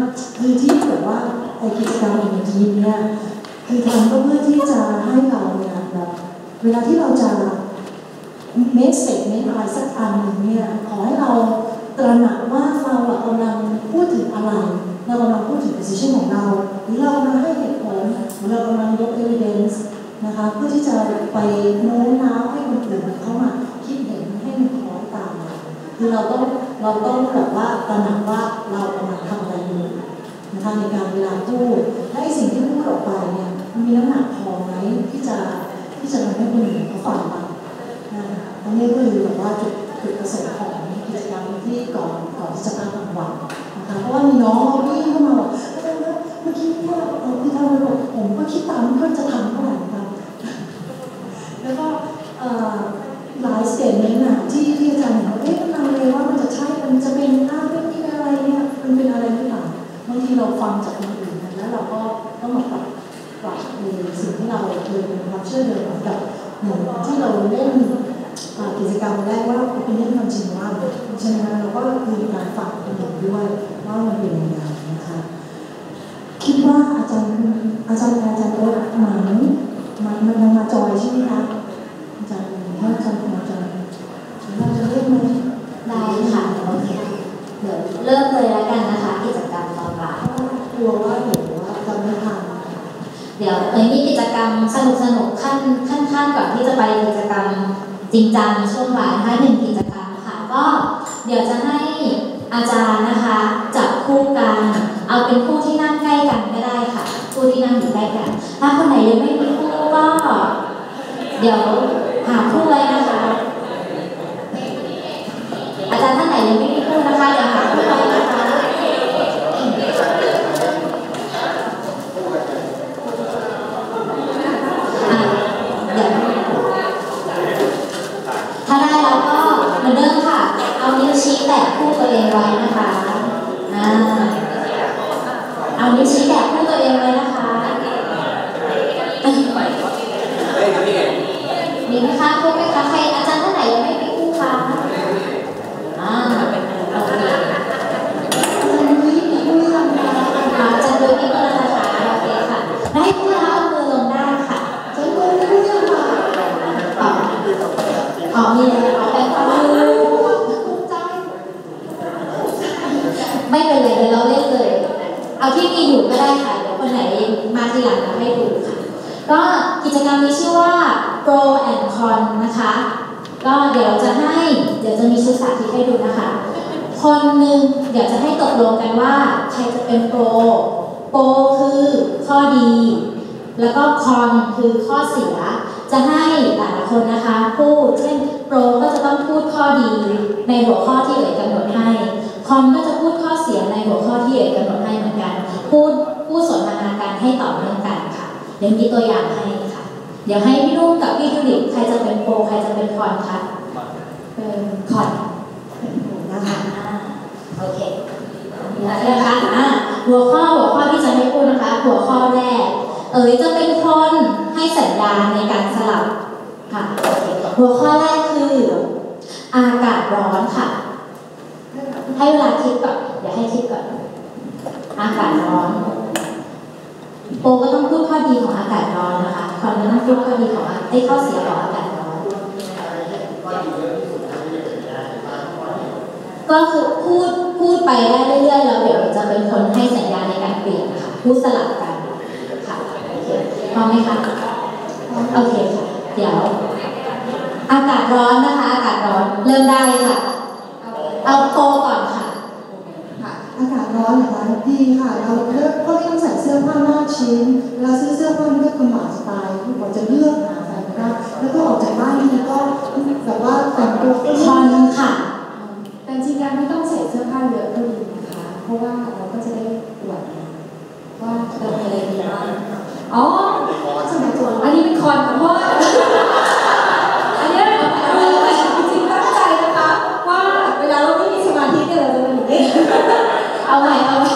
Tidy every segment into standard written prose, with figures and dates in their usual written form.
คือที่แบบว่าไอกิจกรรมอย่างนี้เนี่ยคือทำก็เพื่อที่จะให้เราเนี่ยแบบเวลาที่เราจะเมสเซจอะไรสักอันหนึ่งเนี่ยขอให้เราตระหนักว่าเรากำลังพูดถึงอะไรเรากำลังพูดถึง position ของเราหรือเรากำลังให้เหตุผลหรือเรากำลังยก evidence นะคะเพื่อที่จะไปโน้มน้าวให้คนอื่นเข้ามาคิดเห็นให้มันคล้อยตามเราคือเราต้องแบบว่าตระหนักว่าเรากำลังทำอะไรอยู่นะคะในการเวลาพูดและไอ้สิ่งที่พูดออกไปเนี่ยมันมีน้ำหนักพอไหมที่จะทำให้คนอื่นเขาฟังเราอันนี้ก็คือแบบว่าจุดประสงค์ของกิจกรรมที่ก่อนที่จะตั้งรางวัลนะคะเพราะว่ามีน้องเขาวิ่งเข้ามาบอกเมื่อกี้เนี่ยคือทำอะไรผมก็คิดตามเพื่อจะทำเท่าไหร่กันแล้วก็หลายสเตทเมนต์ที่อาจารย์เห็นว่ามันลังเลว่ามันจะใช่มันจะเป็นเป็นอะไรเนี่ยมันเป็นอะไรหรือเปล่าบางทีเราฟังจากคนอื่นแล้วเราก็ต้องมาปรับในสิ่งที่เราเคยเป็นความเชื่อเดิมกับเหมือนที่เราเล่นกิจกรรมแรกว่าเป็นเรื่องความจริงว่าใช่ไหมเราก็คือการฝากคนอื่นด้วยว่ามันเป็นยังไงนะคะคิดว่าอาจารย์โอ๊ตมันมาจอยใช่ไหมคะอาจารย์ให้อาจารย์มาจอยเราจะเรียกไหมได้ค่ะโอเคเดี๋ยวเริ่มเลยแล้วกันนะคะกิจกรรมตอนบ่ายกลัวว่าเดี๋ยวว่าจะไม่ทันเดี๋ยวมีกิจกรรมสนุกขั้นก่อนที่จะไปกิจกรรมจริงจังช่วงบ่ายให้1กิจกรรมค่ะก็เดี๋ยวจะให้อาจารย์นะคะจับคู่กันเอาเป็นคู่ที่นั่งใกล้กันก็ได้ค่ะคู่ที่นั่งอยู่ใกล้กันถ้าคนไหนยังไม่มีคู่ก็เดี๋ยวหาคู่ไว้นะคะอาจารย์ท่านไหนยังไม่มีคู่นะคะเดี๋ยวหาคู่ไว้นะคะถ้าได้แล้วก็เหมือนเดิมค่ะเอานิ้วชี้แตะคู่ตัวเองไว้นะคะเอานิ้วชี้แตะคู่ตัวเองไว้นะคะมีไหมคะคู่ไหมคะใครอาจารย์ท่านไหนยังไม่มีคู่คะโอเคอาจารย์ดูนี่ก็แล้วนะคะโอเคค่ะได้คู่แล้วเอามือลงได้ค่ะจะมือไม่รู้เรื่องค่ะมีอะไรแต่ความรู้ไม่เป็นไรเดี๋ยวเราเล่นเลยเอาที่มีอยู่ก็ได้ค่ะเดี๋ยวคนไหนมาทีหลังเราให้ดูค่ะก็กิจกรรมนี้ชื่อว่า Pro and Con นะคะก็เดี๋ยวจะมีชุดสาธิตให้ดูนะคะคนหนึ่งเดี๋ยวจะให้ตกลงกันว่าใครจะเป็นโปรคือข้อดีแล้วก็คอนคือข้อเสียจะให้แต่ละคนนะคะพูดเช่นโปรก็จะต้องพูดข้อดีในหัวข้อที่เอ๋ยกำหนดให้คอนก็จะพูดข้อเสียในหัวข้อที่เอ๋ยกำหนดให้เหมือนกันพูดสนทนาการให้ต่อเนื่องกันค่ะเดี๋ยวมีตัวอย่างให้ค่ะเดี๋ยวให้พี่นุ่มกับพี่ทิวลิปใครจะเป็นโปรใครจะเป็นคอนคะเป็นคอนนะคะโอเคนะคะหัวข้อที่จะให้พูดนะคะหัวข้อแรกจะเป็นคนให้สัญญาณในการสลับค่ะหัวข้อแรกคืออากาศร้อนค่ะให้เวลาคิดก่อนเดี๋ยวให้คิดก่อนอากาศร้อนโปก็ต้องพูดข้อดีของอากาศร้อนนะคะคอนก็ต้องพูดข้อดีของข้อเสียของอากาศร้อนก็คือพูดไปได้เรื่อยๆแล้วเดี๋ยวจะเป็นคนให้สัญญาณในการเปลี่ยนค่ะพูดสลับกันค่ะโอเคพร้อมไหมคะโอเคค่ะเดี๋ยวอากาศร้อนนะคะอากาศร้อนเริ่มได้ค่ะเอาโตก่อนค่ะอากาศร้อนเหรอคะดีค่ะเราก็ไม่ต้องใส่เสื้อผ้าหน้าชิ้นเราซื้อเสื้อผ้าเลือกกระหม่อมสไตล์ที่เราจะเลือกหาใส่ได้แล้วก็ออกจากบ้านทีก็แบบว่าแต่งตัวคอนค่ะแต่จริงๆไม่ต้องใส่เสื้อผ้าเยอะก็ดีนะคะเพราะว่าเราก็จะได้อวดว่าเรามีอะไรดีบ้างสมัยก่อนอันนี้เป็นคอนค่ะเพราะว่าอันนี้จริงๆตั้งใจนะคะว่าเวลาเราไม่มีสมาธิเนี่ยเราจะเป็นอย่างนี้เอาใหม่โอเค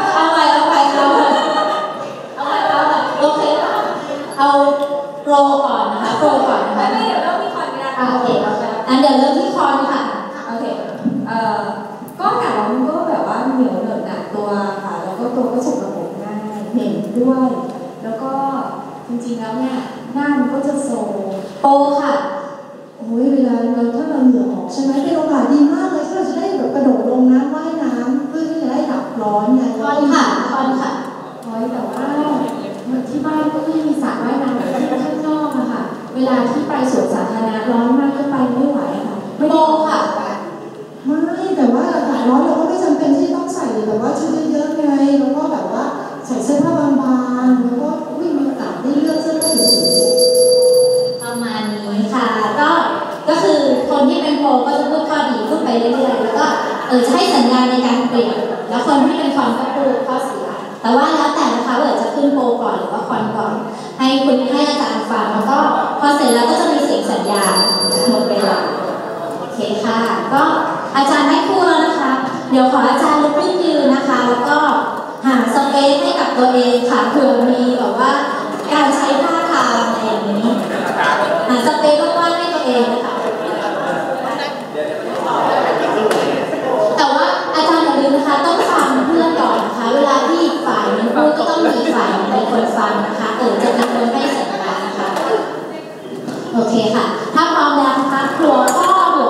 เอาโปรก่อนนะคะไม่เดี๋ยวเรามีคอนกันโอเคเดี๋ยวเริ่มที่คอนค่ะโอเคก็อากาศร้อนมันก็แบบว่าเหนียวเหนอะหนักตัวค่ะแล้วก็จ้าตัวก็สกปรกง่ายเหม็นด้วย แล้วก็จริงๆแล้วเนี่ยหน้ามันก็จะโซโปค่ะโอ้ยเวลาถ้าเราเหงื่อออกใช่ไหมเป็นโอกาสดีมากเลยที่เราจะได้แบบกระโดดลงน้ำว่ายน้ำเพื่อที่จะได้ดับร้อนไงคอนค่ะคอนค่ะแต่ว่าที่บ้านก็ไม่มีสระว่ายน้ำที่ข้างนอกอะค่ะเวลาที่ไปสวนสาธารณะร้อนมากก็ไปไม่ไหวค่ะโปค่ะไม่แต่ว่าอากาศร้อนเราก็ไม่จำเป็นที่ต้องใส่แบบว่าชุดเยอะๆไงแล้วก็แบบว่าใส่เสื้อผ้าบางๆแล้วก็มีโอกาสได้เลือกเสื้อผ้าสวยๆประมาณนี้ค่ะก็คือคนที่เป็นโปรก็จะพูดข้อดีพูดไปเรื่อยๆแล้วก็จะให้สัญญาณในการเปลี่ยนแล้วคนที่เป็นคอนก็พูดข้อเสียแต่ว่าแล้วแต่นะคะว่าจะขึ้นโปรก่อนหรือว่าคอนก่อนให้อาจารย์ฟังแล้วก็พอเสร็จแล้วก็จะมีเสียงสัญญาณหมดเวลาโอเคค่ะก็อาจารย์ให้ครูแล้วนะคะเดี๋ยวขออาจารย์ลุกขึ้นยืนนะคะแล้วก็หาสเปซให้กับตัวเองค่ะเผื่อมีแบบว่าการใช้ท่าทางอะไรอย่างนี้หาสเปซว่างๆให้ตัวเองนะคะแต่ว่าอาจารย์อย่าลืมนะคะต้องฟังเพื่อนก่อนนะคะเวลาที่อีกฝ่ายนึงพูดก็ต้องมีฝ่ายเป็นคนฟังนะคะจะมีคนให้สัญญาณนะคะโอเคค่ะถ้าพร้อมแล้วนะคะหัวข้อ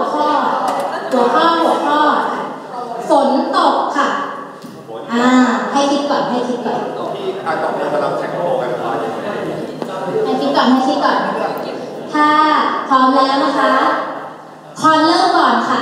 ฝนตกค่ะให้คิดก่อนที่ต้องกำลังแข่งโลกกันก่อนให้คิดก่อนถ้าพร้อมแล้วนะคะคอนเริ่มก่อนค่ะ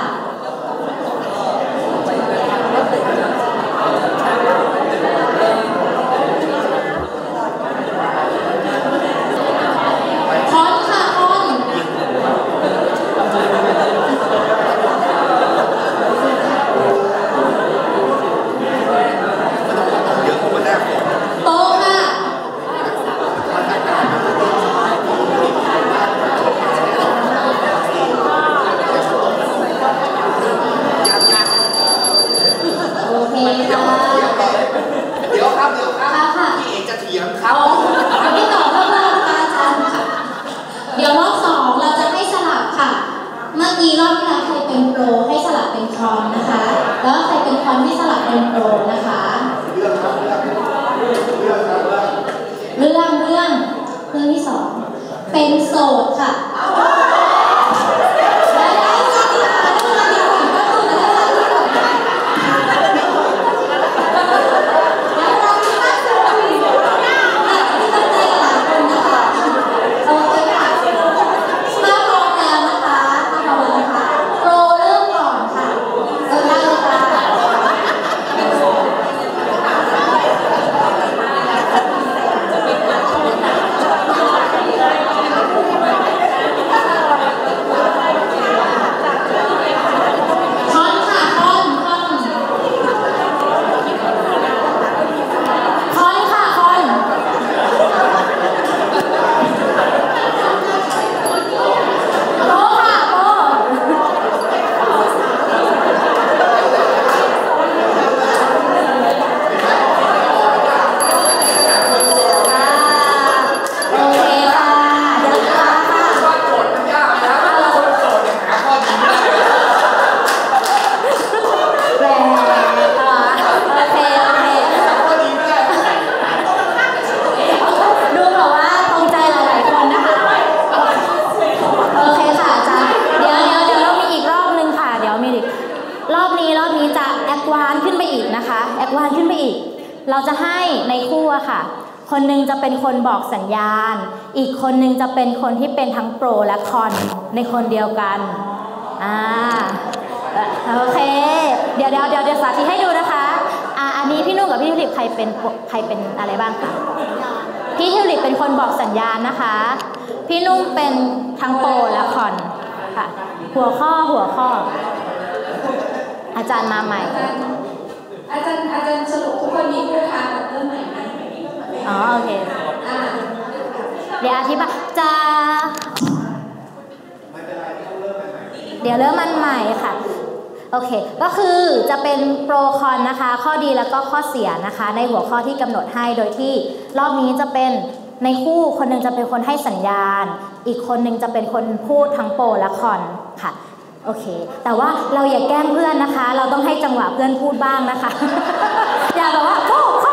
เราจะให้ในคู่อะค่ะคนหนึ่งจะเป็นคนบอกสัญญาณอีกคนหนึ่งจะเป็นคนที่เป็นทั้งโปรและคอนในคนเดียวกันโอเคเดี๋ยวสาธิตให้ดูนะคะอันนี้พี่นุ่งกับพี่ทิวลิปใครเป็นอะไรบ้างคะพี่ทิวลิปเป็นคนบอกสัญญาณนะคะพี่นุ่งเป็นทั้งโปรและคอนค่ะหัวข้ออาจารย์มาใหม่อาจารย์สรุปทุกคนมีคู่ค้าเริ่มใหม่ไหมโอเคเดี๋ยวอธิบายเดี๋ยวเริ่มมันใหม่ค่ะโอเคก็คือจะเป็นโปรคอนนะคะข้อดีแล้วก็ข้อเสียนะคะในหัวข้อที่กำหนดให้โดยที่รอบนี้จะเป็นในคู่คนหนึ่งจะเป็นคนให้สัญญาณอีกคนหนึ่งจะเป็นคนพูดทั้งโปรและคอนค่ะโอเคแต่ว่าเราอย่าแกล้งเพื่อนนะคะเราต้องให้จังหวะเพื่อนพูดบ้างนะคะ อย่าแบบว่าโอ้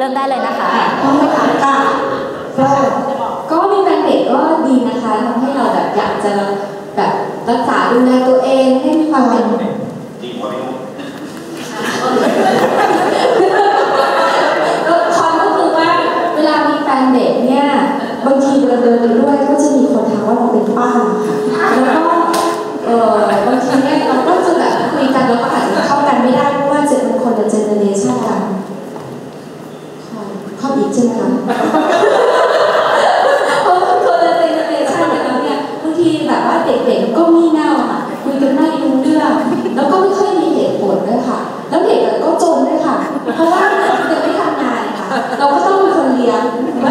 ริ่มได้เลยนะคะพร้อมไหมคะค่ะก็ก็มีแฟนเด็กก็ดีนะคะทำให้เราแบบอยากจะแบบรักษาดูแลตัวเองให้มีความเป็นดีกว่าไม่รู้คอนก็คือว่าเวลามีแฟนเด็กเนี่ยบางทีเดินไปด้วยก็จะมีคนทักว่าเราเป็นป้าค่ะแล้วก็บางทีเนี่ยเราก็จะแบบคุยกันแล้วก็อาจจะเข้ากันไม่ได้เพราะว่าจะเป็นคนละเจเนอเรชั่นกันเข้าอีกใช่ไหมคะเพราะว่าคนละเจเนอเรชั่นกันแล้วเนี่ยบางทีแบบว่าเด็กๆก็มีเน่าค่ะคุยกันไม่รู้เรื่องแล้วก็ไม่ค่อยมีเหตุผลด้วยค่ะแล้วเด็กก็จนด้วยค่ะเพราะว่ายังไม่ทำงานค่ะเราก็ต้องเป็นคนเลี้ยง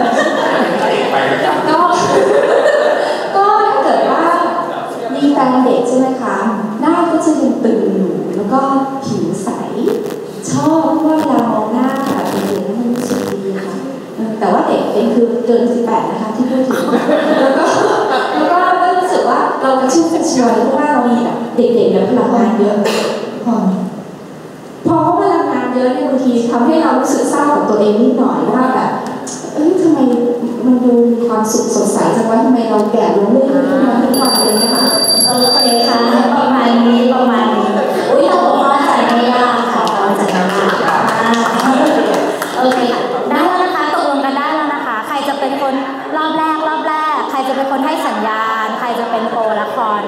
ก็ถ้าเกิดว่ามีแฟนเด็กใช่ไหมคะหน้าก็จะยังตึงอยู่แล้วก็ผิวใสชอบเพราะว่าเวลามองหน้าแบบเด็กๆมันรู้สึกดีค่ะแต่ว่าเด็กเป็นคือเกิน18นะคะที่พูดถึงแล้วก็รู้สึกว่าเรากระชุ่มกระชวยเพราะว่าเรามีแบบเด็กๆแบบพลังงานเยอะพอพลังงานเยอะเนี่ยบางทีทำให้เรารู้สึกเศร้ากับตัวเองนิดหน่อยว่าแบบทำไมมันดูมีความสุขสดใสจังวะทำไมเราแก่ลงเรื่อยๆทุกวันเลยนะคะโอเคค่ะประมาณนี้อุ้ยเราเข้าใจไม่ยากค่ะเข้าใจไม่ยากโอเคค่ะได้แล้วนะคะตกลงกันได้แล้วนะคะ ใครจะเป็นคนรอบแรกใครจะเป็นคนให้สัญญาณใครจะเป็นโปรละคร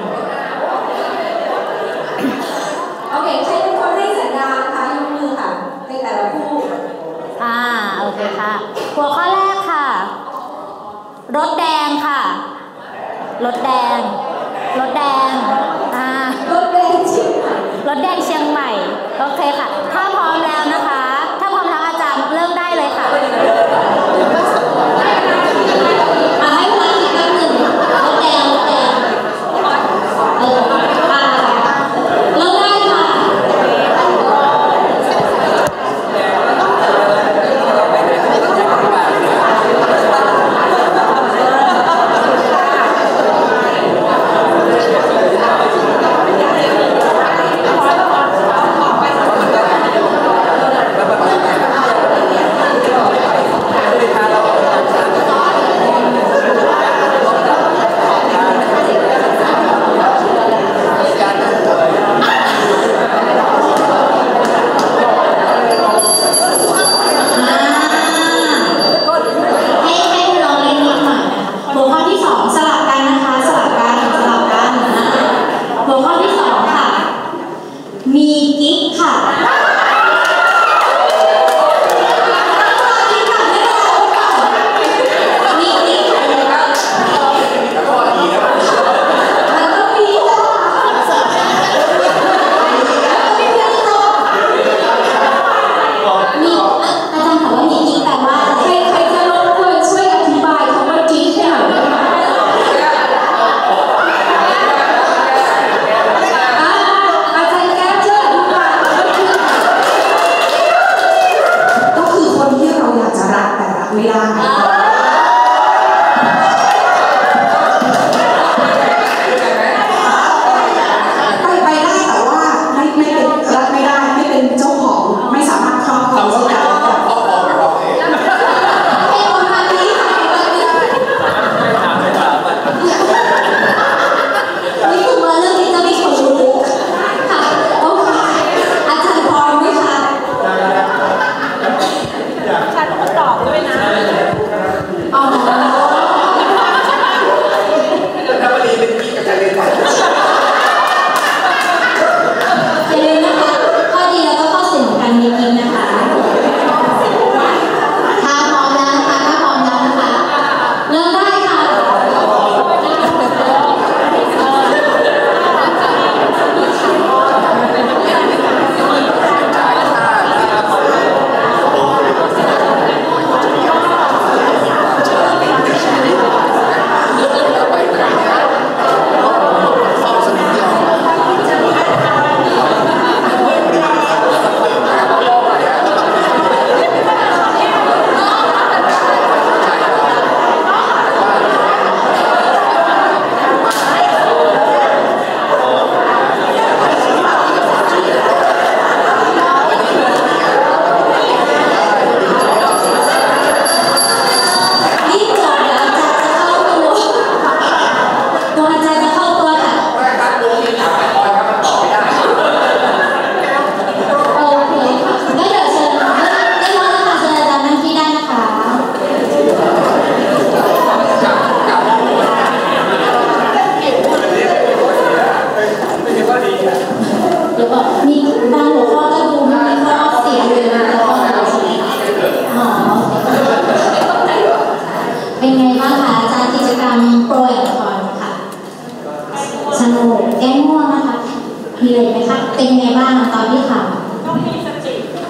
โอเคใครเป็นคนให้สัญญาณคะยกมือค่ะในแต่ละคู่โอเคค่ะหัวข้อแรกค่ะรถแดงค่ะรถแดงรถแดงเชียงใหม่รถแดงเชียงใหม่โอเคค่ะถ้าพร้อมแล้วนะคะถ้าพร้อมแล้วอาจารย์เริ่มได้เลยค่ะให้เวลาคิดแป๊บหนึ่งรถแดงเริ่มได้ค่ะ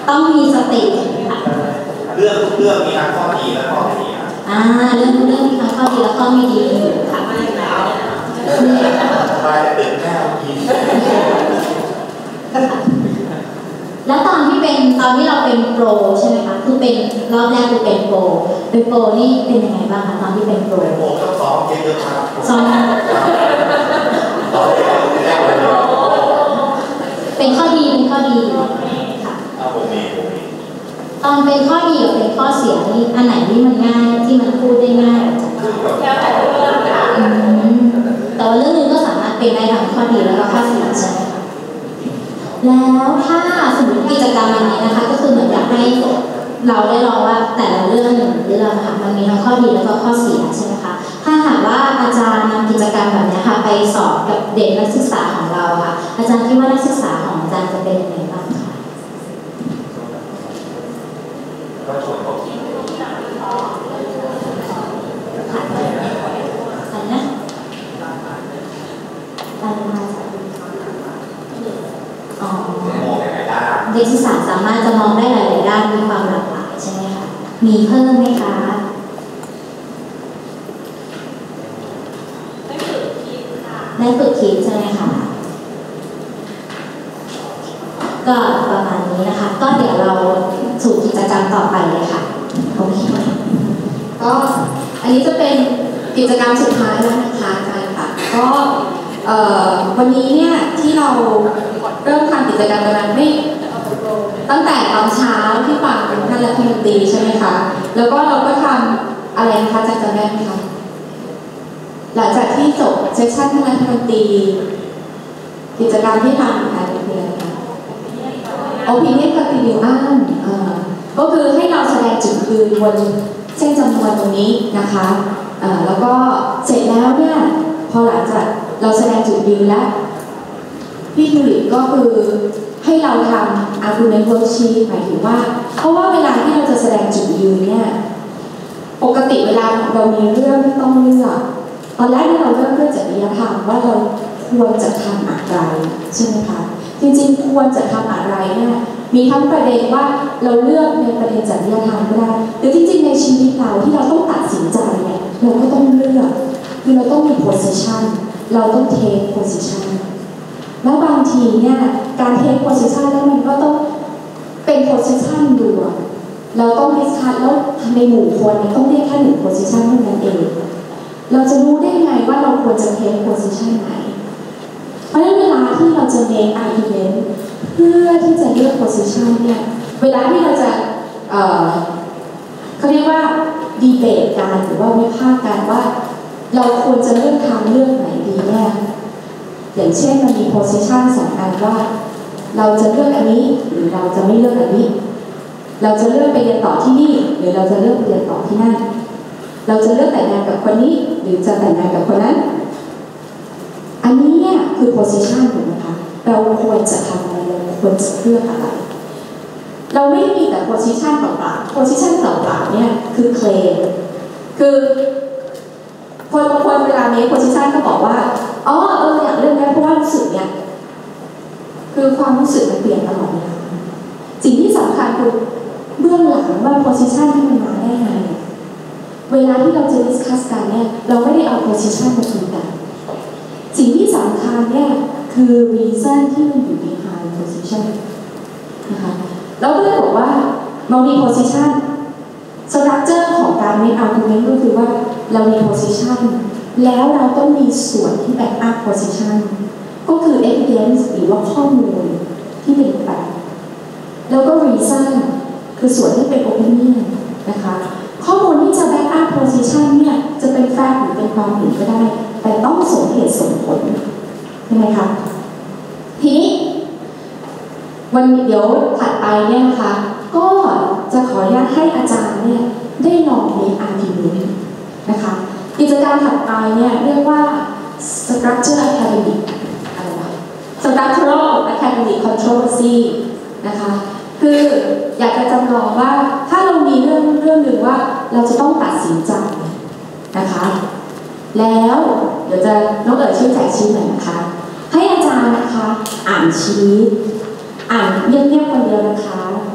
ต้องมีสติค่ะเรื่องมีทั้งข้อดีและข้อไม่ดีครับเรื่องมีทั้งข้อดีและข้อไม่ดีค่ะไปตื่นแก้วกินแล้วตอนที่เราเป็นโปรใช่ไหมคะคือเป็นรอบแรกคือเป็นโปรนี่เป็นยังไงบ้างคะตอนที่เป็นโปรโอ้ต้องซ้อมเยอะๆครับซ้อมเป็นข้อดีค่ะผมมีตอนเป็นข้อดีกับเป็นข้อเสียนี่อันไหนที่มันง่ายที่มันพูดได้ง่ายแต่ว่าเรื่องนึงก็สามารถเป็นได้ทั้งข้อดีแล้วก็ข้อเสียใช่ไหมแล้วถ้าสมมติกิจกรรมอย่างนี้นะคะก็คือเหมือนอยากให้เราได้ลองว่าแต่ละเรื่องค่ะมันมีทั้งข้อดีแล้วก็ข้อเสียใช่ไหมคะถ้าหากว่าอาจารย์นำกิจกรรมแบบนี้ค่ะไปสอนกับเด็กนักศึกษาของเราค่ะอาจารย์คิดว่านักศึกษาของอาจารย์จะเป็นยังไงบ้างคะก็ชวนเขาคิดเด็กศึกษาสามารถจะมองได้หลายๆด้านมีความหลากหลายใช่ไหมคะมีเพิ่มไหมคะได้ฝึกคิดใช่ไหมคะก็ประมาณนี้นะคะก็เดี๋ยวเราสู่กิจกรรมต่อไปเลยค่ะโอเคก็อันนี้จะเป็นกิจกรรมสุดท้ายแล้วนะคะอาจารย์ค่ะก็วันนี้เนี่ยที่เราเริ่มทำกิจกรรมกันไม่ตั้งแต่ตอนเช้าที่ฟังเป็นท่านรัฐมนตรีใช่ไหมคะแล้วก็เราก็ทำอะไรนะคะอาจารย์จำได้ไหมคะหลังจากที่จบเซสชั่นท่านรัฐมนตรีกิจกรรมที่ทำนะคะเป็นอะไรคะ Opinion Continuum ก็คือให้เราแสดงจุดยืนบนเส้นจำนวนตรงนี้นะคะแล้วก็เสร็จแล้วเนี่ยพอหลังจากเราแสดงจุดยืนแล้วพี่ทิวลิปก็คือให้เราทำ argument worksheet หมายถึงว่าเพราะว่าเวลาที่เราจะแสดงจุดยืนเนี่ยปกติเวลาเรามีเรื่องที่ต้องเลือกตอนแรกที่เราเริ่มเรื่องจริยธรรมว่าเราควรจะทำอะไรใช่ไหมคะจริงๆควรจะทำอะไรเนี่ยมีทั้งประเด็นว่าเราเลือกในประเด็นจริยธรรมก็ได้หรือจริงๆในชีวิตเราที่เราต้องตัดสินใจเนี่ยเราก็ต้องเลือกคือเราต้องมี position เราต้อง take position แล้วบางทีเนี่ยการ take position แล้วมันก็ต้องเป็น position รวมเราต้อง discuss แล้วในหมู่คนเนี่ยต้องได้แค่1 position เท่านั้นเองเราจะรู้ได้ไงว่าเราควรจะ take position ไหนเพราะฉะนั้นเวลาที่เราจะ make argument เพื่อที่จะเลือก position เนี่ยเวลาที่เราจะเขาเรียกว่า debate กันหรือว่าวิพากษ์กันว่าเราควรจะเลือกทางเลือกไหนดีเนี่ยอย่างเช่นมันมี position 2 อันว่าเราจะเลือกอันนี้หรือเราจะไม่เลือกอันนี้เราจะเลือกไปเรียนต่อที่นี่หรือเราจะเลือกไปเรียนต่อที่นั่นเราจะเลือกแต่งงานกับคนนี้หรือจะแต่งงานกับคนนั้นอันนี้เนี่ยคือ position ถูกไหมคะเราควรจะทำอะไรเราควรจะเลือกอะไรเราไม่ได้มีแต่ position เปล่าๆ position เปล่าๆเนี่ยคือ claim คือคนบางคนเวลานี้ position ก็บอกว่าอยากเลือกได้เพราะว่ารู้สึกเนี่ยคือความรู้สึกมันเปลี่ยนตลอดเวลาสิ่งที่สำคัญคือเบื้องหลังว่า position ที่มันมาได้ไงเวลาที่เราจะ discuss กันเนี่ยเราไม่ได้เอา position มาคุยกันสิ่งที่สำคัญเนี่ยคือ reason ที่มันอยู่ behind position นะคะเราก็เลยบอกว่าเรามี position structure ของการ make argument ก็คือว่าเรามี position แล้วเราต้องมีส่วนที่ back up position ก็คือ evidence หรือว่าข้อมูลที่เป็นแฟกต์แล้วก็ reason คือส่วนที่เป็น opinion นะคะข้อมูลที่จะ back up position เนี่ยจะเป็นแฟกต์หรือเป็นความเห็นก็ได้แต่ต้องสมเหตุสมผลใช่ไหมคะทีนี้วันเดี๋ยวถัดไปเนี่ยนะคะก็จะขออนุญาตให้อาจารย์เนี่ยได้ลองเรียน argument นะคะกิจกรรมถัดไปเนี่ยเรียกว่า structure academic อะไรนะ structural academic controversy นะคะคืออยากจะจำลองว่าถ้าเรามีเรื่องหนึ่งว่าเราจะต้องตัดสินใจนะคะแล้วเดี๋ยวจะน้องเอ๋ยช่วยแจกชีทหน่อยนะคะให้อาจารย์นะคะอ่านชีทอ่านเงียบๆคนเดียวนะคะ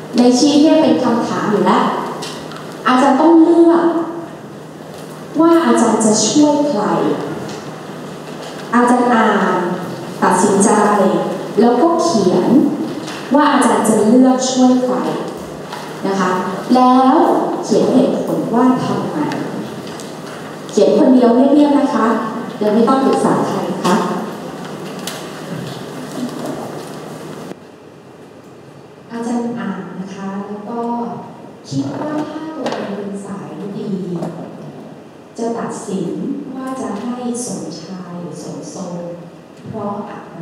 ในชีทเนี่ยเป็นคำถามอยู่แล้วอาจารย์ต้องเลือกว่าอาจารย์จะช่วยใครอาจารย์อ่านตัดสินใจแล้วก็เขียนว่าอาจารย์จะเลือกช่วยใครนะคะแล้วเขียนเหตุผลว่าทำไมเขียนคนเดียวเงียบๆนะคะเดี๋ยวไม่ต้องปรึกษาใครค่ะอาจารย์อ่านนะคะแล้วก็คิดว่าถ้าตัวเองเป็นสายดีจะตัดสินว่าจะให้สมชายหรือสมทรงเพราะอะไร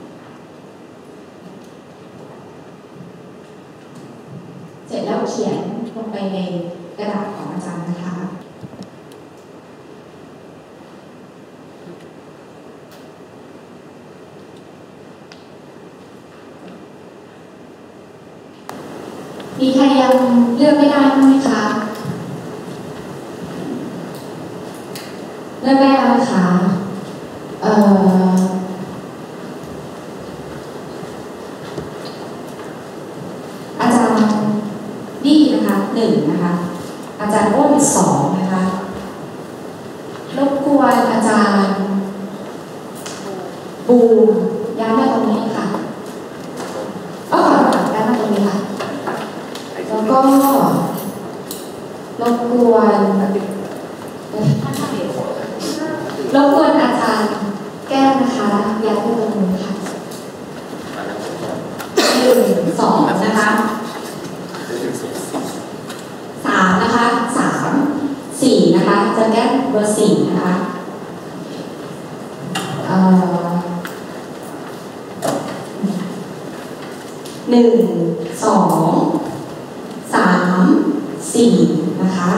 เสร็จแล้วเขียนลงไปในกระดาษของอาจารย์นะคะมีใครยังเลือกไม่ได้ไหมคะเลือกได้แล้วนะคะอาจารย์นี่นะคะ1นะคะอาจารย์อ้น2นะคะรบกวนอาจารย์บูมย้ายมาตรงนี้ค่ะขอย้ายมาตรงนี้ค่ะแล้วก็รบกวนอาจารย์แก้วนะคะย้ายไปตรงนู้นค่ะ1 2นะคะ3นะคะ3 4นะคะจะแก้เบอร์4นะคะ1 2 3 4นะคะ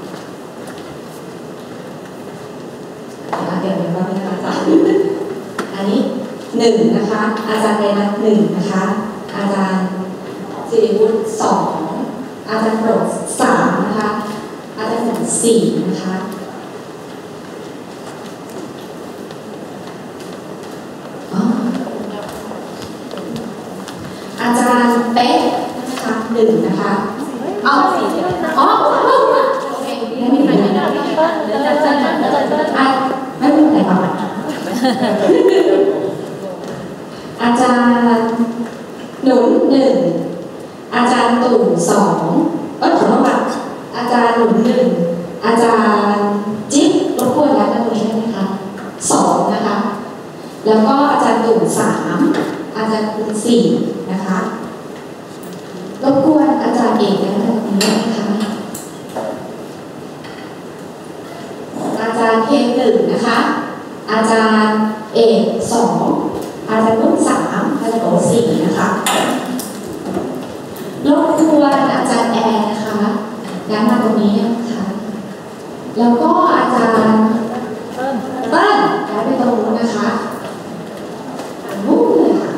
เดี๋ยวก็มีอาจารย์อันนี้1นะคะอาจารย์เรนัท1นะคะอาจารย์สิริวุฒิ2อาจารย์โปรด3นะคะอาจารย์ฝน4นะคะอาจารย์เป๊ะนะคะ1นะคะโอเคไม่มีอะไรไม่เป็นไรค่ะอาจารย์หนุน1อาจารย์ตู่2ขอโทษค่ะอาจารย์หนุน1อาจารย์จิ๊บรบกวนย้ายตรงนี้ได้ไหมคะ2นะคะแล้วก็อาจารย์ตู่3อาจารย์คุณ4นะคะรบกวนอาจารย์เอกย้ายตรงนี้ได้ไหมคะอาจารย์เอก1นะคะอาจารย์เอก2อาจารย์นุ่น3อาจารย์โอ4นะคะรบกวนอาจารย์แอร์นะคะย้ายมาตรงนี้นะคะแล้วก็อาจารย์เติ้ลย้ายไปตรงนู้นนะคะนู่นเลยค่ะ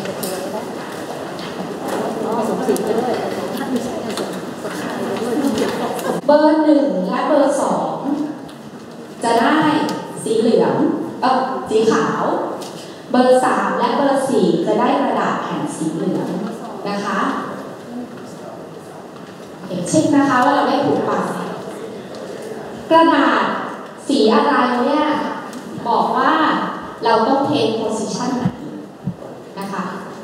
เบอร์1และเบอร์2จะได้สีเหลืองสีขาวเบอร์3และเบอร์4จะได้กระดาษแผ่นสีเหลืองนะคะเช็คนะคะว่าเราได้ถูกป่ะกระดาษสีอะไรเนี่ยบอกว่าเราต้องเทคโพสิชันไหนนะคะ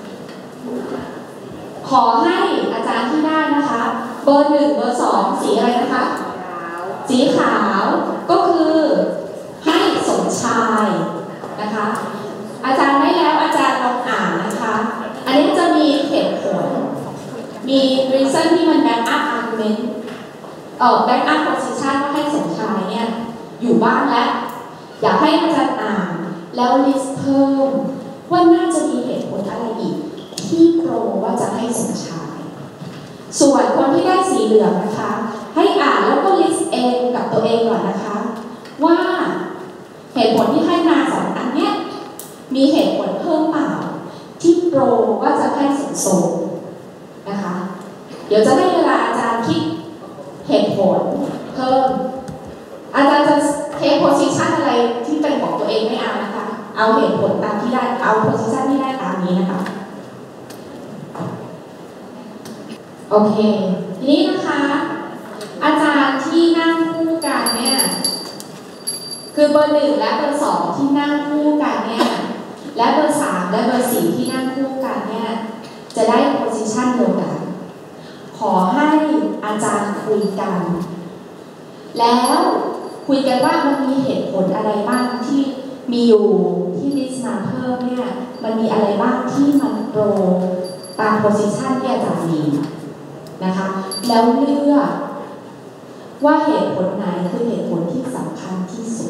ขอให้อาจารย์ที่ได้นะคะเบอร์1เบอร์2สีอะไรนะคะสีขาวก็คือให้สมชายนะคะอาจารย์ได้แล้วอาจารย์ลองอ่านนะคะอันนี้จะมีเหตุผลมี reason ที่มัน back up argument back up position ว่าให้สมชายเนี่ยอยู่บ้านแล้วอยากให้อาจารย์อ่านแล้ว list เพิ่มว่าน่าจะมีเหตุผลอะไรอีกที่โปรว่าจะให้สมชายส่วนคนที่ได้สีเหลืองนะคะให้อ่านแล้วก็ list เองกับตัวเองก่อนนะคะว่าเหตุผลที่ให้มา2อันเนี้ยมีเหตุผลเพิ่มเปล่าที่โปรว่าจะให้สมทรงนะคะเดี๋ยวจะให้เวลาอาจารย์คิดเหตุผลเพิ่มอาจารย์จะเทคโพสิชันอะไรที่เป็นของตัวเองไม่เอานะคะเอาเหตุผลตามที่ได้เอาโพสิชันที่ได้ตามนี้นะคะโอโอเคทีนี้นะคะอาจารย์ที่นั่งคู่กันเนี่ยคือเบอร์ 1และเบอร์ 2ที่นั่งคู่กันเนี่ยและเบอร์ 3และเบอร์ 4ที่นั่งคู่กันเนี่ยจะได้โพสิชันเดียวกันขอให้อาจารย์คุยกันแล้วคุยกันว่ามันมีเหตุผลอะไรบ้างที่มีอยู่ที่ลิสต์มาเพิ่มเนี่ยมันมีอะไรบ้างที่มันโปรตามโพสิชันที่อาจารย์มีนะคะแล้วเลือกว่าเหตุผลไหนคือเหตุผลที่สำคัญที่สุด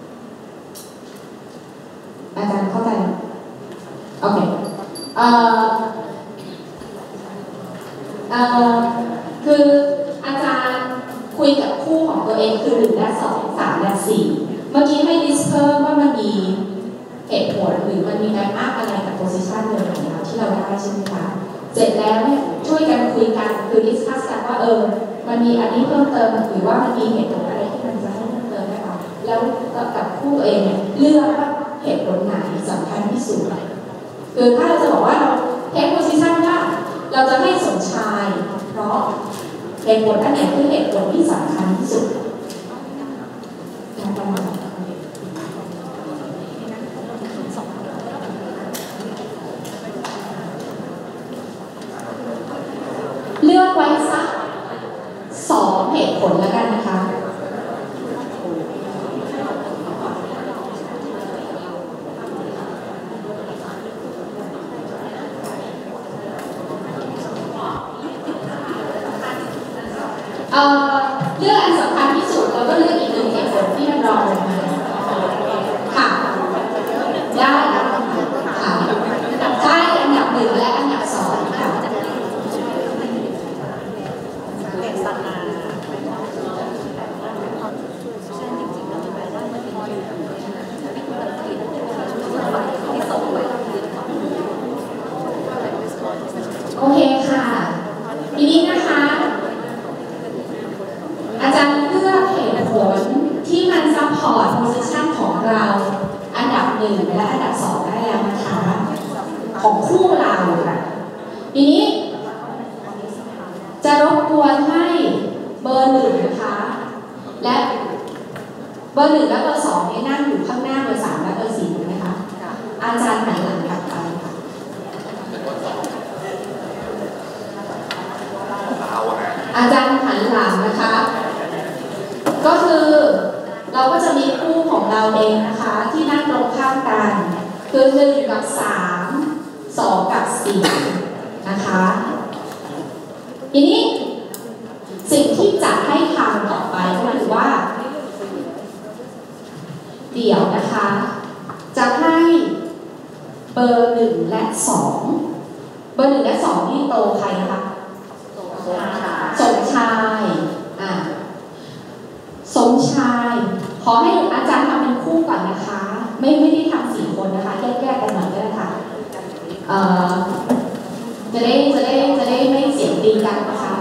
อาจารย์เข้าใจโอเคคืออาจารย์คุยกับคู่ของตัวเองคือ1และ2 3และ4เมื่อกี้ให้ลิสต์เพิ่มว่ามันมีเหตุผลหรือมันมีการอ้างอะไรกับโพสิชันเดิมของเราที่เราได้ใช่ไหมคะเสร็จแล้วเนี่ยช่วยกันคุยกันคือดิสคัสกันว่ามันมีอันนี้เพิ่มเติมหรือว่ามันมีเหตุผลอะไรที่มันจะให้เพิ่มเติมได้บ้างแล้วกับคู่ตัวเองเนี่ยเลือกว่าเหตุผลไหนสำคัญที่สุดคือถ้าเราจะบอกว่าเราเทคโพสิชันว่าเราจะให้สมชายเพราะเหตุผลอันไหนคือเหตุผลที่สำคัญที่สุดเลือกไว้สัก2เหตุผลแล้วกันนะคะเลือกอันสำคัญที่สุดแล้วก็เลือกอีก1เหตุผลที่มันรองลงมาค่ะได้ค่ะใช่อันดับ1และอันดับ2ค่ะโอเคค่ะทีนี้นะคะอาจารย์เลือกเหตุผลที่มันซัพพอร์ตโพสิชันของเราอันดับ1และอันดับ2ได้แล้วนะคะของคู่เราค่ะทีนี้จะรบกวนให้เบอร์1นะคะและเบอร์1และเบอร์2เนี่ยนั่งอยู่ข้างหน้าเบอร์3และเบอร์4ถูกไหมคะอาจารย์หันหลังกลับไปค่ะอาจารย์หันหลังนะคะก็คือเราก็จะมีคู่ของเราเองนะคะที่นั่งตรงข้ามกันคือ1กับ3 2กับ4นะคะทีนี้สิ่งที่จะให้ทำต่อไปก็คือว่าเดี๋ยวนะคะจะให้เบอร์1และ2เบอร์1และ2นี่โตใครนะคะสมชายสมชายขอให้อาจารย์ทำเป็นคู่ก่อนนะคะไม่ได้ทำ4คนนะคะแยกกันหน่อยก็ได้ค่ะจะได้ไม่เสียงตีกันนะคะ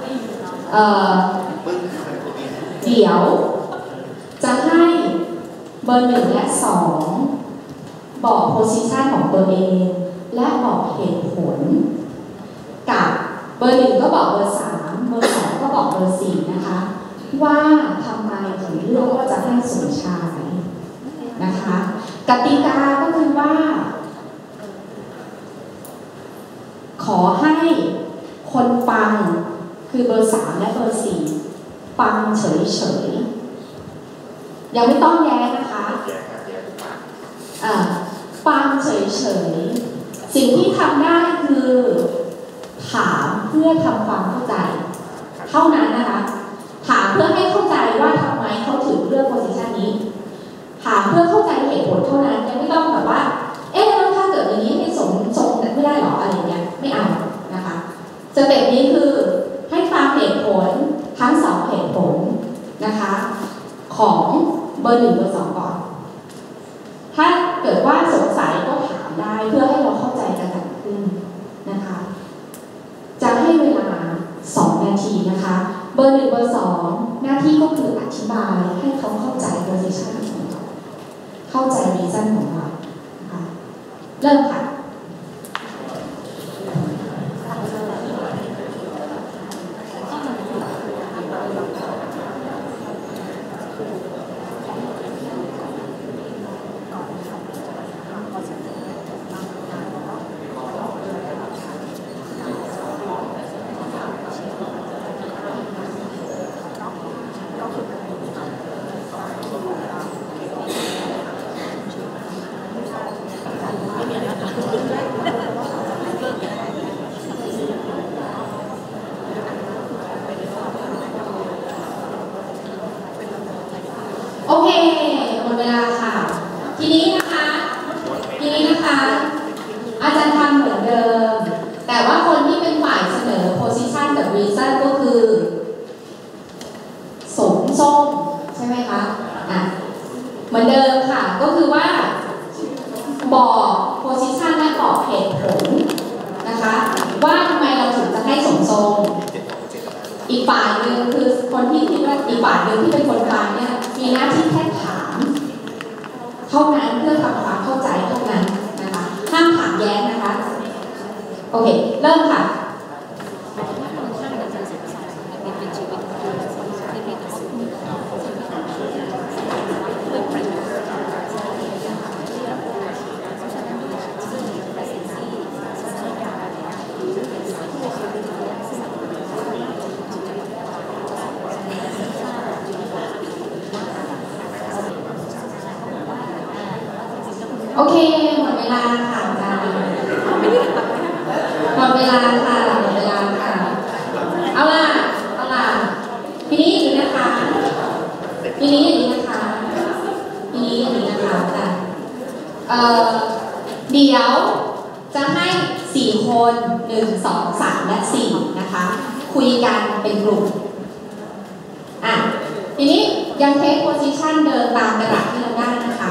เดี๋ยวจะให้เบอร์1และ2บอกโพสิชันของตัวเองและบอกเหตุผลกับเบอร์1ก็บอกเบอร์3เบอร์2ก็บอกเบอร์4นะคะว่าทำไมถึงเลือกว่าจะให้สมชายนะคะกติกาก็คือว่าขอให้คนฟังคือเบอร์3และเบอร์4ฟังเฉยๆยังไม่ต้องแย้งนะคะฟังเฉยๆสิ่งที่ทำได้คือถามเพื่อทำความเข้าใจเท่านั้นนะคะถามเพื่อให้เข้าใจว่าทำไมเขาถึงเลือกโพสิชันนี้ถามเพื่อเข้าใจเหตุผลเท่านั้นยังไม่ต้องแบบว่าแล้วถ้าเกิดอย่างนี้ให้สมไม่ได้หรออะไรเงี้ยไม่เอานะคะสเต็ปนี้คือให้ฟังเหตุผลทั้ง2เหตุผลนะคะของเบอร์1เบอร์2ก่อนถ้าเกิดว่าสงสัยก็ถามได้เพื่อให้เราเข้าใจกันมากขึ้นนะคะจะให้เวลา2 นาทีนะคะเบอร์1เบอร์2หน้าที่ก็คืออธิบายให้เขาเข้าใจโพสิชันของเราเข้าใจรีซันของเรานะคะเริ่มค่ะส้มใช่ไหมคะเหมือนเดิมค่ะก็คือว่าบอกโพสิชันและบอกเหตุผลนะคะว่าทำไมเราถึงจะให้สมทรงอีกฝ่ายหนึ่งคือคนที่คิดว่าอีกฝ่ายหนึ่งที่เป็นคนฟังเนี่ยมีหน้าที่แค่ถามเท่านั้นเพื่อทำความเข้าใจเท่านั้นนะคะห้ามถามแย้งนะคะโอเคเริ่มค่ะโอเคหมดเวลาค่ะอาจารย์หมดเวลาค่ะหมดเวลาค่ะเอาล่ะทีนี้อย่างนี้นะคะอาจารย์เดี๋ยวจะให้4คน1 2 3และ4นะคะคุยกันเป็นกลุ่มทีนี้ยังเทคโพซิชันเดินตามกระดาษที่เราได้นะคะ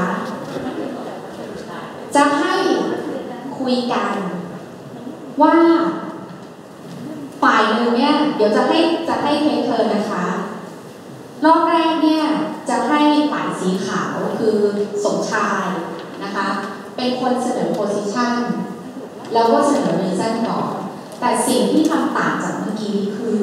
จะให้คุยกันว่าฝ่ายหนึ่งเนี่ยเดี๋ยวจะให้เทคเทิร์นนะคะรอบแรกเนี่ยจะให้ฝ่ายสีขาวคือสมชายนะคะเป็นคนเสนอโพซิชันแล้วก็เสนอรีซันก่อนแต่สิ่งที่ทำต่างจากเมื่อกี้คือ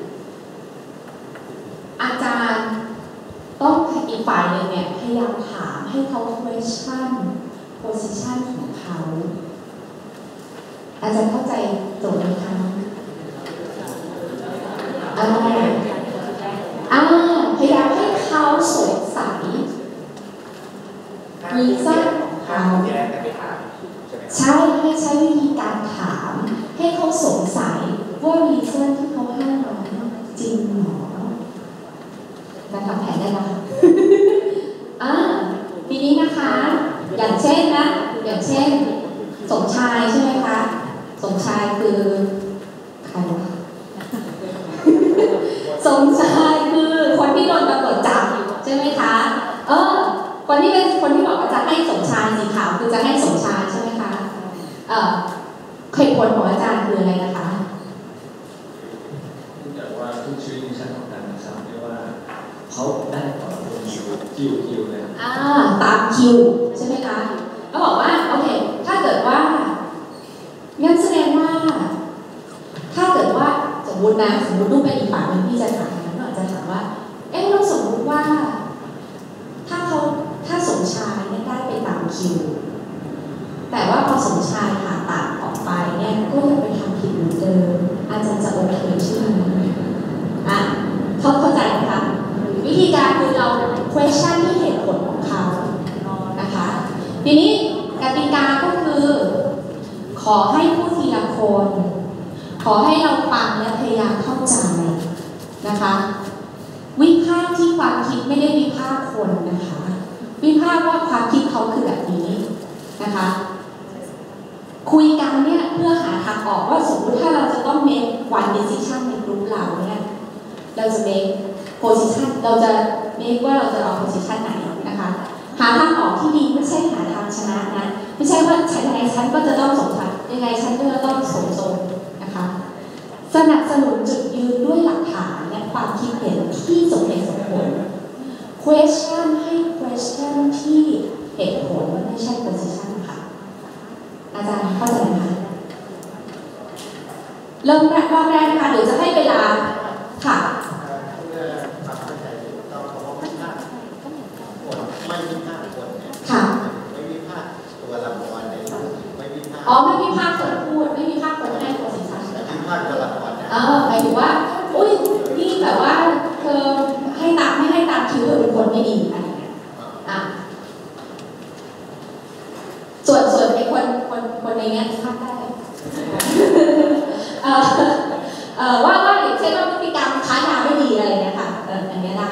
อาจารย์ต้องอีกฝ่ายหนึ่งเนี่ยพยายามถามให้เขา question position ของเขาอาจารย์เข้าใจโจทย์ไหมคะพยายามให้เขาสงสัยรีซันของเขาใช่ให้ใช้วิธีการถามให้เขาสงสัยว่ารีซันที่เขาให้มาจริงหรอการทำแผนได้ไหมทีนี้นะคะอย่างเช่นสมชายใช่ไหมคะสมชายคือใครวะสมชายคือคนที่โดนตำรวจจับใช่ไหมคะคนที่บอกว่าจะให้สมชายสีขาวคือจะให้สมชายใช่ไหมคะเหตุผลของอาจารย์คืออะไรนะคะแต่ว่าทุกชีวิตในชั้นของการนะครับไม่ว่าเขาได้ต่อคิวเลยตามคิวใช่ไหมคะเขาบอกว่าโอเคถ้าเกิดว่างั้นแสดงว่าถ้าเกิดว่าสมมติลูกเป็นอีกฝ่ายหนึ่งที่จะถามนั้นอาจจะถามว่าเราสมมติว่าถ้าสมชายเนี่ยได้ไปตามคิวแต่ว่าพอสมชายผ่าตัดออกไปเนี่ยก็ยังไปทำผิดเหมือนเดิมอาจารย์จะโอเคใช่ไหมเข้าใจไหมคะวิธีการคือเรา question ที่เหตุผลของเขานะคะทีนี้กติกาก็คือขอให้พูดทีละคนขอให้เราฟังและพยายามเข้าใจนะคะวิพากษ์ที่ความคิดไม่ได้วิพากษ์คนนะคะวิพากษ์ว่าความคิดเขาคือแบบนี้นะคะคุยกันเนี่ยเพื่อหาทางออกว่าสมมติถ้าเราจะต้อง make one decision ในกลุ่มเราเนี่ยเราจะ make position เราจะ make ว่าเราจะเอา position ไหนนะคะหาทางออกที่ดีไม่ใช่หาทางชนะนะไม่ใช่ว่าฉันยังไงฉันก็จะต้องสมชัยยังไงฉันก็จะต้องสมทรงนะคะสนับสนุนจุดยืนด้วยหลักฐานและความคิดเห็นที่สมเหตุสมผล question ให้ question ที่เหตุผลไม่ใช่ position ค่ะอาจารย์เข้าใจไหมคะเริ่มรอบแรกนะคะเดี๋ยวจะให้เวลาค่ะไม่วิพากษ์คนไม่วิพากษ์ตัวละครในไม่วิพากษ์ไม่วิพากษ์คนพูดไม่วิพากษ์คนให้ตัวสินค้าวิพากษ์ตัวละครหมายถึงว่าอุ้ยนี่แบบว่าเธอไม่ให้ตามคิวเธอเป็นคนไม่ดีอะไรอย่างเงี้ยส่วนไอ้คนในเนี้ยทำได้ว่าอย่างเช่นว่าพฤติกรรมค้ายาไม่ดีอะไรเนี่ยค่ะอันนี้ได้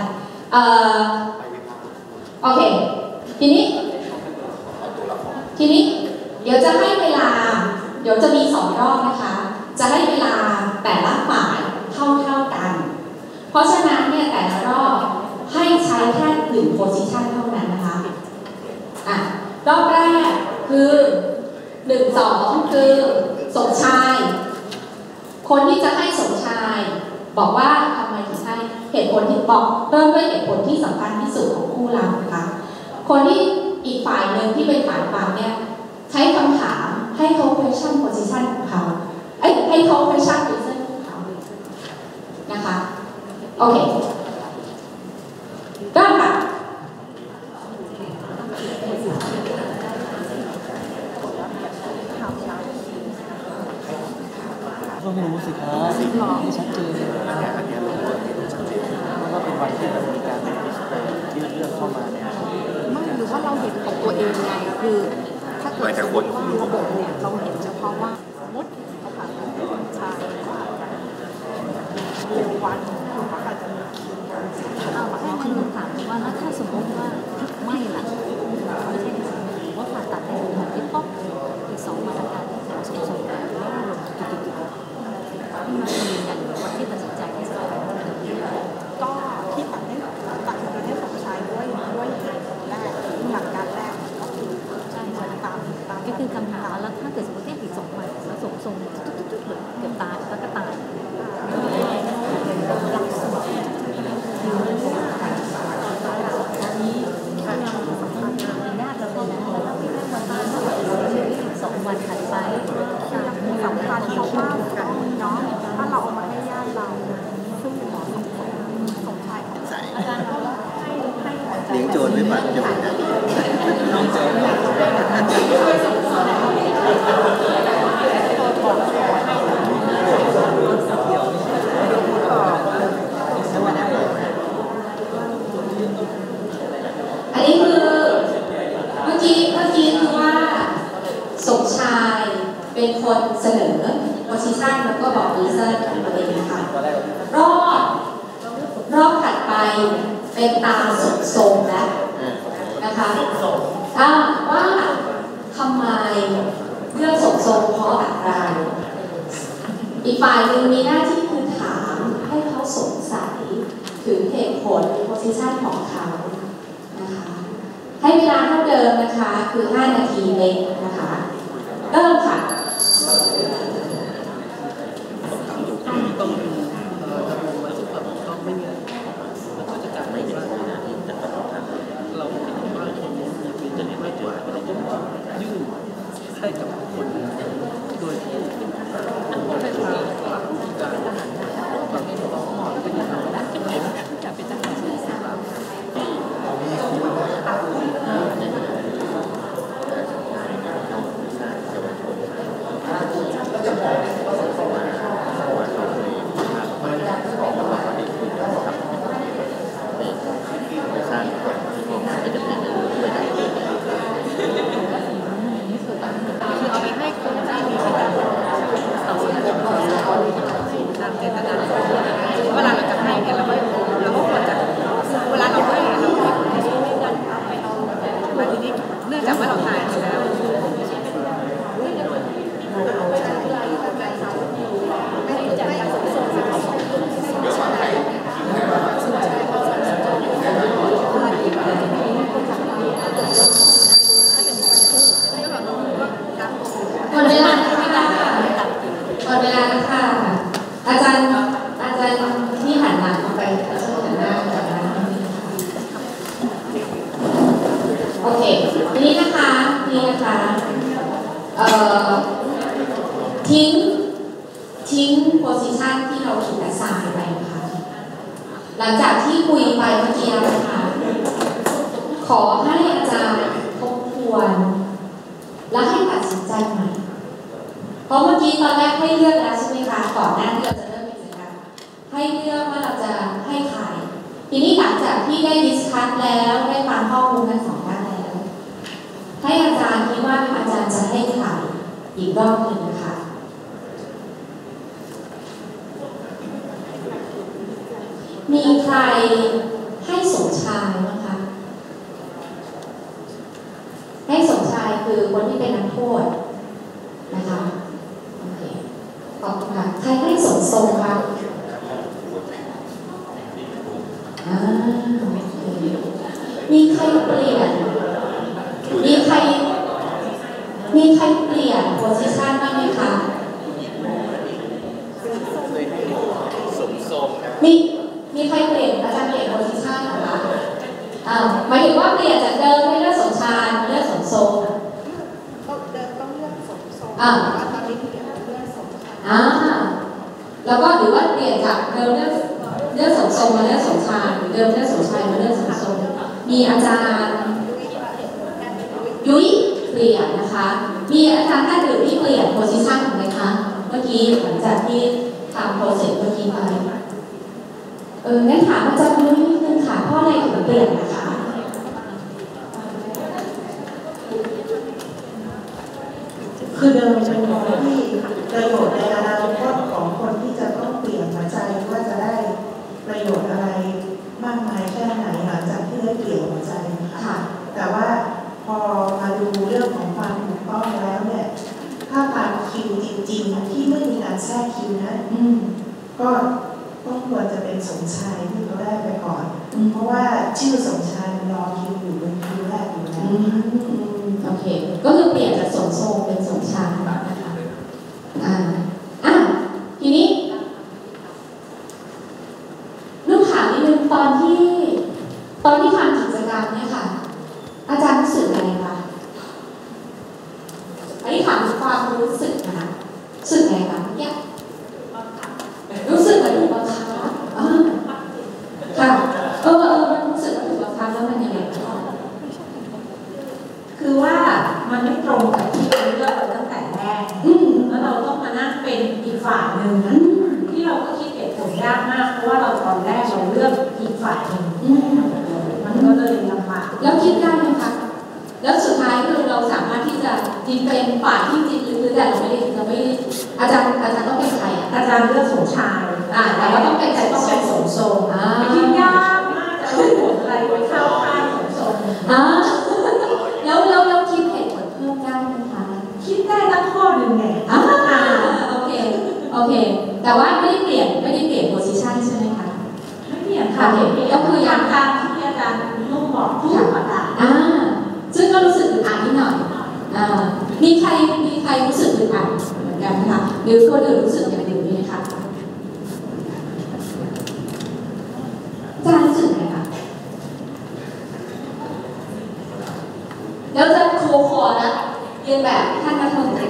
โอเคทีนี้เดี๋ยวจะให้เวลาเดี๋ยวจะมี2 รอบนะคะจะให้เวลาแต่ละฝ่ายเท่ากันเพราะฉะนั้นเนี่ยแต่ละรอบ 2คือสมชายคนที่จะให้สมชายบอกว่าทำไมถึงให้เหตุผลที่บอกเริ่มด้วยเหตุผลที่สำคัญที่สุดของคู่เรานะคะคนที่อีกฝ่ายหนึ่งที่เป็นฝ่ายฟังเนี่ยใช้คำถามให้เขา question position ของเขาให้เขา question reason ของเขานะคะโอเคเริ่มค่ะต้องรู้สิครับให้ชัดเจนเพราะว่าเป็นวันที่มีการยื่นเรื่องเข้ามาเนี่ยไม่หรือว่าเราเห็นของตัวเองไงคือถ้าเกิดระบบเนี่ยเราเห็นเฉพาะว่ามุดเขาผ่านการชายเป็นวันเขาอาจจะมีให้มันถามว่าแล้วถ้าสมมติว่าไม่ล่ะไม่ใช่ว่าผ่าตัดให้เหมือนที่ป๊อกอีก2 มาตรการที่เราส่งๆแล้วลงที่มายืนยันว่าที่ตัดสินใจที่จะก็ที่ตัดสินใจให้สมชายด้วยเหตุผลแรกหลักการแรกก็คือใช่ตามก็คือคำถามแล้วถ้าเกิดสมมติที่อีก2 วันแล้วส่งตุ๊ดๆเกือบตายแล้วก็ตาย2 วันถัดไปสำคัญเพราะว่าเนาะถ้าเราเอามาให้ญาติเราซึ่งหมอสมชายของอาจารย์ก็ให้เลี้ยงโจรไม่ปัดโจรนะอันนี้คือเมื่อกี้คือว่าสมชายเป็นคนเสนอ position แล้วก็บอก reason ของตัวเองนะคะรอบถัดไปเป็นตาสมทรงแล้วนะคะว่าทำไมเลือกสมทรงเพราะอะไรอีกฝ่ายหนึ่งมีหน้าที่คือถามให้เขาสงสัยถึงเหตุผล position ของเขานะคะให้เวลาเท่าเดิมนะคะคือ5 นาทีเองนะคะเริ่มค่ะให้กับคนโดยที่ไม่ใช่การหมอเป็นอย่างนั้นจะเป็นจากการศึกษาเวลาเราจะให้เนี่ยเราก็ควรจะเวลาเราให้เราให้คนที่ช่วยกันแต่ทีนี้เนื่องจากว่าเราทานแล้วหมดเวลานะคะอาจารย์ที่หันหลังไปช่วยหันหน้าโอเคทีนี้นะคะทิ้ง position ที่เราถูกอาสายไปนะคะหลังจากที่คุยไปเมื่อกี้นะคะขอให้อาจารย์ทบทวนและให้ตัดสินใจใหม่เพราะเมื่อกี้ตอนแรกให้เลือกแล้วใช่ไหมคะก่อนหน้าที่เราจะเริ่มกิจกรรมให้เลือกว่าเราจะให้ใครทีนี้หลังจากที่ได้ดิสคัสแล้วได้ฟังข้อมูลทั้ง2 ด้านแล้วให้อาจารย์คิดว่าอาจารย์จะให้ใครอีกรอบหนึ่งนะคะมีใครให้สมชายไหมคะให้สมชายคือคนที่เป็นนักโทษนะคะโอเคขอบคุณค่ะใครให้สมทรงคะมีใครเปลี่ยนมีใครมีใครเปลี่ยนโพสิชันบ้างไหมคะมีใครเปลี่ยนอาจารย์เปลี่ยนโพสิชันเหรอคะหมายถึงว่าเปลี่ยนจากเดิมไม่เลือกสมชายมาเลือกสมทรงเดิมต้องเลือกสมทรงแต่ว่าตอนนี้เปลี่ยนเลือกสมชายแล้วก็หรือว่าเปลี่ยนจากเดิมเลือกสมทรงมาเลือกสมชายหรือเดิมเลือกสมชายมาเลือกสมทรงมีอาจารย์ยุ้ยเปลี่ยนนะคะมีอาจารย์ท่านอื่นที่เปลี่ยนโพสิชันไหมคะเมื่อกี้หลังจากที่ทำโปรเซสเมื่อกี้ไปงั้นถามอาจารย์ยุ้ยนิดนึงค่ะเพราะอะไรถึงเปลี่ยนนะคะคือเดิมเป็นมองที่ประโยชน์ในอนาคตของคนที่จะต้องเปลี่ยนหัวใจว่าจะได้ประโยชน์อะไรมากมายแค่ไหนหลังจากที่ได้เปลี่ยนหัวใจนะคะแต่ว่าพอมาดูเรื่องของความถูกต้องแล้วเนี่ยถ้าตามคิวจริงๆที่ไม่มีการแทรกคิวนะก็ต้องควรจะเป็นสมชายที่เขาได้ไปก่อนเพราะว่าชื่อสมชายรอคิวอยู่บนคิวแรกอยู่แล้วโอเคก็คือเปลี่ยนจากสมทรงเป็นสมชายนะคะทีนี้ลูกถามนิดนึงตอนที่ทำกิจกรรมเนี่ยค่ะอาจารย์รู้สึกอะไรคะอันนี้ถามความรู้สึกนะคะรู้สึกอะไรคะเนี่ยรู้สึกเหมือนถูกบังคับค่ะมันรู้สึกว่าถูกบังคับแล้วมันยังไงคือว่ามันไม่ตรงกับที่เราเลือกตั้งแต่แรกแล้วเราต้องมานั่งเป็นอีกฝ่ายหนึ่งที่เราก็คิดเหตุผลยากมากเพราะว่าเราตอนแรกเราเลือกอีกฝ่ายหนึ่งมันก็เลยลำบากแล้วคิดได้ไหมคะแล้วสุดท้ายคือเราสามารถที่จะเป็นฝ่ายที่จริงหรือแต่เราไม่ได้อาจารย์ต้องเป็นใครอาจารย์เลือกสมชายแต่ว่าต้องเป็นใครต้องเป็นสมทรงคิดยากมากจะต้องผลอะไรไปเข้าข้างสมทรงแล้วคิดเหตุผลเพิ่มได้ไหมคะคิดได้ตั้งข้อหนึ่งไงโอเคแต่ว่าไม่ได้เปลี่ยนโพสิชันใช่ไหมคะไม่เปลี่ยนค่ะก็คืออย่างการที่อาจารย์นุ่มบอกทุกประการซึ่งก็รู้สึกอึดอัดนิดหน่อยมีใครรู้สึกอึดอัดเหมือนกันไหมคะหรือคนอื่นรู้สึกอย่างอื่นไหมคะอาจารย์รู้สึกไงคะแล้วจะโคนะเรียนแบบท่านรัฐมนตรี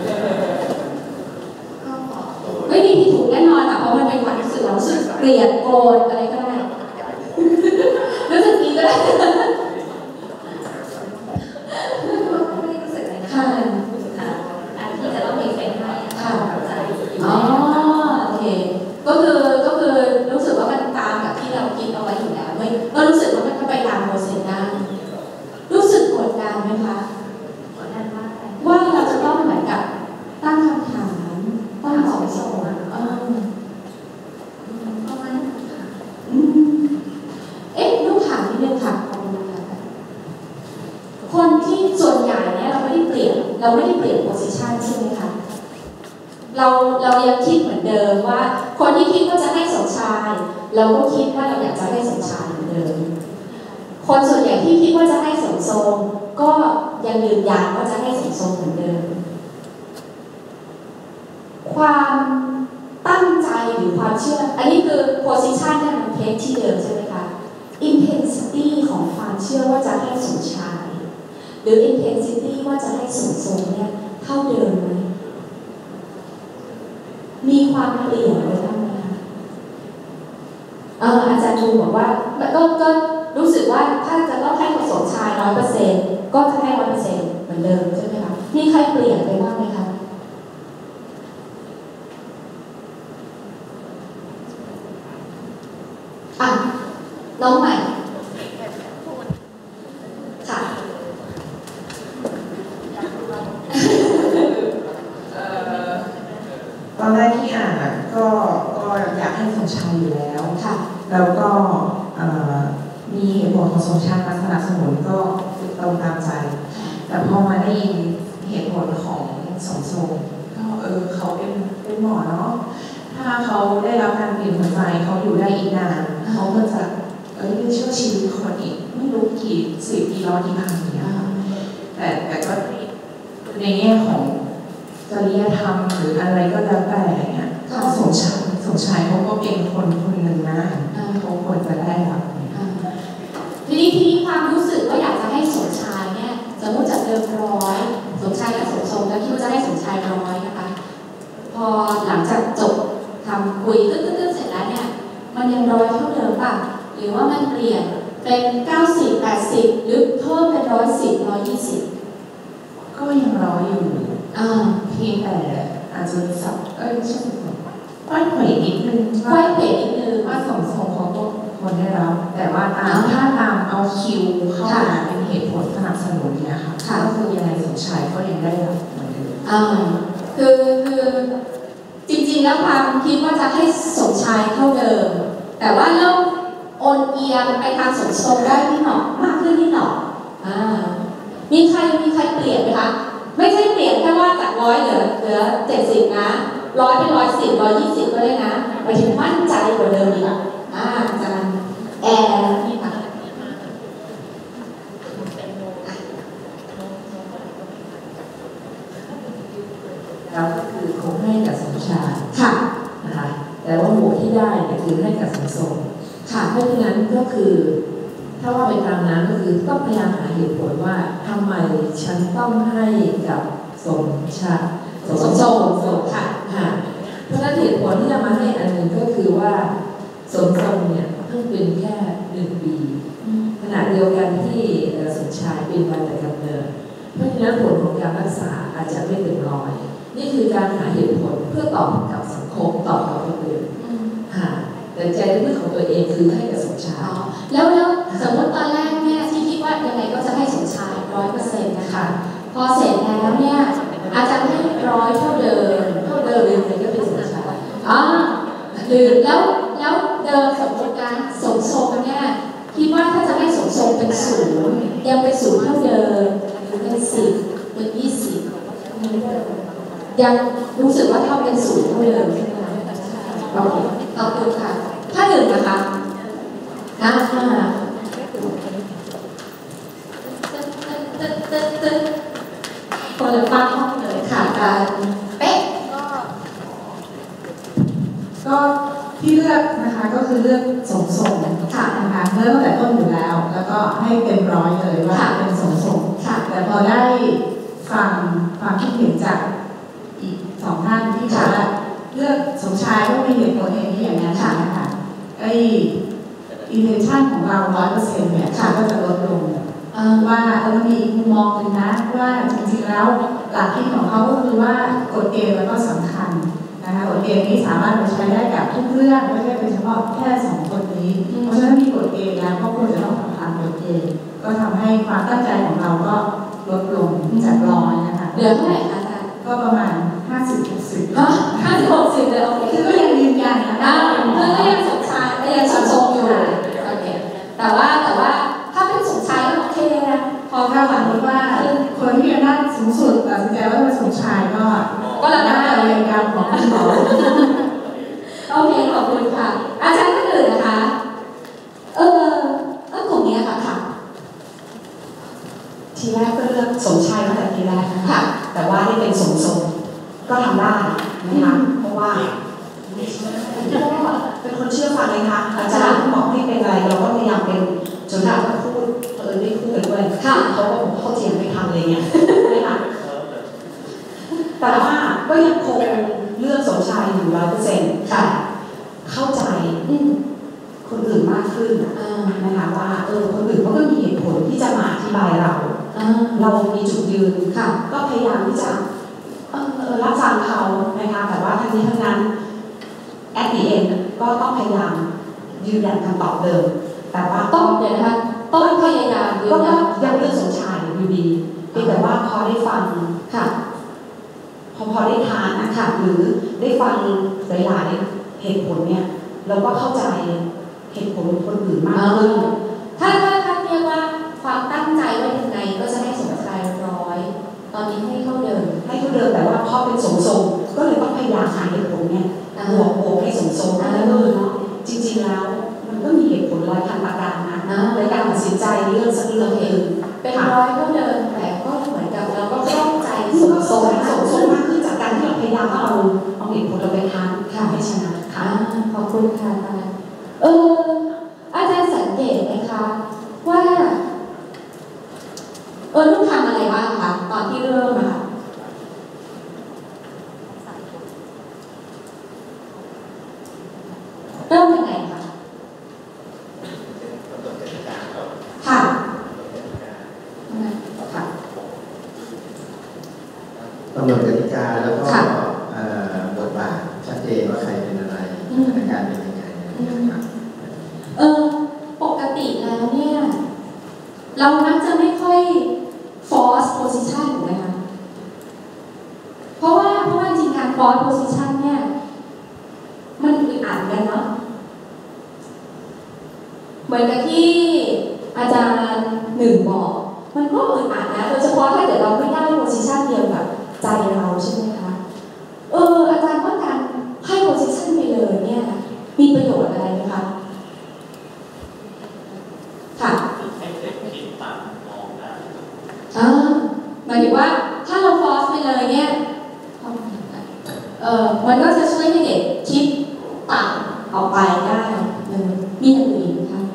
ไม่มีที่ถูกแน่นอนค่ะเพราะมันเป็นความรู้สึกเรารู้สึกเกลียดโกรธอะไรก็ได้รู้สึกดีก็ได้ที่จะต้องมีเฟซให้ค่ะโอเคก็คือรู้สึกว่ามันตามกับที่เราคิดเอาไว้อยู่แล้วก็รู้สึกว่ามันก็ไปตามโปรเซสได้รู้สึกกดดันไหมคะกดดันมากว่าเราจะต้องเหมือนกับตั้งคำถามตั้งสองสอนประมาณลูกถามนิดนึงค่ะคนที่ส่วนใหญ่เนี่ยเราไม่ได้เปลี่ยนโพสิชันใช่ไหมคะเรายังคิดเหมือนเดิมว่าคนที่คิดว่าจะให้สมชายเราก็คิดว่าเราอยากจะให้สมชายเหมือนเดิมคนส่วนใหญ่ที่คิดว่าจะให้สมทรงก็ยังยืนยันว่าจะให้สมทรงเหมือนเดิมความตั้งใจหรือความเชื่ออันนี้คือ position เนี่ยมันเพจที่เดิมใช่ไหมคะ intensity ของความเชื่อว่าจะให้สมชายหรือ intensity ว่าจะให้สมทรงเนี่ยเท่าเดิมไหมมีความเปลี่ยนไปบ้างไหมคะอาจารย์จูบอกว่าก็รู้สึกว่าถ้าจะต้องให้สมชาย 100% ก็จะให้ 100% เหมือนเดิมใช่ไหมคะมีใครเปลี่ยนไปบ้างไหมคะน้องใหม่ค่ะตอนแรกที่อ่านก็อยากให้สมชายอยู่แล้วแล้วก็มีเหตุผลของสมชายมาสนับสนุนก็ตรงตามใจแต่พอมาได้ยินเหตุผลของสมทรงก็เขาเป็นหมอเนาะถ้าเขาได้รับการเปลี่ยนหัวใจเขาอยู่ได้อีกนานเขาก็จะได้ช่วยชีวิตคนอีกไม่รู้กี่10 กี่ร้อยกี่พันเนี่ยแต่ก็ในแง่ของจริยธรรมหรืออะไรก็แล้วแต่เนี่ยสมชายเขาก็เป็นคนคนหนึ่งนะเขาควรจะได้รับทีนี้ความรู้สึกว่าอยากจะให้สมชายเนี่ยสมมติจากเดิม100สมชายกับสมทรงแล้วคิดว่าจะให้สมชาย100นะคะพอหลังจากจบทำคุยตึ้งเสร็จแล้วเนี่ยมันยัง100เท่าเดิมป่ะหรือว่ามันเปลี่ยนเป็น90 80หรือเพิ่มเป็น110 120 ก็ยัง100อยู่เพียงแต่อาจจะสับช่วงค่อยเผยนิดนึงว่าสมทรงเขาก็ควรได้รับแต่ว่าถ้าตามเอาคิวเข้ามาเป็นเหตุผลสนับสนุนเนี่ยค่ะก็คือยังไงสมชายก็ยังได้รับเหมือนเดิมคือจริงๆแล้วความคิดว่าจะให้สมชายเท่าเดิมแต่ว่าเริ่มโอนเอียงไปทางสมทรงได้นิดหน่อยมากขึ้นนิดหน่อยมีใครเปลี่ยนไหมคะไม่ใช่เปลี่ยนแค่ว่าจาก100เหลือ70นะ100เป็น110 120ก็ได้นะไปถึงมั่นใจกว่าเดิมอีกอาจารย์แอร์นี่ค่ะแล้วก็คือคงให้กับสมชายค่ะนะคะแต่ว่าหมวกที่ได้เนี่ยคือให้กับสมทรงค่ะเพราะฉะนั้นก็คือถ้าว่าไปตามนั้นก็คือต้องพยายามหาเหตุผลว่าทำไมฉันต้องให้กับสมชายสมทรงค่ะเพราะฉะนั้นเหตุผลที่จะมาให้อันหนึ่งก็คือว่าสมทรงเนี่ยเพิ่งเป็นแค่1 ปีขณะเดียวกันที่สมชายเป็นมาแต่กำเนิดเพราะฉะนั้นผลของการรักษาอาจจะไม่เต็มร้อยนี่คือการหาเหตุผลเพื่อตอบกับสังคมตอบกับคนอื่นแต่ใจลึกของตัวเองคือให้กับสมชายแล้วสมมติตอนแรกเนี่ยที่คิดว่ายังไงก็จะให้สมชาย100%นะคะพอเสร็จแล้วเนี่ยอาจจะให้100เท่าเดิมยังไงก็เป็นสมชายหรือแล้วเดิมสมมติการสมทรงเนี่ยคิดว่าถ้าจะให้สมทรงเป็น0ยังเป็น0เท่าเดิมหรือเป็น10เป็น20ยังรู้สึกว่าเท่าเป็น0เท่าเดิมใช่ไหมคะขอบคุณค่ะถ้า1นะคะคนละป้าห้องเลยค่ะการเป๊ะก็ที่เลือกนะคะก็คือเลือกสมทรงค่ะนะคะเริ่มตั้งแต่ต้นอยู่แล้วแล้วก็ให้เต็ม100เลยว่าเป็นสมทรงแต่พอได้ฟังความคิดเห็นจากอีก2 ท่านที่บอกว่าเลือกสมชายก็มีเหตุผลอย่างนั้นนะคะintention ของเรา 100% เนี่ยก็จะลดลงว่ามีมุมมองหนึ่งนะว่าจริงๆแล้วหลักคิดของเขาก็คือว่ากฎเกณฑ์แล้วก็สำคัญนะคะกฎเกณฑ์นี้สามารถใช้ได้กับทุกเรื่องไม่ใช่เป็นเฉพาะแค่2 คนนี้เพราะฉะนั้นมีกฎเกณฑ์แล้วก็ควรจะต้องทำตามกฎเกณฑ์ก็ทำให้ความตั้งใจของเราก็ลดลงจาก100นะคะเหลือเท่าไหร่คะอาจารย์ก็ประมาณ50-60 เลยโอเคคือก็ยังยืนยันนะก็ยังสมชายก็ยังสมทรงอยู่โอเคแต่ว่าถ้าเป็นสมชายก็โอเคนะพอถ้าฝันว่าคนที่มีอำนาจสูงสุดตัดสินใจว่าเป็นสมชายก็ระดับเรียนการของคุณหมอโอเคขอบคุณค่ะอาจารย์ท่านอื่นนะคะกลุ่มนี้ค่ะทีแรกก็เลือกสมชายตั้งแต่ทีแรกนะคะแต่ว่าได้เป็นสมทรงก็ทำได้นะคะเพราะว่าเป็นคนเชื่อฟังเลยค่ะอาจารย์บอกให้เป็นอะไรเราก็พยายามเป็นจนเราพูดได้พูดกันด้วยเขาก็เข้าเทียมไม่ทันเลยเนี่ยนะคะแต่ว่าก็ยังคงเลือกสมชายอยู่100%ค่ะเข้าใจคนอื่นมากขึ้นนะคะว่าคนอื่นเขาก็มีเหตุผลที่จะมาอธิบายเรามีจุดยืนค่ะก็พยายามที่จะรับฟังเขานะคะแต่ว่าทั้งนี้ทั้งนั้น at the end ก็ต้องพยายามยืนยันคำตอบเดิมแต่ว่าต้องเดี๋ยวนะคะต้องพยายามก็ยังเลือกสมชายอยู่ดีแต่ว่าพอได้ฟังค่ะพอได้ทานนะคะหรือได้ฟังหลายๆเหตุผลเนี่ยเราก็เข้าใจเหตุผลคนอื่นมากขึ้นถ้าเรียกว่าความตั้งใจว่ายังไงก็จะให้สมชาย100ตอนนี้ให้เท่าเดิมแต่ว่าพอเป็นสมทรงก็เลยต้องพยายามหาเหตุผลเนี่ยบวกให้สมทรงแล้วจริงๆแล้วมันก็มีเหตุผล100,000 ประการนะในการตัดสินใจเรื่องสักเรื่องเองเป็น100เท่าเดิมแต่ก็เหมือนกับเราก็เข้าใจสมลูกทำอะไรบ้างคะตอนที่เริ่มอะค่ะเริ่มยังไงคะค่ะกำหนดกติกาแล้วก็บทบาทชัดเจนว่าใครเป็นอะไรในการเป็นยังไงนะครับปกติแล้วเนี่ยเรามักจะไม่ค่อย force position ถูกไหมคะเพราะว่าจริงการ force position เนี่ยมันอึดอัดกันเนาะเหมือนกับที่อาจารย์หนึ่งบอกมันก็อึดอัดนะโดยเฉพาะถ้าเกิดเราไม่ได้ position เดียวกับใจเราใช่ไหมคะอาจารย์ว่าการให้ position ไปเลยเนี่ยมีประโยชน์อะไรไหมคะค่ะให้เด็กคิดตามมองได้หมายถึงว่าถ้าเรา force ไปเลยเนี่ยมันก็จะช่วยให้เด็กคิดต่างออกไปได้มีอย่างอื่นไหมคะ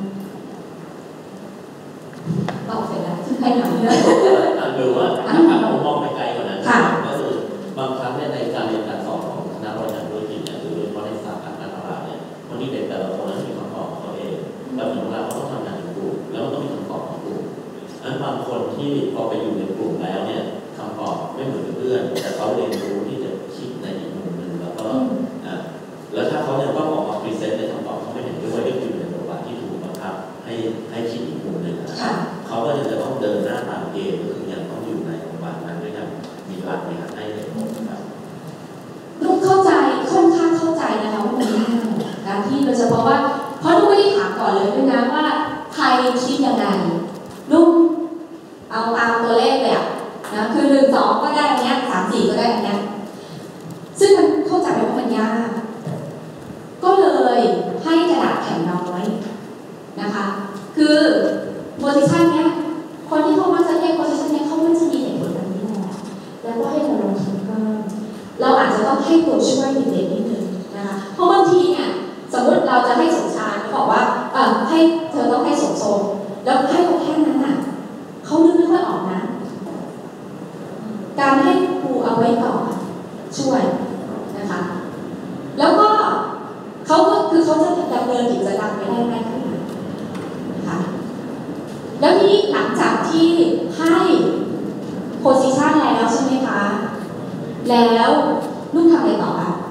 ตอบเสร็จแล้วใครถามเลยหรือว่าถ้าผมมองไปไกลกว่านั้นก็คือบางครั้งในการเรียนการสอนของคณะบริหารธุรกิจเนี่ยหรือโดยเฉพาะในสาขาการตลาดเนี่ยวันนี้เด็กแต่ละคนนั้นมีคำตอบของตัวเองแต่ถึงเวลาเขาต้องทำงานเป็นกลุ่มแล้วก็ต้องมีคำตอบของกลุ่มอันบางคนที่พอไปอยู่ในกลุ่มแล้วเนี่ยคำตอบไม่เหมือนเพื่อนแต่เขาเรียนรู้ที่จะคิดในอีกมุมหนึ่งแล้วก็แล้วถ้าเขาเนี่ยต้องออกมาพรีเซนต์ในคำตอบเขาไม่เห็นด้วยก็อยู่ในบทบาทที่ถูกบังคับให้คิดอีกมุมหนึ่งนะครับเขาก็จะต้องเดินหน้าตามเกมก็คือยังต้องอยู่ในบทบาทนั้นด้วยกันมีหลักในการให้เหตุผลนะครับลูกเข้าใจค่อนข้างเข้าใจนะคะว่ามันยากการที่โดยเฉพาะว่าเพราะลูกไม่ได้ถามก่อนเลยด้วยนะว่าใครคิดยังไงลูกเอาตามตัวเลขเลยนะคือ1 2ก็ได้อันเนี้ย3 4ก็ได้อันเนี้ยซึ่งมันเข้าใจว่ามันยากก็เลยให้กระดาษแผ่นน้อยนะคะคือโพซิชันเนี้ยคนที่เขามักจะเรียกโพซิชันเนี้ยเขาไม่จะมีเหตุผลแบบนี้แหละแล้วก็ให้เราลงทุนเพิ่มเราอาจจะต้องให้ตัวช่วยเด็กๆนิดนึงนะคะเพราะบางทีเนี่ยสมมติเราจะให้สมชายเขาบอกว่าให้เธอต้องให้สมทรงแล้วให้เขาแค่นั้นน่ะเขานึกไม่ค่อยออกนะการให้ครูเอาไว้ก่อนช่วยนะคะแล้วก็เขาก็คือเขาจะดำเนินกิจกรรมไปได้ไหมนะคะแล้วทีนี้หลังจากที่ให้โพซิชันแล้วใช่ไหมคะแล้วลูกทำอะไรต่อคะ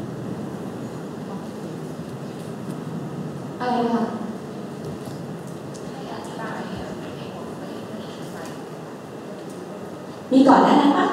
อะไรนะคะมีก่อนหน้านั้นปะ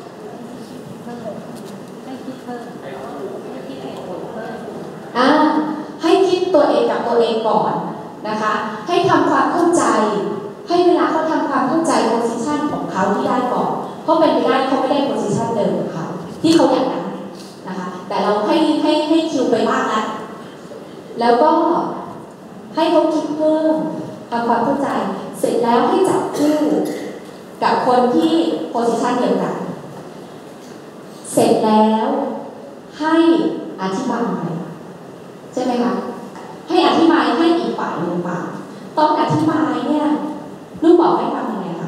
ให้คิดตัวเองกับตัวเองก่อนนะคะให้ทำความเข้าใจให้เวลาเขาทำความเข้าใจโพซิชันของเขาที่ได้ก่อนเพราะเป็นไปได้เขาไม่ได้โพซิชันเดิมของเขาที่เขาอยากได้นะคะแต่เราให้คิวไปบ้างแล้วก็ให้เขาคิดเพิ่มทำความเข้าใจเสร็จแล้วให้จับคู่กับคนที่โพซิชันเดียวกันเสร็จแล้วให้อธิบายใช่ไหมคะให้อธิบายให้อีกฝ่ายหนึ่งฟังตอนอธิบายเนี่ยลูกบอกให้ฟังยังไงคะ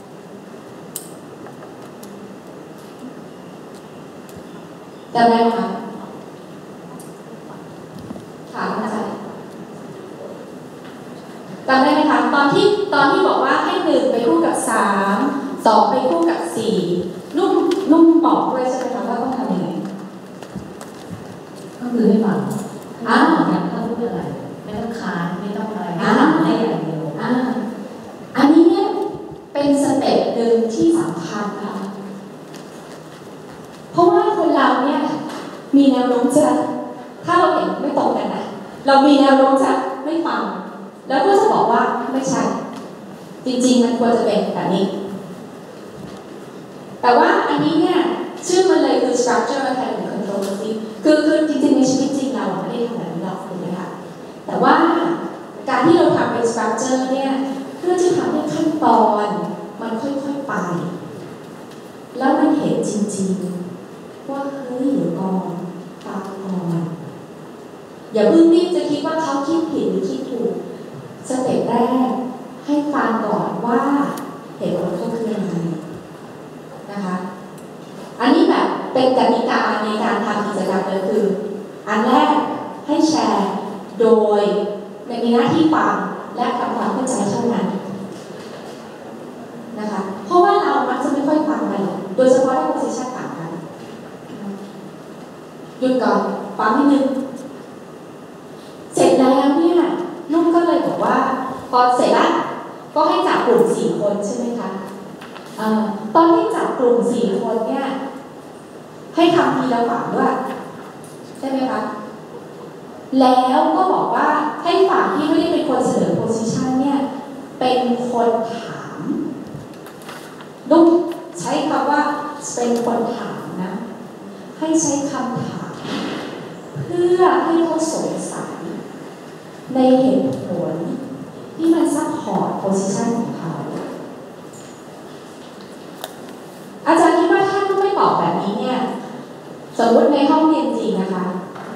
จำได้ไหมคะถามอาจารย์จำได้ไหมคะตอนที่บอกว่าให้1ไปคู่กับ3 2ไปคู่กับ4ลูกบอกด้วยใช่ไหมคะว่าต้องทำยังไงก็คือให้ฟังการเข้าพูดอะไรไม่ต้องค้านไม่ต้องอะไรให้อย่างเดียวอันนี้เนี่ยเป็นสเต็ปหนึ่งที่สำคัญค่ะเพราะว่าคนเราเนี่ยมีแนวโน้มจะถ้าเราเห็นไม่ตรงกันนะเรามีแนวโน้มจะไม่ฟังแล้วก็จะบอกว่าไม่ใช่จริงๆมันควรจะเป็นแบบนี้แต่ว่าอันนี้เนี่ยชื่อมันเลยคือ structure and controversy คือจริงๆในชีวิตจริงเราไม่ได้ทำแบบนี้หรอกถูกไหมคะแต่ว่าการที่เราทำเป็น structure เนี่ยเพื่อที่ทำให้ขั้นตอนมันค่อยๆไปแล้วมันเห็นจริงๆว่าเฮ้ยเดี๋ยวก่อนฟังก่อนอย่าเพิ่งรีบจะคิดว่าเขาคิดผิดหรือคิดถูกสเต็ปแรกให้ฟังก่อนว่าเหเหตุผลก็คืออะไรนะคะอันนี้แบบเป็นกติกาในการทำกิจกรรมเลยคืออันแรกให้แชร์โดยมีหน้าที่ฟังและทำความเข้าใจเท่านั้นนะคะเพราะว่าเรามักจะไม่ค่อยฟังกันโดยเฉพาะในโพสิชันต่างกันหยุดก่อนฟังนิดนึงเสร็จแล้วเนี่ยนุ่มก็เลยบอกว่าพอเสร็จแล้วก็ให้จับกลุ่ม4 คนใช่ไหมคะตอนที่จับกลุ่ม4 คนเนี่ยให้ทำทีละฝั่งด้วยใช่ไหมคะแล้วก็บอกว่าให้ฝั่งที่ไม่ได้เป็นคนเสนอโพสิชันเนี่ยเป็นคนถามนุ่มใช้คำว่าเป็นคนถามนะให้ใช้คำถามเพื่อให้เขาสงสัยในเหตุผลที่มันซัพพอร์ตโพสิชันของเขาอาจารย์คิดว่าถ้าไม่บอกแบบนี้เนี่ยสมมติในห้องเรียนจริงนะคะ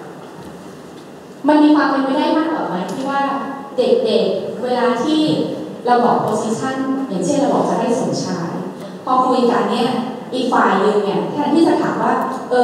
มันมีความเป็นไปได้มากกว่าไหมที่ว่าเด็กๆเวลาที่เราบอกโพสิชันอย่างเช่นเราบอกจะให้สมชายพอคุยกันเนี่ยอีกฝ่ายหนึ่งเนี่ยแทนที่จะถามว่า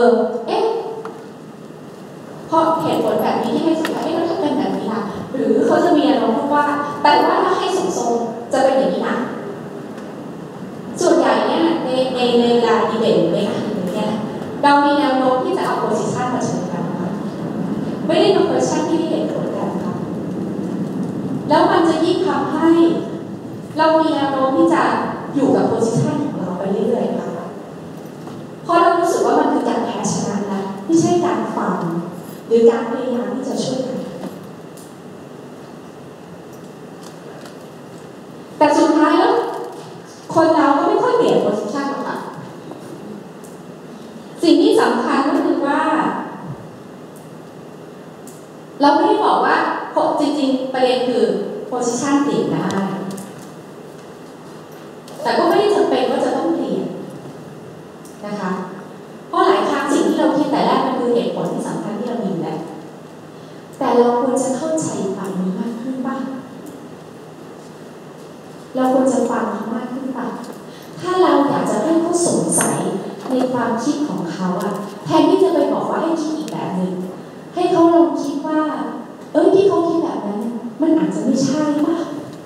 เพราะเหตุผลแบบนี้ที่ให้สมชายมันจะเป็นแบบนี้นะหรือเขาจะมีอารมณ์ว่าแต่ว่าถ้าให้สมทรงจะเป็นอย่างนี้นะส่วนใหญ่เนี่ยในเวลาดีเบตในครั้งนี้เนี่ยเรามีแนวโน้มที่จะเอาโพสิชันมาเฉยกันนะคะไม่ได้เป็นโพสิชันที่ได้เห็นผลกันค่ะแล้วมันจะยิ่งทำให้เรามีแนวโน้มที่จะอยู่กับโพสิชันของเราไปเรื่อยๆค่ะเพราะเรารู้สึกว่ามันคือการแพ้ชนะนะไม่ใช่การฟังหรือการพยายามที่จะช่วยกันแต่สุดท้ายแล้วคนเราก็ไม่ค่อยเปลี่ยนโพสิชันหรอกค่ะสิ่งที่สำคัญก็คือว่าเราไม่ได้บอกว่าจริงๆประเด็นคือโพสิชันเปลี่ยนได้แต่ก็ไม่ได้จำเป็นว่าจะต้องเปลี่ยนนะคะเพราะหลายครั้งสิ่งที่เราคิดแต่แรกมันคือเหตุผลที่สำคัญที่เรามีแหละแต่เราควรจะเข้าใจฝ่ายนี้มากขึ้นบ้างเราควรจะฟังเขามากขึ้นป่ะถ้าเราอยากจะให้เขาสงสัยในความคิดของเขาอะแทนที่จะไปบอกว่าให้คิดอีกแบบหนึ่งให้เขาลองคิดว่าที่เขาคิดแบบนั้นมันอาจจะไม่ใช่ป่ะ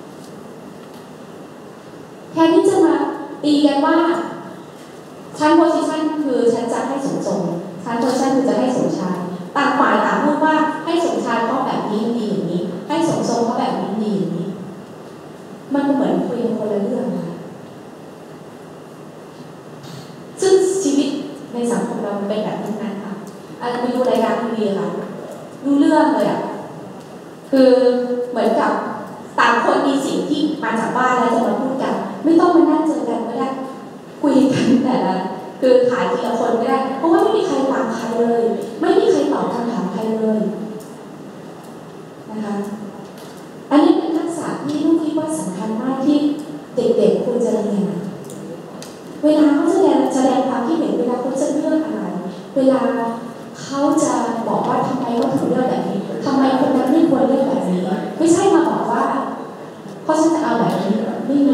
แทนที่จะมาตีกันว่าชั้นโพสิชันคือฉันจะให้สมทรงชั้นโพสิชันคือจะให้สมชายต่างฝ่ายต่างพูดว่าให้สมชายเพราะแบบนี้ดีอย่างนี้ให้สมทรงเพราะแบบนี้ดีอย่างนี้มันเหมือนคุยกันคนละเรื่องนะซึ่งชีวิตในสังคมเราเป็นแบบนั้นค่ะอาจจะไปดูรายการทีวีค่ะรู้เรื่องเลยอ่ะคือเหมือนกับต่างคนมีสิ่งที่มาจากบ้านแล้วจะมาพูดกันไม่ต้องมานั่งเจอกันก็ได้คุยกันแต่ละคือขายทีละคนก็ได้เพราะว่าไม่มีใครฟังใครเลยไม่มีใครตอบคำถามใครเลยนะคะอันนี้เป็นทักษะที่ลูกคิดว่าสำคัญมากที่เด็กๆควรจะเรียนเวลาเขาแสดงความคิดเห็นเวลาเขาจะเลือกอะไรเวลาเขาจะบอกว่าทำไมเขาถึงเลือกแบบนี้ทำไมคนนั้นไม่ควรเลือกแบบนี้ไม่ใช่มาบอกว่าเพราะฉันจะเอาแบบนี้ไม่มี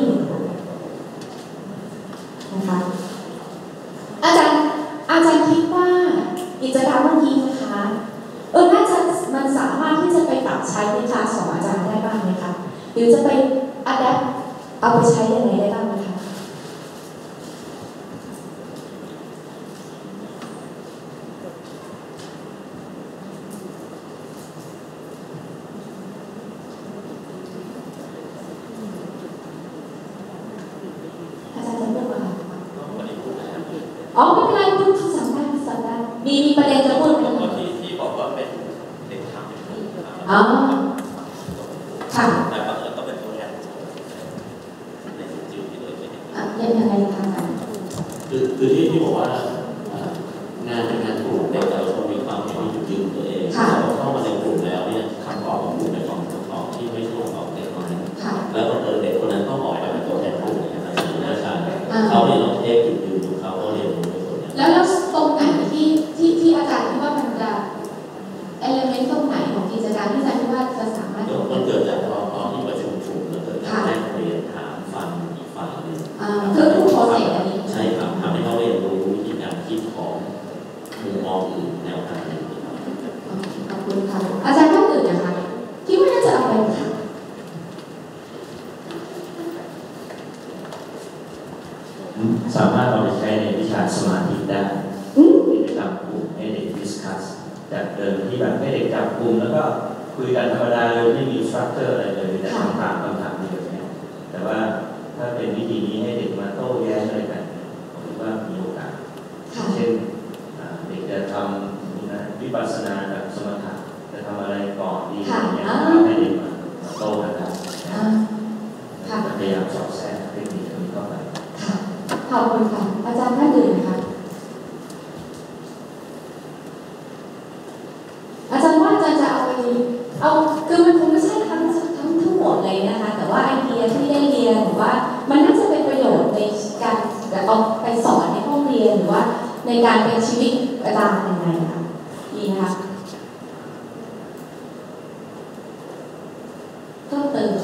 นะคะอาจารย์คิดว่ากิจกรรมเมื่อกี้นะคะน่าจะมันสามารถที่จะไปปรับใช้ในคลาสของอาจารย์ได้บ้างไหมคะหรือจะไปอัดแอปเอาไปใช้ยังไงได้บ้างไหมคะอาจารย์จะเลือกอะไรไม่เป็นไรพูดสั่งได้มีประเด็นจะพูดไหมที่บอกว่าเป็นเด็กทำค่ะแต่บางคนต้องเป็นตัวแทนในจิวที่โดยไม่เห็นยังไงคะคือที่บอกว่างานเป็นงานกลุ่มเด็กแต่ละคนมีความเห็นที่ยืนตัวเองเราเข้ามาในกลุ่มแล้วเนี่ยคำตอบของกลุ่มเป็นคำตอบที่ไม่ตรงกับเด็กคนนั้นแล้วบังเอิญเด็กคนนั้นต้องออกไปเป็นตัวแทนกลุ่มในสิ่งที่เขาเนี่ยต้องเทคจุดยืนของเขาเรียนรู้ในส่วนนี้แล้วตรงไหนที่อาจารย์คิดว่ามันจะเอลิเมนต์ตรงไหนของกิจการที่อาจารย์คิดว่าจะสามารถมันเกิดจากตอนที่ประชุมกลุ่มแล้วเกิดการแลกเปลี่ยนถามฟังอีกฝ่ายนึงสามารถเอาไปใช้ในวิชาสมาธิได้กิจกรรมกลุ่มให้เด็กดิสคัสจากเดิมที่แบบให้เด็กจับกลุ่มแล้วก็คุยกันธรรมดาเลยไม่มีสตรัคเจอร์อะไรเลยแต่คำถามเดียวเนี่ยแต่ว่าถ้าเป็นวิธีนี้ให้เด็กมาโต้แย้งอะไรกันผมคิดว่ามีโอกาสเช่นเด็กจะทำวิปัสสนาแบบสมถะจะทำอะไรก่อนดีอะไรเงี้ยให้เด็กมาโต้กันได้พยายามสอดแทรกเทคนิคนี้เข้าไปขอบคุณค่ะอาจารย์ท่านอื่นนะคะอาจารย์ว่าอาจารย์จะเอาคือมันคงไม่ใช่ทั้งหมดเลยนะคะแต่ว่าไอเดียที่ได้เรียนหรือว่ามันน่าจะเป็นประโยชน์ในการเอาไปสอนในห้องเรียนหรือว่าในการเป็นชีวิตอาจารย์ยังไงคะดีนะคะก็เติม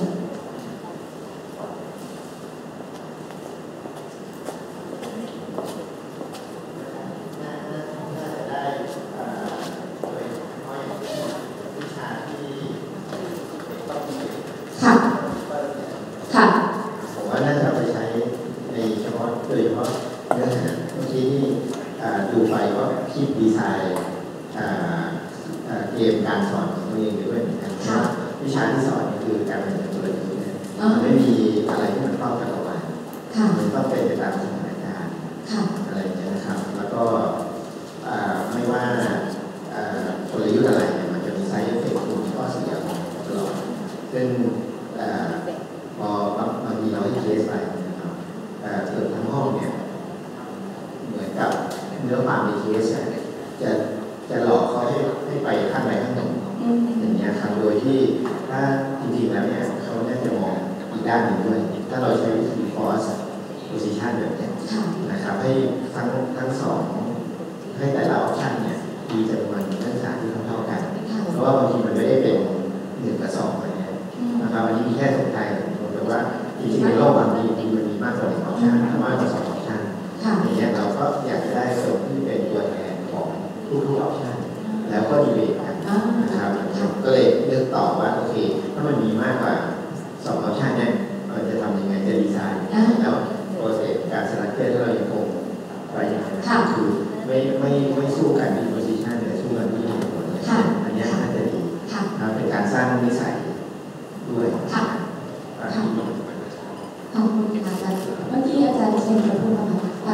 ผมว่าน่าจะเอาไปใช้ในเฉพาะโดยเฉพาะเนื้อหาเมื่อกี้ที่ดูไปก็คิดดีไซน์เกมการสอนของตัวเองด้วยเหมือนกันเพราะวิชาที่สอนนี่คือการเป็นตัวเองมันไม่มีอะไรที่มันครอบจักรวาลมันต้องเป็นไปตามสถานการณ์อะไรอย่างเงี้ยนะครับแล้วก็ไม่ว่ากลยุทธ์อะไรเนี่ยมันจะมีไซด์เอฟเฟกต์มีข้อเสียตลอดซึ่งพอบางทีเราให้เคสไปนะครับเกิดทั้งห้องเนี่ยเหมือนกับเนื้อความในเคสจะหลอกเขาให้ไปข้างใดข้างหนึ่งอย่างเงี้ยครับโดยที่ถ้าจริงๆแล้วเนี่ยเขาน่าจะมองอีกด้านหนึ่งด้วยถ้าเราใช้วิธีฟอร์สโพซิชันแบบนี้นะครับให้ทั้งสองให้แต่ละออปชันเนี่ยมีจำนวนนักศึกษาที่เท่ากันเพราะว่าบางทีมันไม่ได้เป็น1 กับ 2อะไรเงี้ยนะครับอันนี้มีแค่สนใจแต่ว่าจริงๆในโลกมันมีมากกว่า1 ออปชันมากกว่า2 ออปชันอย่างเงี้ยเราก็อยากจะได้คนที่เป็นตัวแทนของทุกๆออปชันแล้วก็ดีเบตกันนะครับก็เลยเลือกตอบว่าโอเคถ้ามันมีมากกว่า2 ออปชันเนี่ยเราจะทำยังไงจะดีไซน์แล้วโปรเซสการสลักเกอร์ที่เรายังคงไว้อย่างนั้นคือไม่สู้กันที่โพซิชันแต่สู้กันที่เหตุผลอันนี้น่าจะดีเป็นการสร้างนิสัยด้วยค่ะขอบคุณค่ะอาจารย์เมื่อกี้อาจารย์เชิญมาพูดนะคะ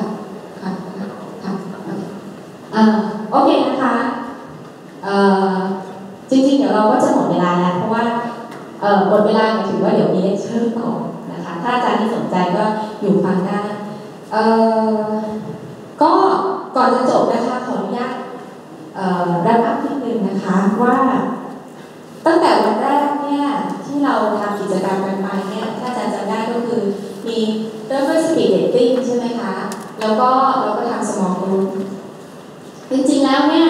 โอเคนะคะจริงๆเดี๋ยวเราก็จะหมดเวลาแล้วเพราะว่าหมดเวลาหมายถึงว่าเดี๋ยวมีเลคเชอร์ต่อนะคะถ้าอาจารย์ที่สนใจก็อยู่ฟังได้ก็ก่อนจะจบนะคะขออนุญาตรับอัพนิดนึงนะคะว่าตั้งแต่วันแรกเนี่ยที่เราทำกิจกรรมกันไปเนี่ยถ้าอาจารย์จำได้ก็คือมีเริ่มด้วย speed dating ใช่ไหมคะแล้วก็เราก็ทำ small group จริงๆแล้วเนี่ย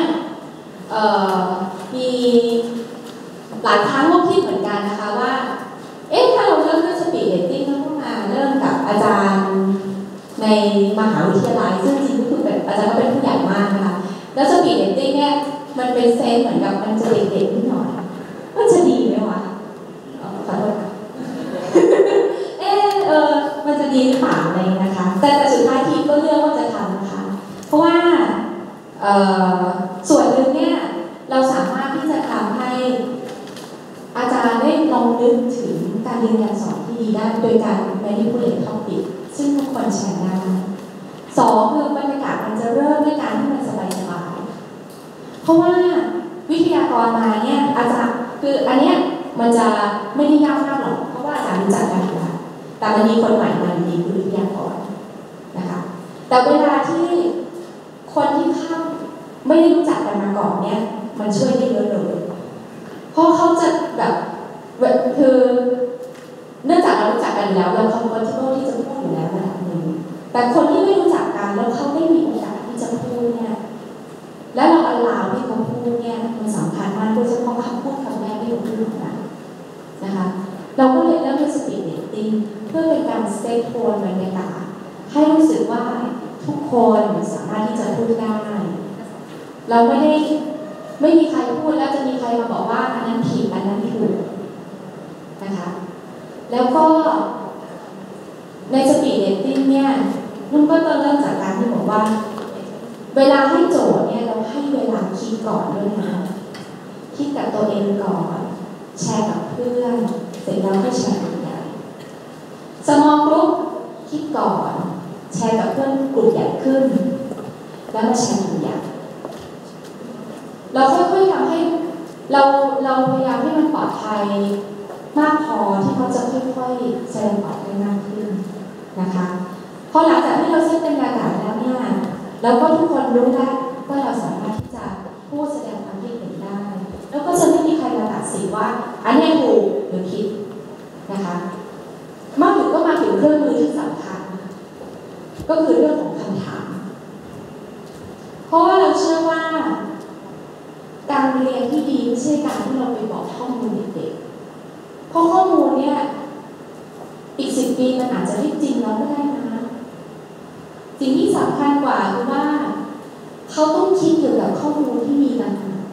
มีหลายครั้งก็คิดเหมือนกันนะคะว่าถ้าเราเริ่มด้วย speed dating แล้วก็มาเริ่มกับอาจารย์ในมหาวิทยาลัยซึ่งจริงๆคือแบบอาจารย์ก็เป็นผู้ใหญ่มากนะคะแล้ว speed dating เนี่ยมันเป็นเซนส์เหมือนกับมันจะเด็กๆนิดหน่อยมันจะดีไหมวะขอโทษค่ะมันจะดีหรือเปล่าอะไรนะคะแต่สุดท้ายทีมก็เลือกว่าจะทำนะคะเพราะว่าส่วนหนึ่งเนี่ยเราสามารถที่จะทำให้อาจารย์ได้ลองนึกถึงการเรียนการสอนที่ดีได้โดยการmanipulate topic ซึ่งทุกคนแชร์ได้2คือบรรยากาศมันจะเริ่มด้วยการที่มันสบายๆเพราะว่าวิทยากรมาเนี่ยอาจารย์คืออันเนี้ยมันจะไม่ได้ยากมากหรอกเพราะว่าอาจารย์รู้จักกันอยู่แล้วแต่มันมีคนใหม่มาดีคือวิทยากรนะคะแต่เวลาที่คนที่เข้าไม่ได้รู้จักกันมาก่อนเนี่ยมันช่วยได้เยอะเลยเพราะเขาจะแบบคือเนื่องจากเรารู้จักกันแล้วเราคอมฟอร์ทเบิลที่จะพูดอยู่แล้วระดับหนึ่งแต่คนที่ไม่รู้จักกันแล้วเขาไม่มีโอกาสที่จะพูดเนี่ยแล้วเราallowให้เขาพูดเนี่ยมันสำคัญมากโดยเฉพาะคำพูดคำแรกที่เราพูดนะคะเราก็เลยเริ่มด้วย speed dating เพื่อเป็นการเซตโทนบรรยากาศให้รู้สึกว่าทุกคนสามารถที่จะพูดได้เราไม่มีใครพูดแล้วจะมีใครมาบอกว่าอันนั้นผิดอันนั้นถูกนะคะแล้วก็ใน speed dating เนี่ยนุ่นก็ต้องเริ่มจากการที่บอกว่าเวลาให้โจทย์เนี่ยเราให้เวลาคิดก่อนด้วยนะคิดกับตัวเองก่อนแชร์กับเพื่อนเสร็จแล้วก็แชร์กับใหญ่ small group คิดก่อนแชร์กับเพื่อนกลุ่มใหญ่ขึ้นแล้วมาแชร์กลุ่มใหญ่เราค่อยๆทำให้เราพยายามให้มันปลอดภัยมากพอที่เขาจะค่อยๆแสดงออกได้มากขึ้นนะคะพอหลังจากที่เราเซตบรรยากาศแล้วเนี่ยเราก็ทุกคนรู้แล้วว่าเราสามารถที่จะพูดแสดงความคิดเห็นได้แล้วก็จะไม่มีใครมาตัดสินว่าอันนี้ถูกหรือผิดนะคะมาถึงก็มาถึงเครื่องมือที่สำคัญก็คือเรื่องของคำถามเพราะว่าเราเชื่อว่าการเรียนที่ดีไม่ใช่การที่เราไปบอกข้อมูลเด็กๆเพราะข้อมูลเนี่ยอีก10 ปีมันอาจจะไม่จริงแล้วก็ได้นะสิ่งที่สำคัญกว่าคือว่าเขาต้องคิดเกี่ยวกับข้อมูลที่มีกัน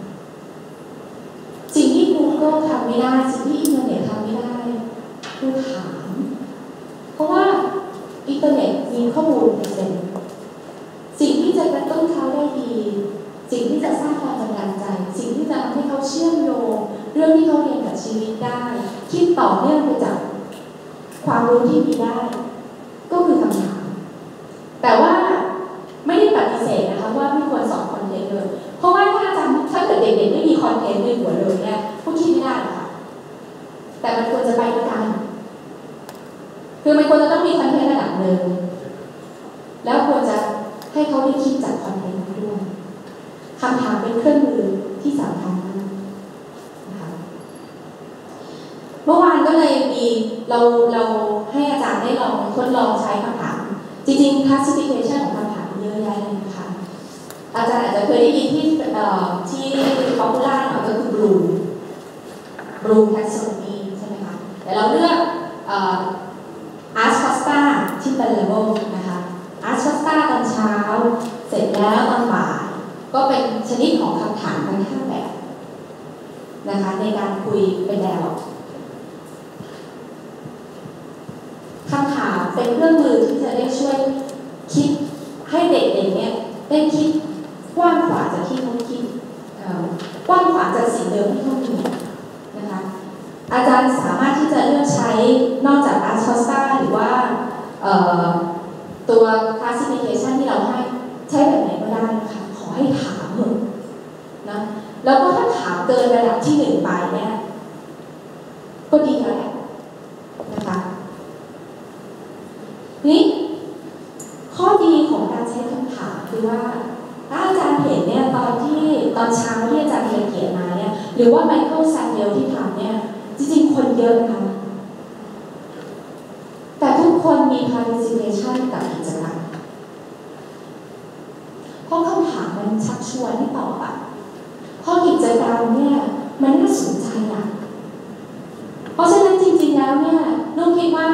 สิ่งที่ Google ทำไม่ได้สิ่งที่อินเทอร์เน็ตทำไม่ได้คือถามเพราะว่าอินเทอร์เน็ตมีข้อมูลเต็มสิ่งที่จะกระตุ้นเขาได้ดีสิ่งที่จะสร้างความบันดาลใจสิ่งที่จะทำให้เขาเชื่อมโยงเรื่องที่เขาเรียนกับชีวิตได้คิดต่อเนื่องไปจากความรู้ที่มีได้ก็คือคำถามแต่ว่าไม่ได้ปฏิเสธนะคะว่าไม่ควรสอนคอนเทนต์เลยเพราะว่าถ้าเกิดเด็กๆไม่มีคอนเทนต์ในหัวเลยเนี่ยพวกคิดไม่ได้หรอกค่ะแต่มันควรจะไปด้วยกันคือมันควรจะต้องมีคอนเทนต์ระดับหนึ่งแล้วควรจะให้เขาได้คิดจากคอนเทนต์นั้นด้วยคำถามเป็นเครื่องมือที่สำคัญมากนะคะเมื่อวานก็เลยมีเราให้อาจารย์ได้ลองทดลองใช้คำถามจริงๆ classification ของคำถามเยอะแยะเลยนะคะอาจารย์อาจจะเคยได้ยินที่popular หน่อยก็คือ Bloom taxonomy ใช่ไหมคะแต่เราเลือกAsk Pasta ที่เป็น level นะคะ Ask Pasta ตอนเช้าเสร็จแล้วตอนบ่ายก็เป็นชนิดของคำถามทั้ง5แบบนะคะในการคุยเป็นแนวคำถามเป็นเครื่องมือที่จะได้ช่วยคิดให้เด็กๆเนี่ยได้คิดกว้างขวางจากที่เขาคิดกว้างขวางจากสิ่งเดิมที่เขามีนะคะอาจารย์สามารถที่จะเลือกใช้นอกจาก Ask Pasta หรือว่าตัว classification ที่เราให้ใช้แบบไหนก็ได้นะคะขอให้ถามนะแล้วก็ถ้าถามเกินระดับที่1ไปเนี่ยก็ดีแล้วแหละนะคะนี่ข้อดีของการใช้คำถามคือว่าถ้าอาจารย์เห็นเนี่ยตอนเช้าที่อาจารย์เขียนมาเนี่ยหรือว่าไมเคิลแซมเดลที่ทำเนี่ยจริงๆคนเยอะนะคะแต่ทุกคนมี participation กับกิจกรรมเพราะคำถามมันชักชวนให้ตอบอ่ะเพราะกิจกรรมเนี่ยมันน่าสนใจอ่ะเพราะฉะนั้นจริงๆแล้วเนี่ยนุ่นคิดว่า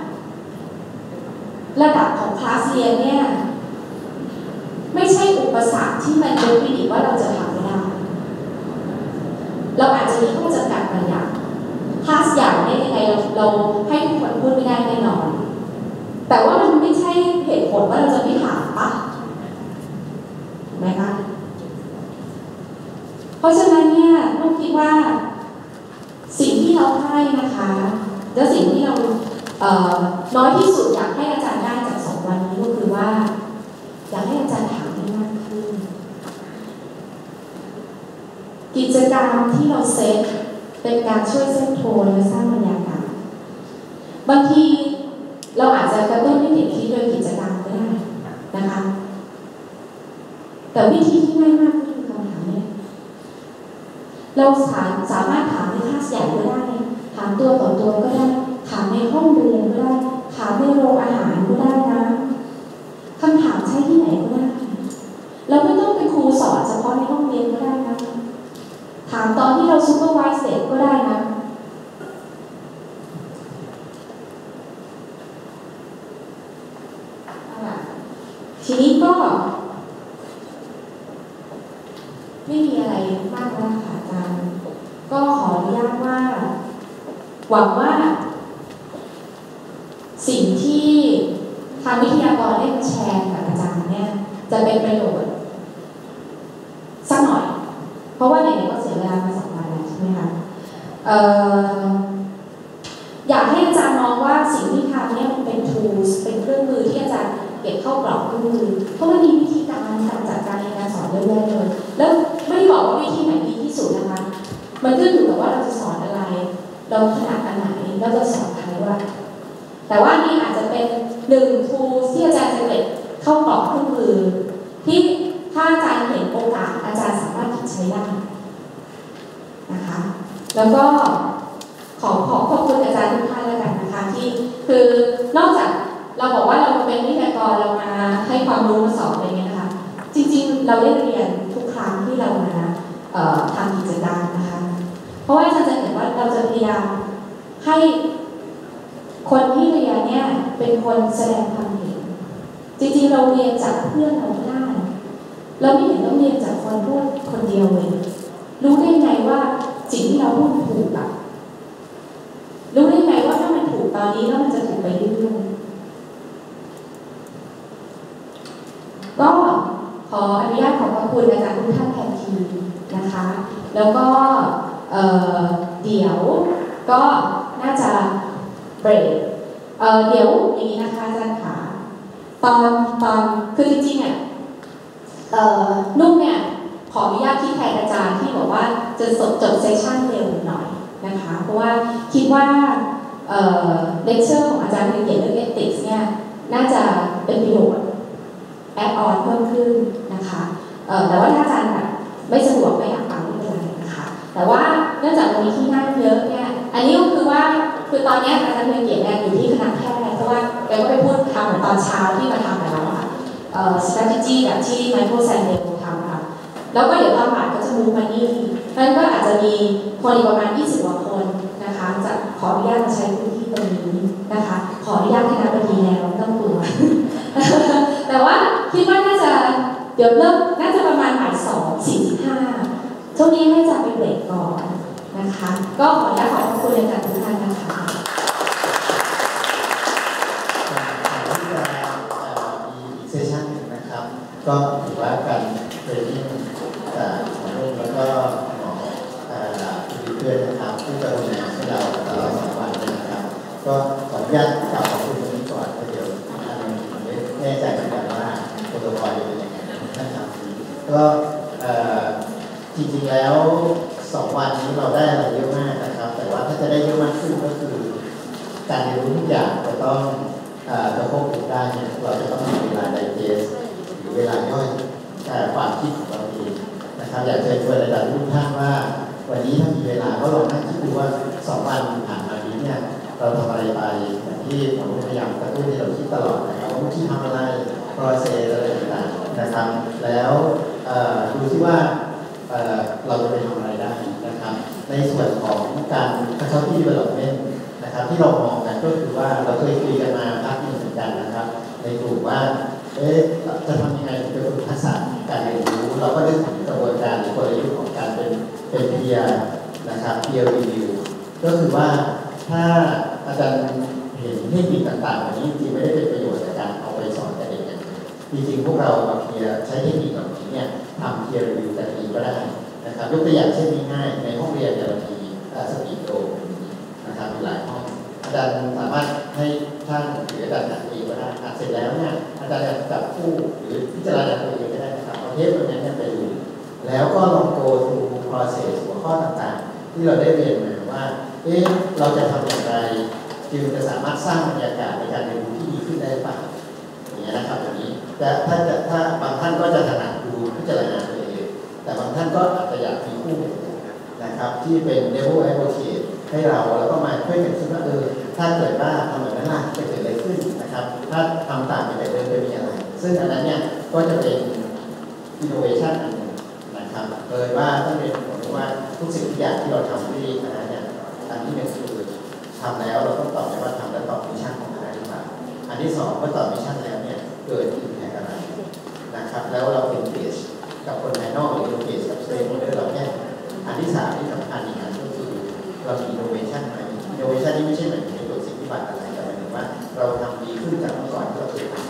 ระดับของคลาสเรียนเนี่ยไม่ใช่อุปสรรคที่มันเป็นวิธีว่าเราจะทำไม่ได้เราอาจจะมีข้อจำกัดบางอย่างคลาสใหญ่เนี่ยยังไงเราให้ทุกคนพูดไม่ได้แน่นอนแต่ว่ามันไม่ใช่เหตุผลว่าเราจะไม่ถามปะถูกไหมคะเพราะฉะนั้นเนี่ยนุ่นคิดว่าสิ่งที่เราให้นะคะและสิ่งที่เราน้อยที่สุดอยากให้อาจารย์ได้จาก2 วันนี้ก็คือว่าอยากให้อาจารย์ถามให้มากขึ้นกิจกรรมที่เราเซตเป็นการช่วยเซตโทนและสร้างบรรยากาศบางทีเราอาจจะกระตุ้นให้เด็กคิดโดยกิจกรรมก็ได้นะคะแต่วิธีที่ง่ายมากก็คือคำถามเนี่ยเราสามารถถามในคลาสใหญ่ก็ได้ถามตัวต่อตัวก็ได้ถามในห้องเรียนก็ได้ถามในโรงอาหารก็ได้นะคำถามใช้ที่ไหนก็ได้เราไม่ต้องเป็นครูสอนเฉพาะในห้องเรียนก็ได้นะถามตอนที่เราซูเปอร์ไวส์เด็กก็ได้นะทีนี้ก็ไม่มีอะไรมากแล้วค่ะอาจารย์ก็ขออนุญาตว่าหวังว่าสิ่งที่ทางวิทยากรได้มาแชร์กับอาจารย์เนี่ยจะเป็นประโยชน์สักหน่อยเพราะว่าไหนๆก็เสียเวลามา2 วันแล้วใช่ไหมคะอยากให้อาจารย์มองว่าสิ่งที่ทำเนี่ยเป็น tools เป็นเครื่องมือที่อาจารย์เก็บเข้ากรอบเครื่องมือเพราะว่ามีวิธีการจัดการในการสอนเยอะแยะเลยแล้วไม่ได้บอกว่าวิธีไหนดีที่สุดนะคะมันขึ้นอยู่กับว่าเราจะสอนอะไรเราถนัดอันไหนเราจะสอนใครว่าแต่ว่านี่อาจจะเป็น1 tools ที่อาจารย์จะเก็บเข้ากรอบเครื่องมือที่ถ้าอาจารย์เห็นโอกาสอาจารย์สามารถใช้ได้นะคะแล้วก็ขอบคุณอาจารย์ทุกท่านแล้วกันนะคะที่คือนอกจากเราบอกว่าเราเป็นวิทยากรเรามาให้ความรู้มาสอนอะไรเงี้ยนะคะจริงๆเราได้เรียนทุกครั้งที่เรามาทำกิจกรรมนะคะเพราะว่าอาจารย์จะเห็นว่าเราจะพยายามให้คนที่เรียนเนี่ยเป็นคนแสดงความเห็นจริงๆเราเรียนจากเพื่อนเราไม่ได้เราไม่เห็นต้องเรียนจากคนพูดคนเดียวเลยรู้ได้ไงว่าสิ่งที่เราพูดถูกอะรู้ได้ไงว่าถ้ามันถูกตอนนี้แล้วมันจะถูกไปเรื่อยๆก็ขออนุญาตขอบพระคุณอาจารย์ทุกท่านแทนทีนะคะแล้วก็เดี๋ยวก็น่าจะเบรกเดี๋ยวอย่างนี้นะคะอาจารย์ค่ะตอนคือจริงๆเนี่ยนุ่มเนี่ยขออนุญาตที่แทนอาจารย์ที่บอกว่าจะจบเซสชั่นเร็วหน่อยนะคะเพราะว่าคิดว่าเลคเชอร์ของอาจารย์เกี่ยวกับเรื่อง ethics เนี่ยน่าจะเป็นประโยชน์แอดออนเพิ่มขึ้นนะคะแต่ว่าถ้าอาจารย์แบบไม่สะดวกไม่อยากฟังไม่เป็นไรนะคะแต่ว่าเนื่องจากมีที่นั่งเยอะเนี่ยอันนี้ก็คือว่าคือตอนนี้อาจารย์เกียรติเนี่ยอยู่ที่คณะแพทย์เพราะว่าแกก็ไปพูดทำเหมือนตอนเช้าที่มาทำกับเราค่ะstrategy แบบที่ไมเคิลแซนเดลทำค่ะแล้วก็เดี๋ยวตอนบ่ายก็จะมูฟมานี่นั่นก็อาจจะมีคนอีกประมาณ20 กว่าคนนะคะจะขออนุญาตมาใช้พื้นที่ตรงนี้นะคะขออนุญาตคณะบดีแล้วไม่ต้องกลัว แต่ว่าคิดว่าน่าจะเดี๋ยวเริ่มน่าจะประมาณบ่าย 2:45 ช่วงนี้ให้อาจารย์ไปเบรกก่อนนะคะก็ขออนุญาตขอบคุณอาจารย์ทุกท่านนะคะเซสชั่นหนึ่งนะครับก็ถือว่าการเทรนนิ่งของลูกแล้วก็หมอเพื่อนนะครับที่กรุณาให้เราตลอด2 วันนะครับก็ขออนุญาตกล่าวขอบคุณตรงนี้ก่อนเดี๋ยวท่านไม่แน่ใจเหมือนกันว่าโปรโตคอลจะเป็นยังไงนะครับก็จริงๆแล้ว2 วันนี้เราได้อะไรเยอะมากนะครับแต่ว่าถ้าจะได้เยอะมากขึ้นก็คือการเรียนรู้ทุกอย่างจะต้องจะควบคุมได้เนี่ยเราจะต้องมีเวลาไดเจสหรือเวลาย่อยความคิดของเราเองนะครับอยากเชิญชวนอาจารย์ทุกท่านว่าวันนี้ถ้ามีเวลาก็ลองนั่งคิดดูว่า2 วันผ่านมานี้เนี่ยเราทำอะไรไปอย่างที่ผมพยายามกระตุ้นให้เราคิดตลอดนะครับว่าที่ทำอะไรโปรเซสอะไรต่างๆนะครับแล้วดูที่ว่าเราจะไปทำอะไรได้นะครับในส่วนของการ capacity development นะครับที่เรามองกันก็คือว่าเราเคยคุยกันมาพักหนึ่งเหมือนกันนะครับในกลุ่มว่าจะทำยังไงถึงจะฝึกทักษะการเรียนรู้เราก็ได้ถึงกระบวนการหรือกลยุทธ์ของการเป็นเพียร์นะครับ peer review ก็คือว่าถ้าอาจารย์เห็นเทคนิคต่างๆวันนี้จริงไม่ได้เป็นประโยชน์ในการเอาไปสอนแต่เด็กอย่างจริงๆพวกเราบางทีใช้เทคนิคเหล่านี้เนี่ยทำ peer review กันเองก็ได้นะครับยกตัวอย่างเช่นง่ายๆในห้องเรียนแต่ละทีสปีดโตนะครับมีหลายห้องอาจารย์สามารถให้ท่านหรืออาจารย์อัดเองก็ได้อัดเสร็จแล้วเนี่ยอาจารย์จะจับคู่หรือพิจารณาตัวเองก็ได้นะครับเอาเทปตัวนี้ไปดูแล้วก็ลอง go through process หัวข้อต่างๆที่เราได้เรียนมาว่าเราจะทำอย่างไรจึงจะสามารถสร้างบรรยากาศในการเรียนรู้ที่ดีขึ้นได้ป่ะอย่างนี้นะครับแบบนี้แต่ถ้าบางท่านก็จะถนัดดูพิจารณาตัวเองแต่บางท่านก็อาจจะอยากมีคู่นะครับที่เป็น level advocate ให้เราแล้วก็มาช่วยกันคิดว่าถ้าเกิดว่าทำแบบนั้นล่ะจะเกิดอะไรขึ้นนะครับถ้าทำต่างไปจากเดิมจะมีอะไรซึ่งอันนั้นเนี่ยก็จะเป็น innovation อันหนึ่งนะครับเลยว่าต้องเป็นผมว่าทุกสิ่งทุกอย่างที่เราทำที่คณะเนี่ยอันที่หนึ่งคือทำแล้วเราต้องตอบได้ว่าทำแล้วตอบมิชชั่นของคณะหรือเปล่าอันที่2เมื่อตอบมิชชั่นแล้วเนี่ยเกิดอิมแพคอะไรนะครับแล้วเราเป็นเกจกับคนภายนอกหรือเกจกับสเตทโฮลเดอร์เราเนี่ยอันที่3ที่สำคัญอีกอันก็คือเรามี innovation ไหม innovation นี่ไม่ใช่หมายถึงตัวสิ่งที่บัตรอะไรแต่หมายถึงว่าเราทำดีขึ้นจากเมื่อก่อนที่เราเคยท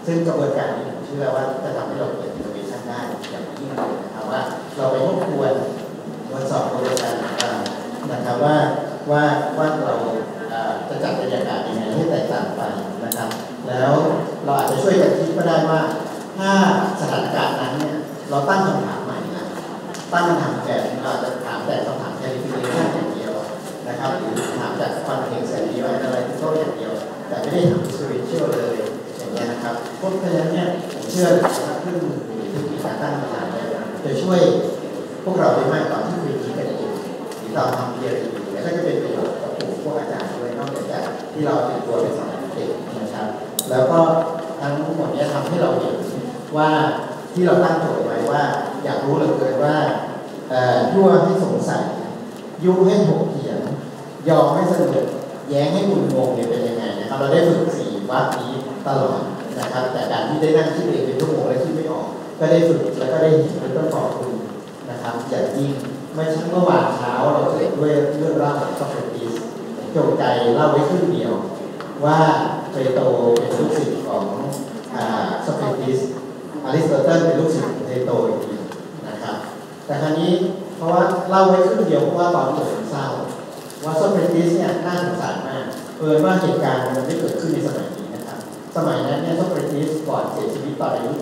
ซึ่งกระบวนการนี้ผมเชื่อว่าจะทำให้เราเกิด innovation ได้อย่างยิ่งเลยนะครับว่าเราไปทบทวนตรวจสอบกระบวนการต่างๆนะครับว่าเราจะจัดบรรยากาศยังไงให้แตกต่างไปนะครับแล้วเราอาจจะช่วยกันคิดก็ได้ว่าถ้าสถานการณ์นั้นเนี่ยเราตั้งคำถามใหม่นะตั้งคำถามแบบเราจะถามแต่คำถามแค่นี้อย่างเดียวนะครับหรือถามจากคอนเทกต์อย่างเดียวอะไรที่เขาอย่างเดียวแต่ไม่ได้ถาม spiritual เลยอย่างเงี้ยนะครับเพราะฉะนั้นเนี่ยผมเชื่อว่าเครื่องมือหรือที่มีการตั้งคำถามจะช่วยพวกเราได้มากกว่าที่คุยคิดกันเองหรือเราทำเรียนอยู่แล้วก็จะเป็นประโยชน์กับพวกอาจารย์ด้วยนอกจากที่เราเป็นตัวเป็นสอนเด็กนะครับแล้วก็ทั้งหมดนี้ทำให้เราเห็นว่าที่เราตั้งโจทย์ไว้ว่าอยากรู้เหลือเกินว่ายั่วให้สงสัยยุให้ถกเถียงยอมให้สนุกแย้งให้คุณงงเนี่ยเป็นยังไงนะครับเราได้ฝึก4 วัดนี้ตลอดนะครับแต่การที่ได้นั่งคิดเองเป็นชั่วโมงและคิดไม่ออกก็ได้ฝึกแล้วก็ได้เห็นต้นต่อคุณนะครับอย่างยิ่งเมื่อวานเช้าเราเกิดด้วยเรื่องเล่าของซอเครติสจงใจเล่าไว้ครึ่งเดียวว่าเปโตรเป็นลูกศิษย์ของซอเครติสอริสโตเติลเป็นลูกศิษย์ของเปโตรอีกทีนะครับแต่ครั้นี้เพราะว่าเล่าไว้ครึ่งเดียวเพราะว่าตอนเกิดเศร้าว่าซอเครติสเนี่ยน่าสงสารมากว่าเหตุการณ์มันไม่เกิดขึ้นในสมัยนี้นะครับสมัยนั้นเนี่ยซอเครติสก่อนเสียชีวิตตอนอายุ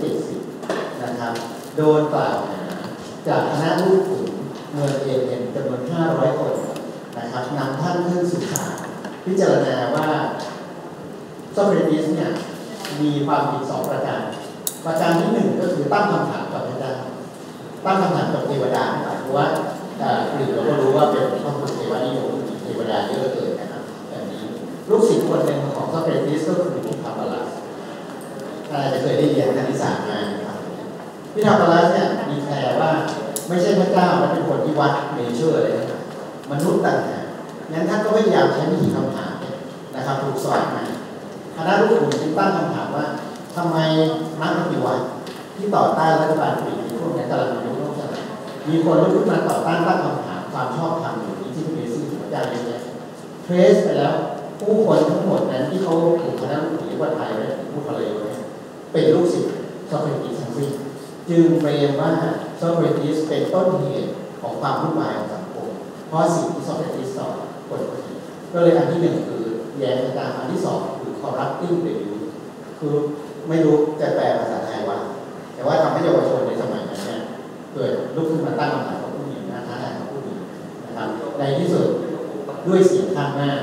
70นะครับโดนกล่าวหาจากคณะลูกขุนเมืองเอเธนส์จำนวน500 คนนะครับนำท่านขึ้นสู่ศาลพิจารณาว่าซอเครติสเนี่ยมีความผิด2 ประการที่1ก็คือตั้งคำถามกับพระเจ้าตั้งคำถามกับเทวดาเพราะว่ากรีกเราก็รู้ว่าเป็นพระพุทธเทวานิยมเทวดาเยอะเกินนะครับแบบนี้ลูกศิษย์คนหนึ่งของซอเครติสก็คือพิทาโกรัสอาจจะเคยได้เรียนคณิตศาสตร์มาครับพิทาโกรัสเนี่ยมีแปลว่าไม่ใช่พระเจ้ามันเป็นคนที่วัดเนเจอร์เลยนะครับมนุษย์ต่างหากงั้นท่านก็พยายามใช้วิธีคำถามนะครับถูกสอนมาคณะลูกขุนจึงตั้งคำถามว่าทำไมนักปฏิวัติที่ต่อต้านรัฐบาลกรีกในช่วงนี้กำลังมีโลกสมัยมีคนลุกขึ้นมาต่อต้านตั้งคำถามความชอบธรรมอยู่ที่เมซี่พระเจ้าเนี่ยเทรสไปแล้วผู้คนทั้งหมดนั้นที่เขาถูกคณะลูกขุนเรียกว่าไทยและผู้คนเลยเป็นลูกศิษย์ซอเครติสทั้งสิ้นจึงเฟรมว่าซอเครติสเป็นต้นเหตุของความวุ่นวายของสังคมเพราะสิ่งที่ซอเครติสสอนคนก็เลยอันที่1คือแย้งตามอันที่2คือ corrupting the youth คือไม่รู้จะแปลภาษาไทยว่าแต่ว่าทำให้เยาวชนในสมัยนั้นเนี่ยเกิดลุกขึ้นมาตั้งคำถามกับผู้หญิงท้าทายกับผู้หญิงนะครับในที่สุดด้วยเสียงข้างมาก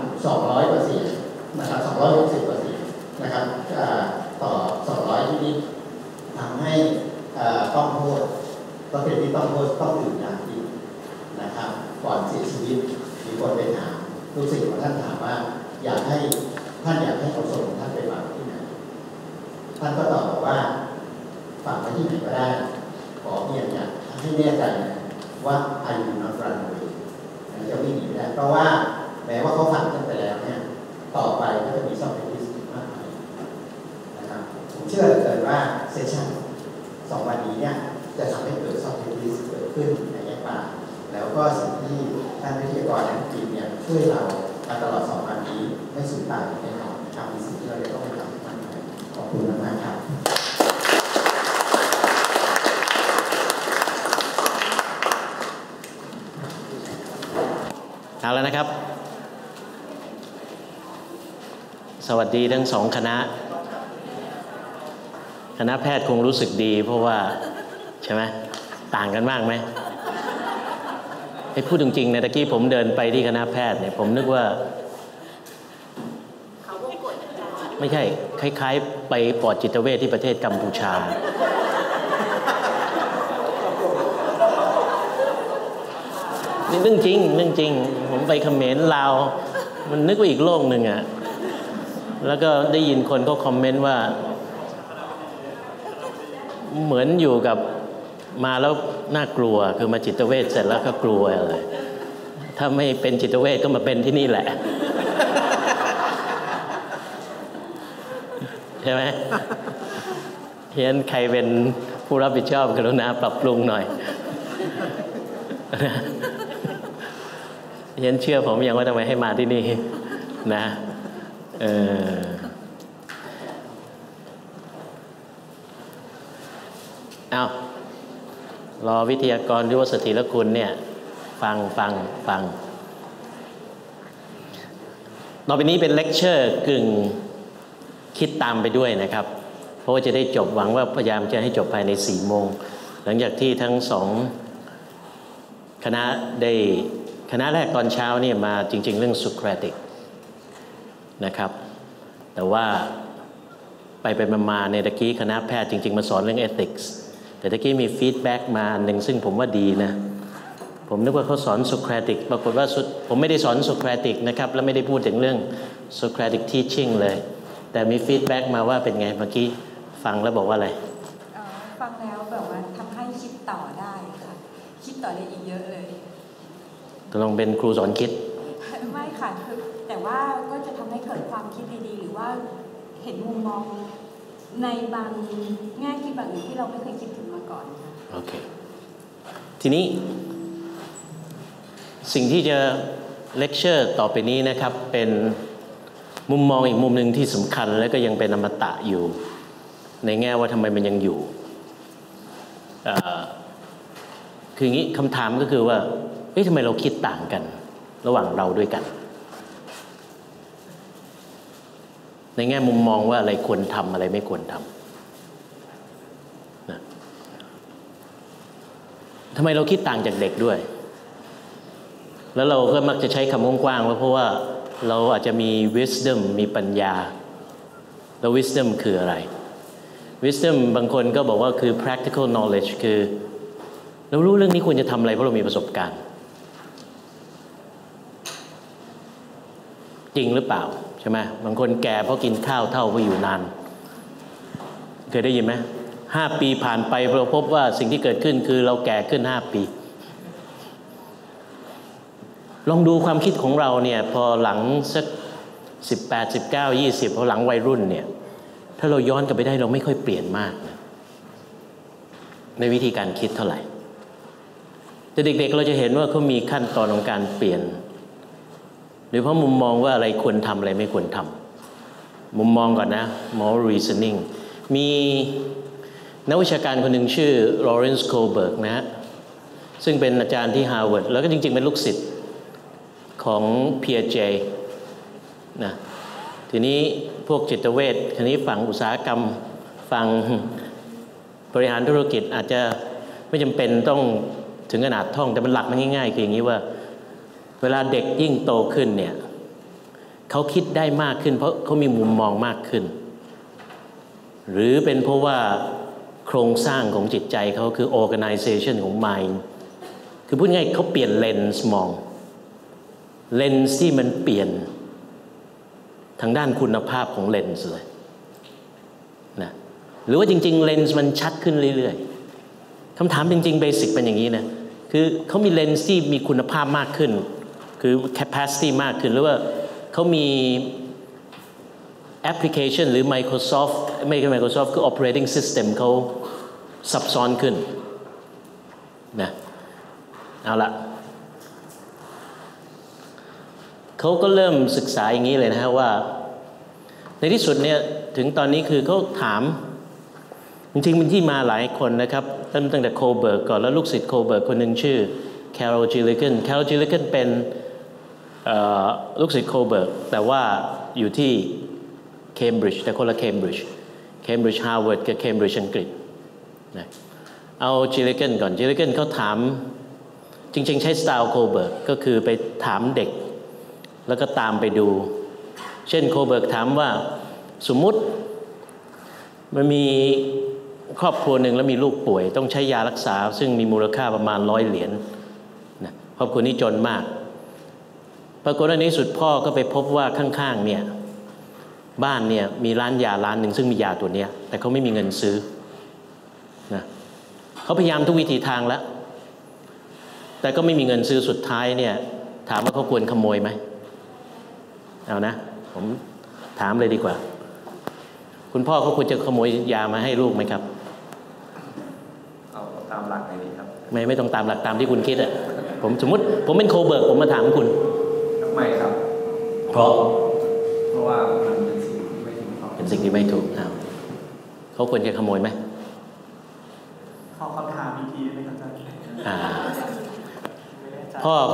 200%นะครับ260%นะครับต่อ200ที่ทำให้ต้องโทษต้องเป็นที่ต้องโทษต้องดื่มน้ำกินนะครับก่อนเสียชีวิตมีคนไปถามลูกศิษย์ของท่านถามว่าอยากให้เอาศพของท่านไปฝังที่ไหนท่านก็ตอบบอกว่าฝังไว้ที่ไหนก็ได้ขอเพียงให้แน่ใจว่าอายุนับรันเลยจะวิ่งหนีไม่ได้เพราะว่าแม้ว่าเขาฝังกันไปแล้วเนี่ยต่อไปก็จะมีซอเครติสมากมายนะครับผมเชื่อเหลือเกินว่าเซสชั่น2 วันนี้เนี่ยจะทำให้เกิดซอเครติสเกิดขึ้นในแยกป่าแล้วก็สิ่งที่ท่านวิทยากรนักกินเนี่ยช่วยเรามาตลอด2 วันนี้ไม่สูญเปล่าแน่นอนนะครับมีสิ่งที่เราจะต้องทำมากมายขอบคุณมากครับเอาแล้วนะครับสวัสดีทั้ง2 คณะแพทย์คงรู้สึกดีเพราะว่าใช่ไหมต่างกันมากไหมให้พูดจริงๆนะตะกี้ผมเดินไปที่คณะแพทย์เนี่ยผมนึกว่าไม่ใช่คล้ายๆไปปอดจิตเวชที่ประเทศกัมพูชานี่เรื่องจริงผมไปเขมรลาวมันนึกว่าอีกโลกหนึ่งอ่ะแล้วก็ได้ยินคนก็คอมเมนต์ว่าเหมือนอยู่กับมาแล้วน่ากลัวคือมาจิตเวชเสร็จแล้วก็กลัวอะไรถ้าไม่เป็นจิตเวชก็มาเป็นที่นี่แหละใช่ไหมเห็นใครเป็นผู้รับผิดชอบกรุณาปรับปรุงหน่อยเห็นเชื่อผมยังว่าทำไมให้มาที่นี่นะเอารอวิทยากรหรือว่าเสถียรคุณเนี่ยฟังต่อไปนี้เป็นเลคเชอร์กึ่งคิดตามไปด้วยนะครับเพราะว่าจะได้จบหวังว่าพยายามจะให้จบภายใน4 โมงหลังจากที่ทั้ง2คณะได้คณะแรกตอนเช้าเนี่ยมาจริงๆเรื่องสุเครติกนะครับแต่ว่าไปมาในตะกี้คณะแพทย์จริงๆมาสอนเรื่อง ethics แต่ตะกี้มีฟีดแบ็กมาหนึ่งซึ่งผมว่าดีนะผมนึกว่าเขาสอนโซเครติกปรากฏว่าผมไม่ได้สอนโซเครติกนะครับและไม่ได้พูดถึงเรื่องโซเครติกทีชิ่งเลยแต่มีฟีดแบ็กมาว่าเป็นไงเมื่อกี้ฟังแล้วบอกว่าอะไรฟังแล้วแบบว่าทำให้คิดต่อได้ค่ะคิดต่อได้อีกเยอะเลยลองเป็นครูสอนคิดไม่ค่ะคือแต่ว่าก็จะทำให้เกิดความคิดดีๆหรือว่าเห็นมุมมองในบางแง่คิดบางอย่างที่เราไม่เคยคิดถึงมาก่อนค่ะโอเคทีนี้สิ่งที่จะเลคเชอร์ต่อไปนี้นะครับเป็นมุมมองอีกมุมหนึ่งที่สำคัญและก็ยังเป็นอมตะอยู่ในแง่ว่าทำไมมันยังอยู่คืออย่างนี้คำถามก็คือว่าทำไมเราคิดต่างกันระหว่างเราด้วยกันในแง่มุมมองว่าอะไรควรทำอะไรไม่ควรทำนะทำไมเราคิดต่างจากเด็กด้วยแล้วเราก็มักจะใช้คำกว้างๆว่าเพราะว่าเราอาจจะมี wisdom มีปัญญาแล้ว wisdom คืออะไร wisdom บางคนก็บอกว่าคือ practical knowledge คือเรารู้เรื่องนี้ควรจะทำอะไรเพราะเรามีประสบการณ์จริงหรือเปล่าใช่ไหมบางคนแก่เพราะกินข้าวเท่าเพราะอยู่นานเคยได้ยินไหม5 ปีผ่านไปเราพบว่าสิ่งที่เกิดขึ้นคือเราแก่ขึ้น5 ปีลองดูความคิดของเราเนี่ยพอหลังสัก18 19 20พอหลังวัยรุ่นเนี่ยถ้าเราย้อนกลับไปได้เราไม่ค่อยเปลี่ยนมากนะในวิธีการคิดเท่าไหร่แต่เด็กๆเราจะเห็นว่าเขามีขั้นตอนของการเปลี่ยนโดยเฉพาะมุมมองว่าอะไรควรทำอะไรไม่ควรทำมุมมองก่อนนะ moral reasoning มีนักวิชาการคนหนึ่งชื่อ Lawrence Kohlberg นะฮะซึ่งเป็นอาจารย์ที่ Harvard แล้วก็จริงๆเป็นลูกศิษย์ของ Piaget นะทีนี้พวกจิตเวชทีนี้ฝั่งอุตสาหกรรมฝั่งบริหารธุรกิจอาจจะไม่จำเป็นต้องถึงขนาดท่องแต่มันหลักมันง่ายๆคืออย่างนี้ว่าเวลาเด็กยิ่งโตขึ้นเนี่ยเขาคิดได้มากขึ้นเพราะเขามีมุมมองมากขึ้นหรือเป็นเพราะว่าโครงสร้างของจิตใจเขาคือ organization ของ mind คือพูดง่ายเขาเปลี่ยนเลนส์มองเลนส์ที่มันเปลี่ยนทางด้านคุณภาพของเลนส์เลยนะหรือว่าจริงๆเลนส์มันชัดขึ้นเรื่อยๆคำถามจริงๆเบสิกเป็นอย่างนี้นะคือเขามีเลนส์ที่มีคุณภาพมากขึ้นคือ capacity มากขึ้นหรือว่าเขามีแอปพลิเคชันหรือ Microsoft ไม่ใช่ Microsoft คือ operating system เขาซับซ้อนขึ้นนะเอาละเขาก็เริ่มศึกษาอย่างนี้เลยนะฮะว่าในที่สุดเนี่ยถึงตอนนี้คือเขาถามจริงๆมันที่มาหลายคนนะครับตั้งแต่โคเบิร์กก่อนแล้วลูกศิษย์โคเบิร์กคนหนึ่งชื่อแคโรล จิลลิเกนเป็นลูกศิษย์โคเบิร์กแต่ว่าอยู่ที่เคมบริดจ์แต่คนละเคมบริดจ์ฮาร์วาร์ดกับเคมบริดจ์อังกฤษนะเอาจิลลิเกนก่อนจิลลิเกนเขาถามจริงๆใช้สไตล์โคเบิร์กก็คือไปถามเด็กแล้วก็ตามไปดูเช่นโคเบิร์กถามว่าสมมุติมันมีครอบครัวหนึ่งแล้วมีลูกป่วยต้องใช้ยารักษาซึ่งมีมูลค่าประมาณ100 เหรียญนะครอบครัวนี้จนมากปรากฏว่าในที่สุดพ่อก็ไปพบว่าข้างๆเนี่ยบ้านเนี่ยมีร้านยาร้านหนึ่งซึ่งมียาตัวนี้แต่เขาไม่มีเงินซื้อนะเขาพยายามทุกวิธีทางแล้วแต่ก็ไม่มีเงินซื้อสุดท้ายเนี่ยถามว่าเขาควรขโมยไหมเอานะผมถามเลยดีกว่าคุณพ่อเขาควรจะขโมยยามาให้ลูกไหมครับเอาตามหลักไหนดีครับไม่ต้องตามหลักตามที่คุณคิดอ่ะผมสมมติผมเป็นโคเบิร์กผมมาถามคุณไม่ครับเพราะว่ามันเป็นสิ่งที่ไม่ถูกเป็นสิ่งที่ไม่ถูกเขาควรจะขโมยไหม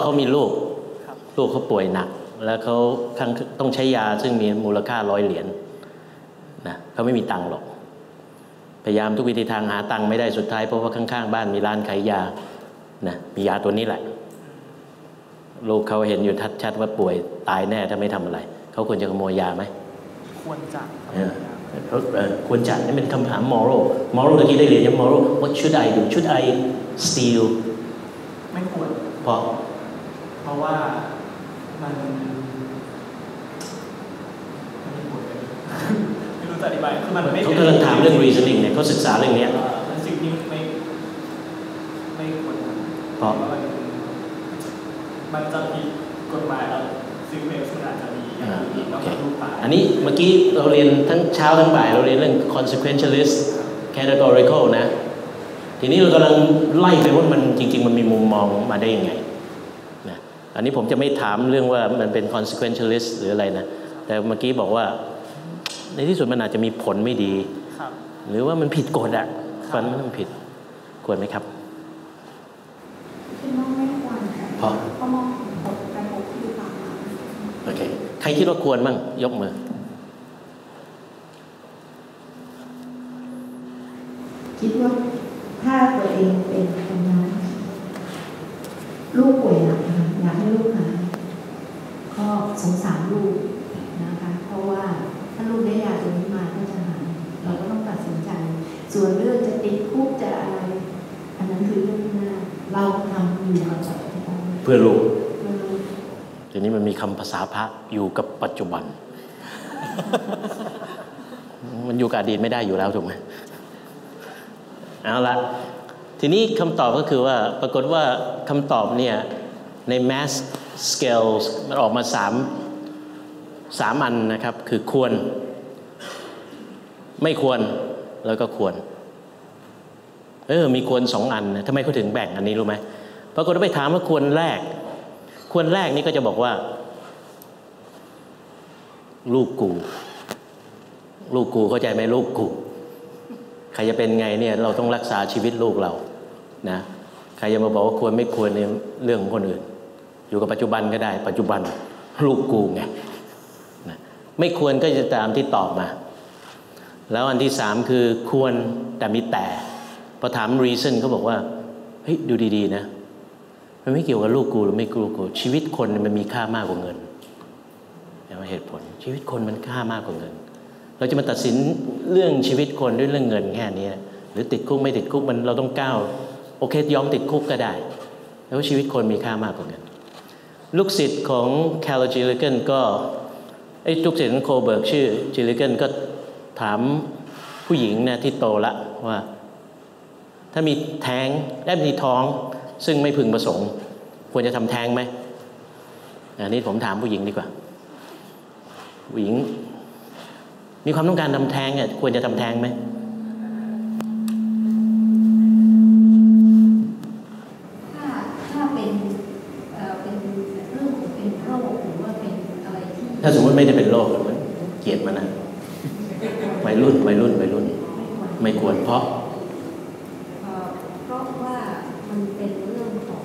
เขามีลูกเขาป่วยหนักแล้วเขาต้องใช้ยาซึ่งมีมูลค่า100 เหรียญนะเขาไม่มีตังค์หรอกพยายามทุกวิธีทางหาตังค์ไม่ได้สุดท้ายเพราะว่าข้างๆบ้านมีร้านขายยานะมียาตัวนี้แหละลูกเขาเห็นอยู่ชัดๆว่าป่วยตายแน่ถ้าไม่ทำอะไรเขาควรจะขโมยยาไหมควรจะควรจะนี่เป็นคำถาม moral เมื่อกี้ได้เรียนยัง moral what should I do should I steal ไม่ควรเพราะว่ามันไม่รู้จะอธิบายคือมันไม่เขากำลังถามเรื่อง reasoning เนี่ยเขาศึกษาเรื่องนี้มันสิ่งที่ไม่ควรเพราะมันจะผิดกฎหมายแล้วสิ่งเลวซึ่งอาจจะมีแล้วก็รูปตาอันนี้เมื่อกี้เราเรียนทั้งเช้าทั้งบ่ายเราเรียนเรื่อง consequentialist categorical นะทีนี้เรากำลังไล่ไปว่ามันจริงๆมันมีมุมมองมาได้ยังไงนะอันนี้ผมจะไม่ถามเรื่องว่ามันเป็น consequentialist หรืออะไรนะแต่เมื่อกี้บอกว่าในที่สุดมันอาจจะมีผลไม่ดีหรือว่ามันผิดกฎอ่ะฟันมันผิดควรไหมครับเพราะโอเคใครคิดว่าควรมั่งยกมือคิดว่าถ้าตัวเองเป็นคนนั้นลูกป่วยหนักอยากให้ลูกหายก็สงสารลูกนะคะเพราะว่าถ้าลูกได้ยาตัวนี้มาก็จะหายเราก็ต้องตัดสินใจส่วนเรื่องจะติดคุกจะอะไรอันนั้นคือเรื่องหน้าเราทำอยู่กับปัจจุบันเพื่อลูกทีนี้มันมีคำภาษาพระอยู่กับปัจจุบัน มันอยู่กับอดีตไม่ได้อยู่แล้วถูกไหมเอาละทีนี้คำตอบก็คือว่าปรากฏว่าคำตอบเนี่ยใน mass scale มันออกมา3อันนะครับคือควรไม่ควรแล้วก็ควรมีควร2อันนะทำไมเขาถึงแบ่งอันนี้รู้ไหมปรากฏว่าไปถามว่าควรแรกนี่ก็จะบอกว่าลูกกูเข้าใจไหมลูกกูใครจะเป็นไงเนี่ยเราต้องรักษาชีวิตลูกเรานะใครจะมาบอกว่าควรไม่ควรในเรื่องของคนอื่นอยู่กับปัจจุบันก็ได้ปัจจุบันลูกกูไงนะไม่ควรก็จะตามที่ตอบมาแล้วอันที่3คือควรแต่มีแต่พอถาม reason เขาบอกว่าเฮ้ยดูดีๆนะมันไม่เกี่ยวกับลูกกูหรือไม่ลูกกูชีวิตคนมันมีค่ามากกว่าเงินเหตุผลชีวิตคนมันค่ามากกว่าเงินเราจะมาตัดสินเรื่องชีวิตคนด้วยเรื่องเงินแค่นี้หรือติดคุกไม่ติดคุกมันเราต้องก้าวโอเคยอมติดคุกก็ได้แล้วชีวิตคนมีค่ามากกว่าเงินลูกศิษย์ของแคลร์จิลลิเกนก็ลูกศิษย์ของโคเบิร์กชื่อจิลลิเกนก็ถามผู้หญิงนะที่โตละว่าถ้ามีแท้งได้มีท้องซึ่งไม่พึงประสงค์ควรจะทำแท้งไหมอันนี้ผมถามผู้หญิงดีกว่าผู้หญิงมีความต้องการทำแท้งเนี่ยควรจะทำแท้งไหมถ้าเป็นเรื่องเป็นโรคหรือว่าเป็นอะไรที่ถ้าสมมติไม่ได้เป็นโรคมันเกลียดมันนะวัยรุ่นไม่ควรเพราะว่ามันเป็นเรื่องของ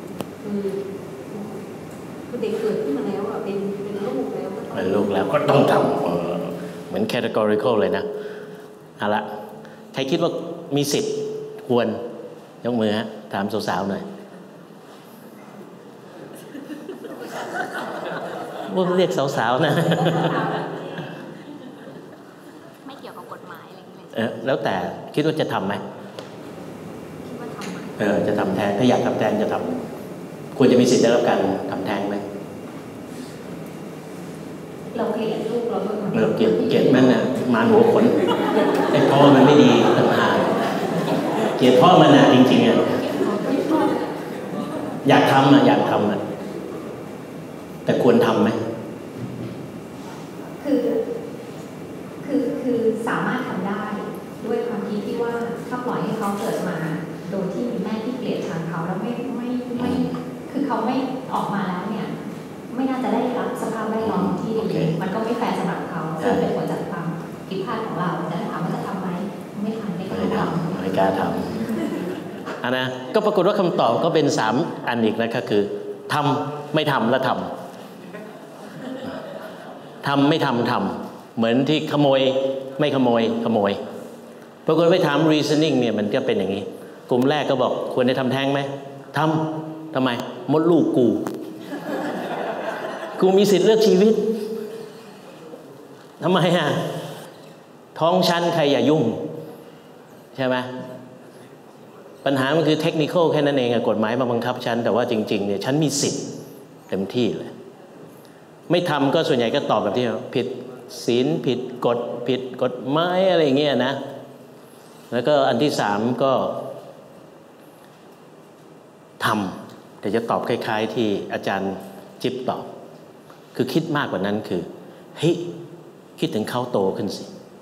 คือเด็กเกิดขึ้นมาแล้วอ่ะเป็นลูกแล้วก็ต้องทำเหมือน categorical เลยนะเอาละใครคิดว่ามีสิทธิ์ควรยกมือฮะถามสาวๆหน่อยว่าเรียกสาวๆนะไม่เกี่ยวกับกฎหมายอะไรอย่างเงี้ยแล้วแต่คิดว่าจะทำไหมจะทำแท้งถ้าอยากทำแท้งจะทำควรจะมีสิทธิ์ได้รับการทำแท้งไหมเราเกลียดลูกเราเกลียดมันน่ะมาหัวขนไอ้พ่อมันไม่ดีต่างหากเกลียดพ่อมันน่ะจริงๆอ่ะอยากทำอ่ะแต่ควรทำไหมคือสามารถทำได้ด้วยความคิดที่ว่าถ้าปล่อยให้เขาเกิดมาโดยที่มีแม่ที่เกลียดชังเขาแล้วไม่คือเขาไม่ออกมาแล้วเนี่ยไม่น่าจะได้รับสภาพแวดล้อมที่ดีมันก็ไม่แฟร์สำหรับเขาซึ่งเป็นผลจากความผิดพลาดของเราแต่ถามว่าจะทำไหมไม่ทำไม่กล้าทำอันนะก็ปรากฏว่าคำตอบก็เป็น3อันอีกนะครับคือทำไม่ทำแล้วทำไม่ทำเหมือนที่ขโมยไม่ขโมยขโมยปรากฏไปถาม reasoning เนี่ยมันก็เป็นอย่างนี้กลุ่มแรกก็บอกควรจะทำแท้งไหมทำไมมดลูกกูมีสิทธิ์เลือกชีวิตทำไมท้องฉันใครอย่ายุ่งใช่ไหมปัญหามันคือเทคนิคแค่นั้นเองกฎหมายมาบังคับฉันแต่ว่าจริงๆเนี่ยฉันมีสิทธิ์เต็มที่เลยไม่ทำก็ส่วนใหญ่ก็ตอบแบบที่ผิดศีลผิดกฎผิดกฎหมายอะไรอย่างเงี้ยนะแล้วก็อันที่3ก็ทำแต่จะตอบคล้ายๆที่อาจารย์จิ๊บตอบคือคิดมากกว่านั้นคือเฮ้ยคิดถึงเขาโตขึ้นสิ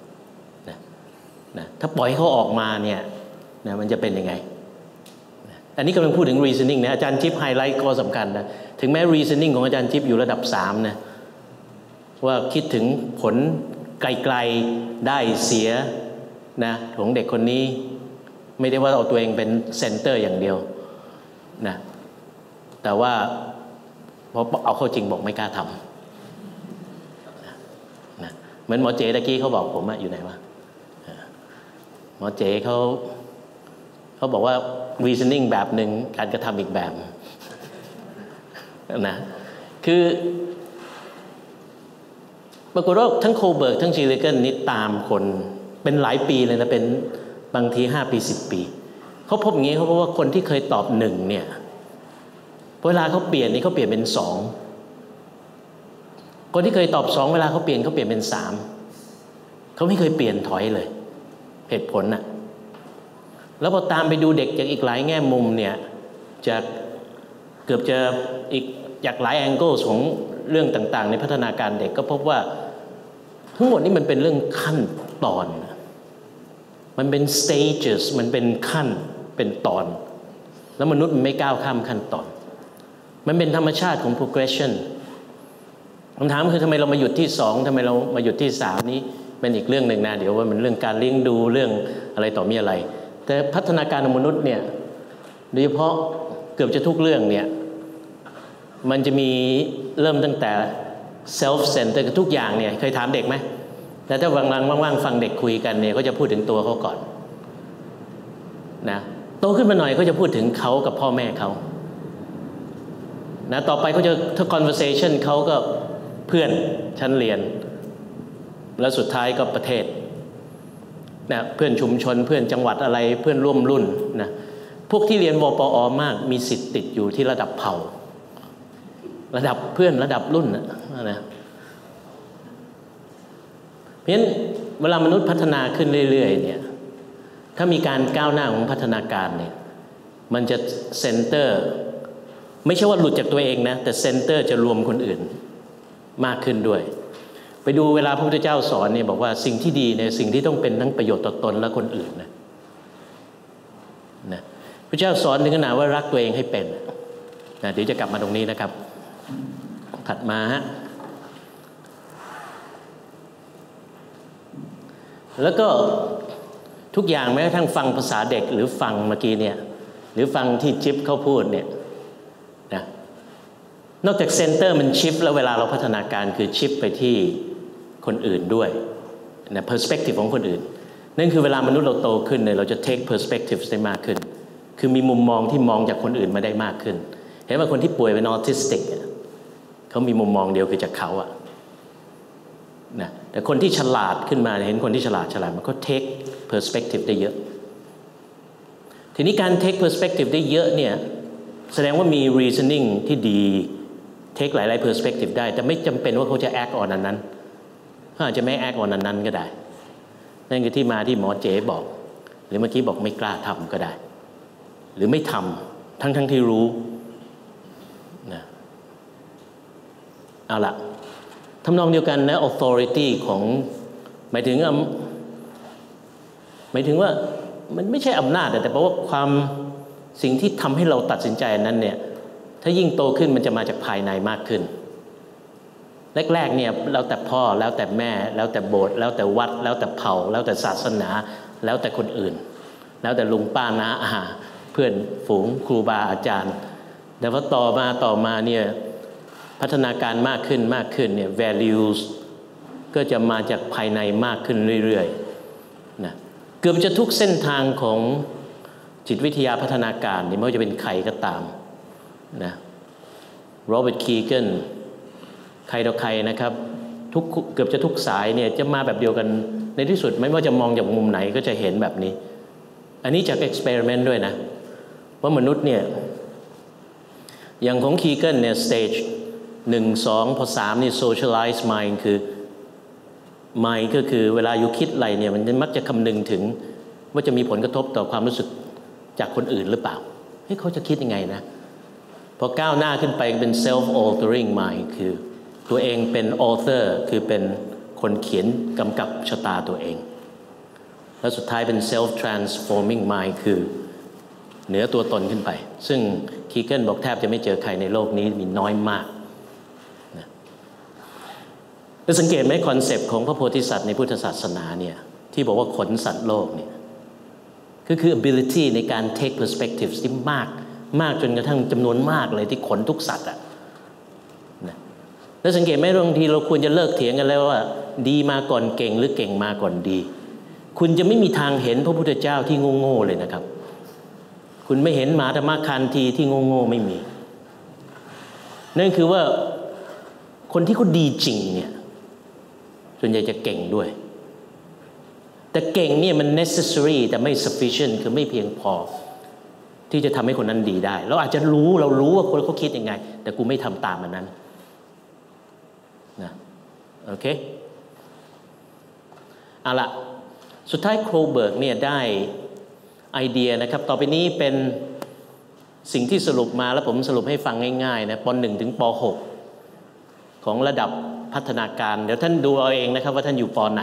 นะถ้าปล่อยเขาออกมาเนี่ยนะมันจะเป็นยังไงนะอันนี้กำลังพูดถึง reasoning นะอาจารย์จิ๊บไฮไลท์ข้อสำคัญนะถึงแม้ reasoning ของอาจารย์จิ๊บอยู่ระดับ3นะว่าคิดถึงผลไกลๆได้เสียนะของเด็กคนนี้ไม่ได้ว่าเอาตัวเองเป็นเซนเตอร์อย่างเดียวนะแต่ว่าพอเอาเข้าจริงบอกไม่กล้าทำนะเหมือนหมอเจตะกี้เขาบอกผมอยู่ไหนวะหมอเจเขาบอกว่า reasoning แบบหนึ่งการกระทำอีกแบบนะคือปรากฏว่าทั้งโคเบิร์กทั้งชีเลเกิลนี่ตามคนเป็นหลายปีเลยนะเป็นบางที5 ปี10 ปีเขาพบอย่างนี้เขาพบว่าคนที่เคยตอบ1เนี่ยเวลาเขาเปลี่ยนนี่เขาเปลี่ยนเป็น2คนที่เคยตอบ2เวลาเขาเปลี่ยนเป็น3เขาไม่เคยเปลี่ยนถอยเลยเหตุผลน่ะแล้วพอตามไปดูเด็กจากอีกหลายแง่มุมเนี่ยจากเกือบจะอีกจากหลายแองเกิลของเรื่องต่างๆในพัฒนาการเด็กก็พบว่าทั้งหมดนี้มันเป็นเรื่องขั้นตอนมันเป็น stages มันเป็นขั้นเป็นตอนแล้วมนุษย์มันไม่ก้าวข้ามขั้นตอนมันเป็นธรรมชาติของ progression คำถามคือทำไมเรามาหยุดที่2ทำไมเรามาหยุดที่3นี้เป็นอีกเรื่องหนึ่งนะเดี๋ยวว่ามันเรื่องการเลี้ยงดูเรื่องอะไรต่อมีอะไรแต่พัฒนาการของมนุษย์เนี่ยโดยเฉพาะเกือบจะทุกเรื่องเนี่ยมันจะมีเริ่มตั้งแต่ self center ทุกอย่างเนี่ยเคยถามเด็กไหมแต่ถ้าว่างๆฟังเด็กคุยกันเนี่ยเขาจะพูดถึงตัวเขาก่อนนะโตขึ้นมาหน่อยเขาจะพูดถึงเขากับพ่อแม่เขานะต่อไปเขาจะถ้า conversation เขาก็เพื่อนชั้นเรียนแล้วสุดท้ายก็ประเทศนะเพื่อนชุมชนเพื่อนจังหวัดอะไรเพื่อนร่วมรุ่นนะพวกที่เรียนวปอมากมีสิทธิ์ติดอยู่ที่ระดับเผ่าระดับเพื่อนระดับรุ่นนะเพราะฉะนั้นเวลามนุษย์พัฒนาขึ้นเรื่อยๆเนี่ยถ้ามีการก้าวหน้าของพัฒนาการเนี่ยมันจะเซนเตอร์ไม่ใช่ว่าหลุดจากตัวเองนะแต่เซนเตอร์จะรวมคนอื่นมากขึ้นด้วยไปดูเวลาพระพุทธเจ้าสอนเนี่ยบอกว่าสิ่งที่ดีเนี่ยสิ่งที่ต้องเป็นทั้งประโยชน์ต่อตนและคนอื่นนะพระเจ้าสอนถึงขนาดว่ารักตัวเองให้เป็นนะเดี๋ยวจะกลับมาตรงนี้นะครับถัดมาฮะแล้วก็ทุกอย่างแม้กระทั่งฟังภาษาเด็กหรือฟังเมื่อกี้เนี่ยหรือฟังที่จิ๊บเขาพูดเนี่ยนะนอกจากเซนเตอร์มันชิฟแล้วเวลาเราพัฒนาการคือชิฟไปที่คนอื่นด้วยนะเพอร์สเปกทีฟของคนอื่นนั่นคือเวลามนุษย์เราโตขึ้นเนี่ยเราจะเทคเพอร์สเปกทีฟได้มากขึ้นคือมีมุมมองที่มองจากคนอื่นมาได้มากขึ้นเห็นว่าคนที่ป่วยเป็นออทิสติกเขามีมุมมองเดียวคือจากเขาอะนะแต่คนที่ฉลาดขึ้นมาเห็นคนที่ฉลาดมันก็เทคเพอร์สเปกทีฟได้เยอะทีนี้การเทคเพอร์สเปกทีฟได้เยอะเนี่ยแสดงว่ามี reasoning ที่ดีเทคหลายๆ perspective ได้แต่ไม่จำเป็นว่าเขาจะ act on อันนั้นเขาอาจจะไม่ act on อันนั้นก็ได้นั่นคือที่มาที่หมอเจ๋บอกหรือเมื่อกี้บอกไม่กล้าทำก็ได้หรือไม่ทำทั้งที่รู้นะเอาละทำนองเดียวกันนะ authority ของหมายถึงว่ามันไม่ใช่อำนาจแต่แปลว่าความสิ่งที่ทำให้เราตัดสินใจนั้นเนี่ยถ้ายิ่งโตขึ้นมันจะมาจากภายในมากขึ้นแรกๆเนี่ยแล้วแต่พ่อแล้วแต่แม่แล้วแต่โบสถ์แล้วแต่วัดแล้วแต่เผ่าแล้วแต่ศาสนาแล้วแต่คนอื่นแล้วแต่ลุงป้าน้าอาเพื่อนฝูงครูบาอาจารย์แต่ว่าต่อมาเนี่ยพัฒนาการมากขึ้นเนี่ย values ก็จะมาจากภายในมากขึ้นเรื่อยๆนะเกือบจะทุกเส้นทางของจิตวิทยาพัฒนาการไม่ว่าจะเป็นใครก็ตามนะโรเบิร์ตคีเกนใครต่อใครนะครับเกือบจะทุกสายเนี่ยจะมาแบบเดียวกันในที่สุดไม่ว่าจะมองจากมุมไหนก็จะเห็นแบบนี้อันนี้จากเอ็กซ์เพร์เมนต์ด้วยนะว่ามนุษย์เนี่ยอย่างของคีเกนเนี่ยสเตจ1 2พอ3นี่ socialize mind คือ mind ก็คือเวลาอยู่คิดอะไรเนี่ยมันมักจะคำนึงถึงว่าจะมีผลกระทบต่อความรู้สึกจากคนอื่นหรือเปล่าเขาจะคิดยังไงนะพอก้าวหน้าขึ้นไปเป็น self altering mind คือตัวเองเป็น author คือเป็นคนเขียนกำกับชะตาตัวเองแล้วสุดท้ายเป็น self transforming mind คือเหนือตัวตนขึ้นไปซึ่งคีเกนบอกแทบจะไม่เจอใครในโลกนี้มีน้อยมากนะแล้วสังเกตไหมคอนเซปต์ของพระโพธิสัตว์ในพุทธศาสนาเนี่ยที่บอกว่าขนสัตว์โลกเนี่ยก็คือ ability ในการ take perspective ที่มากจนกระทั่งจำนวนมากเลยที่ขนทุกสัตว์อ่ะนะแล้วสังเกตไหมบางทีเราควรจะเลิกเถียงกันแล้วว่าดีมาก่อนเก่งหรือเก่งมาก่อนดีคุณจะไม่มีทางเห็นพระพุทธเจ้าที่โง่ๆเลยนะครับคุณไม่เห็นมหาธรรมคันธีที่โง่ๆไม่มีนั่นคือว่าคนที่เขาดีจริงเนี่ยส่วนใหญ่จะเก่งด้วยแต่เก่งเนี่ยมัน necessary แต่ไม่ sufficient คือไม่เพียงพอที่จะทำให้คนนั้นดีได้เราอาจจะเรารู้ว่าคนเขาคิดยังไงแต่กูไม่ทำตามมันนั้นนะโอเคเอาละสุดท้ายโครเบิร์กเนี่ยได้ไอเดียนะครับต่อไปนี้เป็นสิ่งที่สรุปมาแล้วผมสรุปให้ฟังง่ายๆนะป.1 ถึงป.6 ของระดับพัฒนาการเดี๋ยวท่านดูเอาเองนะครับว่าท่านอยู่ป.ไหน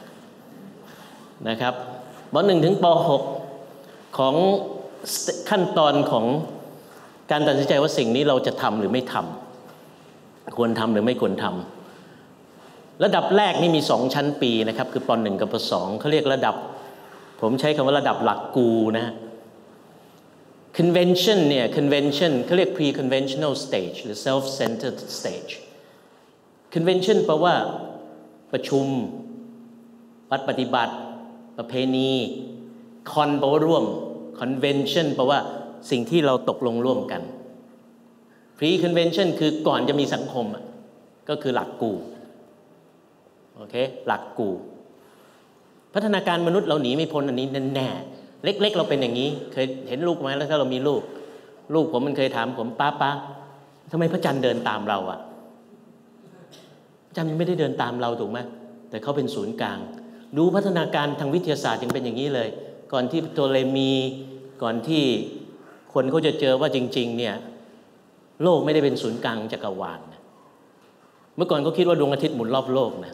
นะครับป.1 ถึงป.6 ของขั้นตอนของการตัดสินใจว่าสิ่งนี้เราจะทำหรือไม่ทำควรทำหรือไม่ควรทำระดับแรกนี่มี2ชั้นปีนะครับคือป.1 กับป.2 เขาเรียกระดับผมใช้คำว่าระดับหลักกูนะ convention เนี่ย convention เขาเรียก pre-conventional stage หรือ self-centered stage convention แปลว่าประชุมปฏิบัติประเพณี con แปลว่าร่วม convention แปลว่าสิ่งที่เราตกลงร่วมกัน pre-convention คือก่อนจะมีสังคมก็คือหลักกูโอเคหลักกูพัฒนาการมนุษย์เราหนีไม่พ้นอันนี้แน่ๆเล็กๆเราเป็นอย่างนี้เคยเห็นลูกไหมแล้วถ้าเรามีลูกผมมันเคยถามผมป้าทำไมพระจันทร์เดินตามเราอะพระจันทร์ยังไม่ได้เดินตามเราถูกไหมแต่เขาเป็นศูนย์กลางดูพัฒนาการทางวิทยาศาสตร์ยังเป็นอย่างนี้เลยก่อนที่โทเลมีก่อนที่คนเขาจะเจอว่าจริงๆเนี่ยโลกไม่ได้เป็นศูนย์กลางจักรวาลเมื่อก่อนเขาคิดว่าดวงอาทิตย์หมุนรอบโลกนะ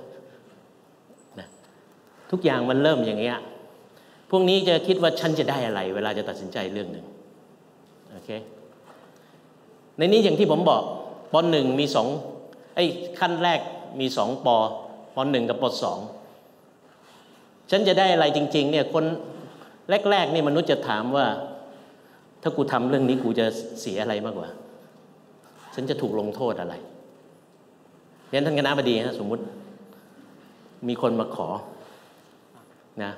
ทุกอย่างมันเริ่มอย่างเงี้ยพวกนี้จะคิดว่าฉันจะได้อะไรเวลาจะตัดสินใจเรื่องหนึ่งโอเคในนี้อย่างที่ผมบอกป.1 มีขั้นแรกมี2ป.1 กับป.2 ฉันจะได้อะไรจริงๆเนี่ยคนแรกๆนี่มนุษย์จะถามว่าถ้ากูทำเรื่องนี้กูจะเสียอะไรมากกว่าฉันจะถูกลงโทษอะไรเรียนท่านคณบดีฮะสมมุติมีคนมาขอนะ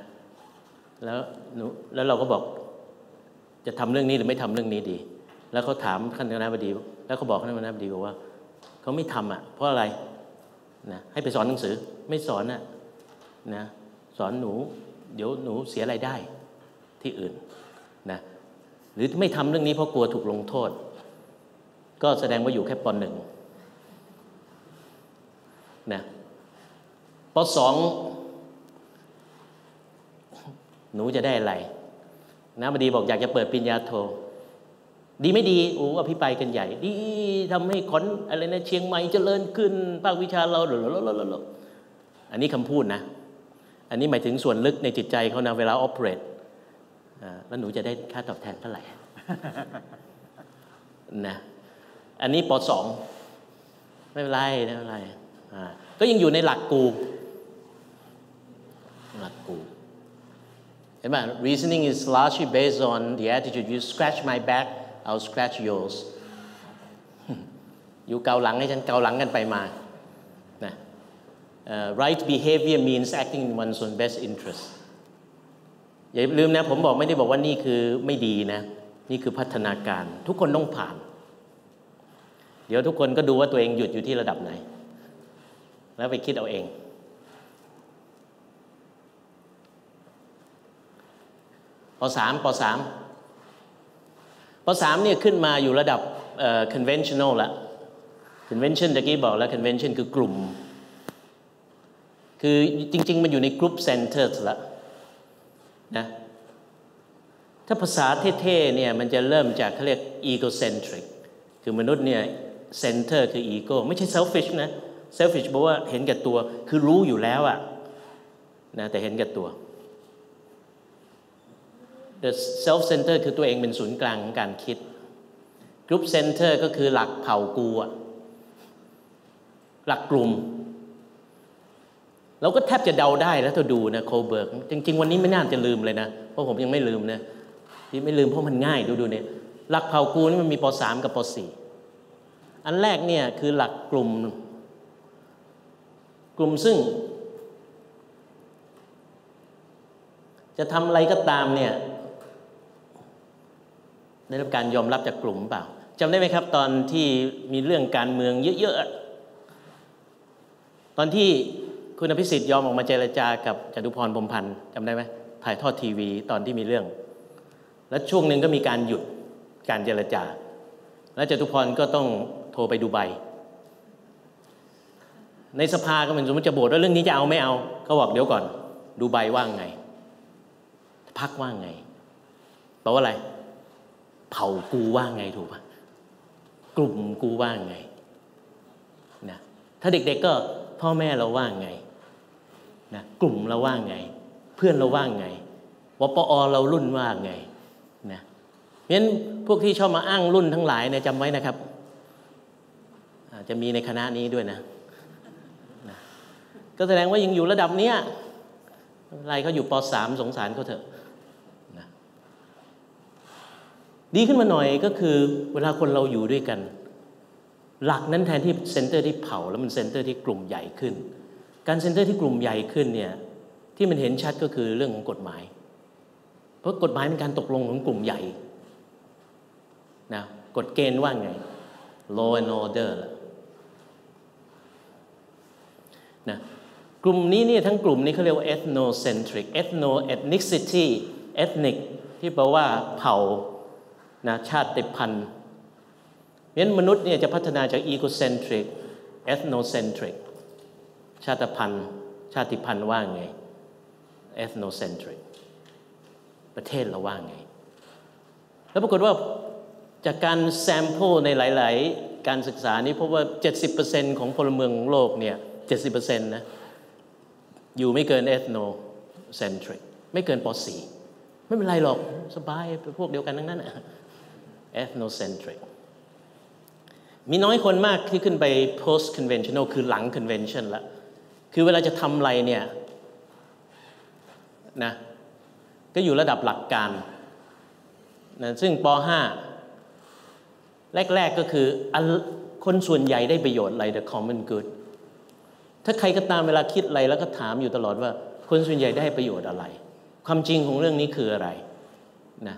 แล้วเราก็บอกจะทำเรื่องนี้หรือไม่ทำเรื่องนี้ดีแล้วเขาถามท่านคณบดีแล้วเขาบอกท่านคณบดีบอกว่าเขาไม่ทำเพราะอะไรนะให้ไปสอนหนังสือไม่สอนนะสอนหนูเดี๋ยวหนูเสียรายได้ที่อื่นนะหรือไม่ทำเรื่องนี้เพราะกลัวถูกลงโทษก็แสดงว่าอยู่แค่ป.1 นะป.2หนูจะได้อะไรนะบดีบอกอยากจะเปิดปริญญาโทดีไม่ดีอภิปรายกันใหญ่ดีทำให้อะไรนะเชียงใหม่เจริญขึ้นภาควิชาเราอันนี้คำพูดนะอันนี้หมายถึงส่วนลึกในจิตใจเขานะเวลา operate แล้วหนูจะได้ค่าตอบแทนเท่าไหร่ นะอันนี้ป.2 ไม่เป็นไรก็ยังอยู่ในหลักกูเห็นไหม reasoning is largely based on the attitude you scratch my back I'll scratch yours อยู่เกาหลังให้ฉันเกาหลังกันไปมานะ right behavior means acting in one's own best interest อย่าลืมนะผมไม่ได้บอกว่านี่คือไม่ดีนะนี่คือพัฒนาการทุกคนต้องผ่านเดี๋ยวทุกคนก็ดูว่าตัวเองหยุดอยู่ที่ระดับไหนแล้วไปคิดเอาเองป .3 เนี่ยขึ้นมาอยู่ระดับconventional ละ convention ตะกี้บอกแล้ว convention คือกลุ่มคือจริงๆมันอยู่ใน group centered ละนะถ้าภาษาเท่ๆเนี่ยมันจะเริ่มจากเขาเรียก egocentric คือมนุษย์เนี่ย center คือ ego ไม่ใช่ selfish นะ selfish บอกว่าเห็นแก่ตัวคือรู้อยู่แล้วอะนะแต่เห็นแก่ตัว the self center คือตัวเองเป็นศูนย์กลางของการคิด group center ก็คือหลักเผ่ากูอะหลักกลุ่มเราก็แทบจะเดาได้แล้วถ้าดูนะโคเบิร์กจริงๆวันนี้ไม่น่าจะลืมเลยนะเพราะผมยังไม่ลืมนะที่ไม่ลืมเพราะมันง่ายดูเนี่ยหลักเผ่ากูนี่มันมีป .3 กับป .4 อันแรกเนี่ยคือหลักกลุ่มซึ่งจะทำอะไรก็ตามเนี่ยได้รับการยอมรับจากกลุ่มเปล่าจำได้ไหมครับตอนที่มีเรื่องการเมืองเยอะๆตอนที่คุณอภิสิทธิ์ยอมออกมาเจรจากับจตุพรพรหมพันธ์จำได้ไหมถ่ายทอดทีวีตอนที่มีเรื่องแล้วช่วงหนึ่งก็มีการหยุดการเจรจาแล้วจตุพรก็ต้องโทรไปดูไบในสภาก็เหมือนสมมติจะโบสว่าเรื่องนี้จะเอาไม่เอาเขาบอกเดี๋ยวก่อนดูไบว่าไงพรรคว่าไงแปลว่าอะไรเผ่ากูว่าไงถูกปะกลุ่มกูว่าไงนะถ้าเด็กๆก็พ่อแม่เราว่าไงนะกลุ่มเราว่าไงเพื่อนเราว่าไงวปอเรารุ่นว่าไงนะเพราะฉะนั้นพวกที่ชอบมาอ้างรุ่นทั้งหลายเนี่ยจำไว้นะครับอาจจะมีในคณะนี้ด้วยนะก็แสดงว่ายังอยู่ระดับเนี้ยอะไรเขาอยู่ป .3 สงสารเขาเถอะนะดีขึ้นมาหน่อยก็คือเวลาคนเราอยู่ด้วยกันหลักนั้นแทนที่เซ็นเตอร์ที่เผ่าแล้วมันเซ็นเตอร์ที่กลุ่มใหญ่ขึ้นการเซ็นเตอร์ที่กลุ่มใหญ่ขึ้นเนี่ยที่มันเห็นชัดก็คือเรื่องของกฎหมายเพราะกฎหมายเป็นการตกลงของกลุ่มใหญ่นะกฎเกณฑ์ว่าไง law and order นะกลุ่มนี้เนี่ยทั้งกลุ่มนี้เขาเรียกว่า ethnocentric ethnicity ethnic ที่แปลว่าเผ่านะชาติพันธุ์เพราะฉะนั้นมนุษย์เนี่ยจะพัฒนาจาก egocentric ethnocentric ชาติพันธุ์ว่าไง ethnocentric ประเทศเราว่าไงแล้วปรากฏว่าจากการแซมเปิลในหลายๆการศึกษานี้พบว่า 70% ของพลเมืองโลกเนี่ย 70% นะอยู่ไม่เกิน ethnocentric ไม่เกินป .4 ไม่เป็นไรหรอกสบายเป็นพวกเดียวกันทั้งนั้นethnocentric มีน้อยคนมากที่ขึ้นไป post conventional คือหลัง convention ละคือเวลาจะทำอะไรเนี่ยนะก็อยู่ระดับหลักการนะซึ่งป .5 แรกๆก็คือคนส่วนใหญ่ได้ประโยชน์อะไร the common good ถ้าใครก็ตามเวลาคิดอะไรแล้วก็ถามอยู่ตลอดว่าคนส่วนใหญ่ได้ประโยชน์อะไรความจริงของเรื่องนี้คืออะไรนะ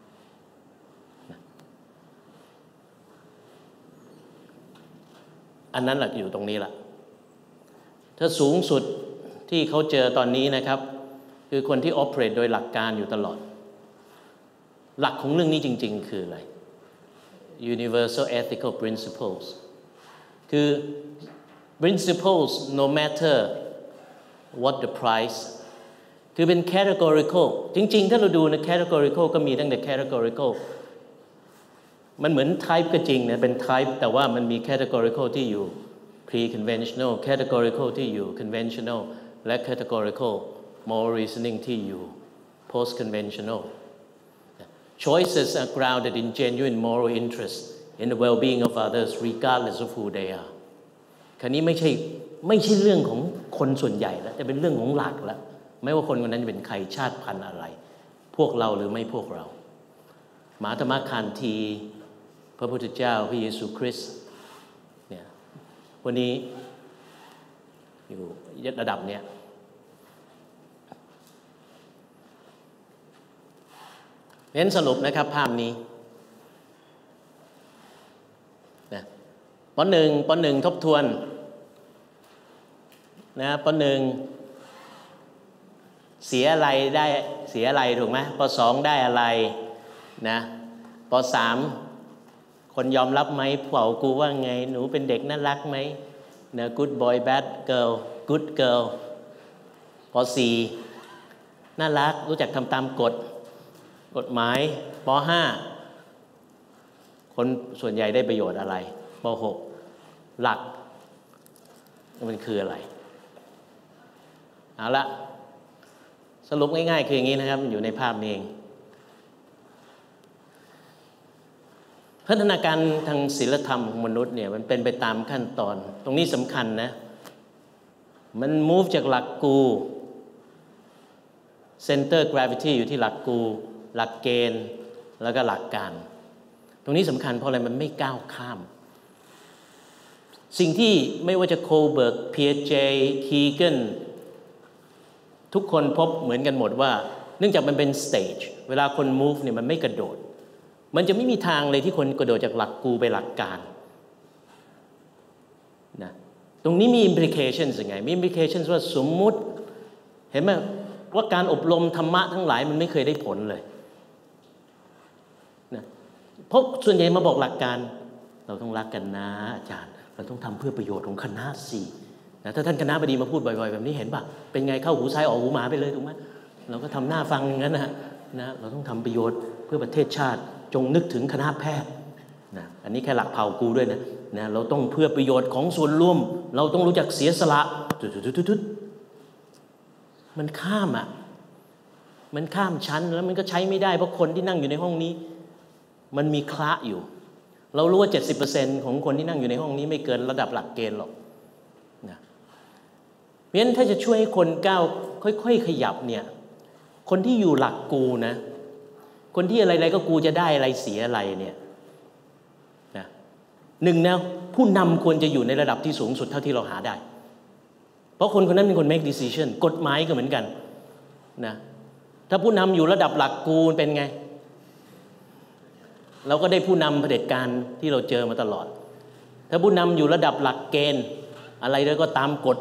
อันนั้นหลักอยู่ตรงนี้ละถ้าสูงสุดที่เขาเจอตอนนี้นะครับคือคนที่ operate โดยหลักการอยู่ตลอดหลักของเรื่องนี้จริงๆคืออะไร universal ethical principles คือ principles no matter what the price คือเป็น categorical จริงๆถ้าเราดูนะ categorical ก็มีตั้งแต่ categorical มันเหมือน type ก็จริงนะเป็น type แต่ว่ามันมี categorical ที่อยู่ pre-conventional categorical ที่อยู่ conventional และ categorical moral reasoning ที่อยู่ post-conventional choices are grounded in genuine moral interest in the well-being of others regardless of who they are คราวนี้ไม่ใช่เรื่องของคนส่วนใหญ่แล้วแต่เป็นเรื่องของหลักแล้วไม่ว่าคนคนนั้นจะเป็นใครชาติพันธุ์อะไรพวกเราหรือไม่พวกเรามหาธรรมคันธีพระพุทธเจ้าพระเยซูคริสต์วันนี้อยู่ระดับเนี้ยเน้นสรุปนะครับภาพนี้นะป.1 ทบทวนนะป.1 เสียอะไรได้เสียอะไรถูกไหมป.2 ได้อะไรนะป.3 คนยอมรับไหมเผ่ากูว่าไงหนูเป็นเด็กน่ารักไหมนะ good boy bad girl good girl ป.4 น่ารักรู้จักทำตามกฎหมายป.5 คนส่วนใหญ่ได้ประโยชน์อะไรป.6 หลักมันคืออะไรเอาละสรุปง่ายๆคืออย่างนี้นะครับอยู่ในภาพนี้เองพัฒนาการทางศีลธรรมของมนุษย์เนี่ยมันเป็นไปตามขั้นตอนตรงนี้สำคัญนะมัน move จากหลักกู center gravity อยู่ที่หลักกูหลักเกณฑ์แล้วก็หลักการตรงนี้สำคัญเพราะอะไรมันไม่ก้าวข้ามสิ่งที่ไม่ว่าจะโคเบิร์ก Piaget คีเกนทุกคนพบเหมือนกันหมดว่าเนื่องจากมันเป็น stage เวลาคน move เนี่ยมันไม่กระโดดมันจะไม่มีทางเลยที่คนกระโดดจากหลักกูไปหลักการนะตรงนี้มี implications ยังไงมี implications ว่าสมมุติเห็นไหมว่าการอบรมธรรมะทั้งหลายมันไม่เคยได้ผลเลยนะเพราะส่วนใหญ่มาบอกหลักการเราต้องรักกันนะอาจารย์เราต้องทำเพื่อประโยชน์ของคณะสินะถ้าท่านคณะบดีมาพูดบ่อยๆแบบนี้เห็นป่ะเป็นไงเข้าหูซ้ายออกหูหมาไปเลยถูกไหมเราก็ทำหน้าฟังอย่างนั้นนะเราต้องทำประโยชน์เพื่อประเทศชาติจงนึกถึงคณะแพทย์นะอันนี้แค่หลักเผ่ากูด้วยนะเราต้องเพื่อประโยชน์ของส่วนรวมเราต้องรู้จักเสียสละทุดมันข้ามมันข้ามชั้นแล้วมันก็ใช้ไม่ได้เพราะคนที่นั่งอยู่ในห้องนี้มันมีคละอยู่เรารู้ว่า 70% ของคนที่นั่งอยู่ในห้องนี้ไม่เกินระดับหลักเกณฑ์หรอกนะเพราะฉะนั้นถ้าจะช่วยให้คนก้าวค่อยๆขยับเนี่ยคนที่อยู่หลักกูนะคนที่อะไรๆก็กูจะได้อะไรเสียอะไรเนี่ยนะหนึ่งนะผู้นำควรจะอยู่ในระดับที่สูงสุดเท่าที่เราหาได้เพราะคนคนนั้นเป็นคน make decision กฎหมายก็เหมือนกันนะถ้าผู้นำอยู่ระดับหลักกูเป็นไงเราก็ได้ผู้นำเผด็จการที่เราเจอมาตลอดถ้าผู้นำอยู่ระดับหลักเกณฑ์อะไรแล้วก็ตามกฎ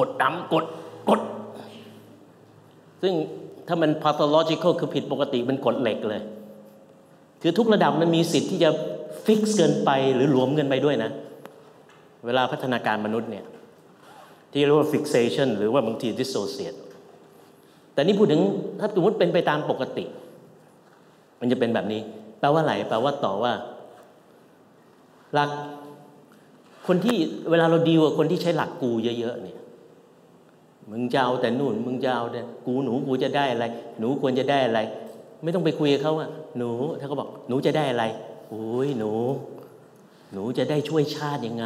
ซึ่งถ้ามัน pathological คือผิดปกติเป็นกฎเหล็กเลยคือทุกระดับมันมีสิทธิ์ที่จะฟิกซ์เกินไปหรือหลวมเกินไปด้วยนะเวลาพัฒนาการมนุษย์เนี่ยที่เรียกว่า fixation หรือว่าบางที dissociate แต่นี่พูดถึงถ้าสมมติเป็นไปตามปกติมันจะเป็นแบบนี้แปลว่าอะไรแปลว่าต่อว่าหลักคนที่เวลาเราดีลกับคนที่ใช้หลักกูเยอะๆเนี่ยมึงจะเอาแต่นู่นมึงจะเอาแต่หนูกูจะได้อะไรหนูควรจะได้อะไรไม่ต้องไปคุยกับเขาว่าหนูถ้าเขาบอกหนูจะได้อะไรโอ้ยหนูจะได้ช่วยชาติยังไง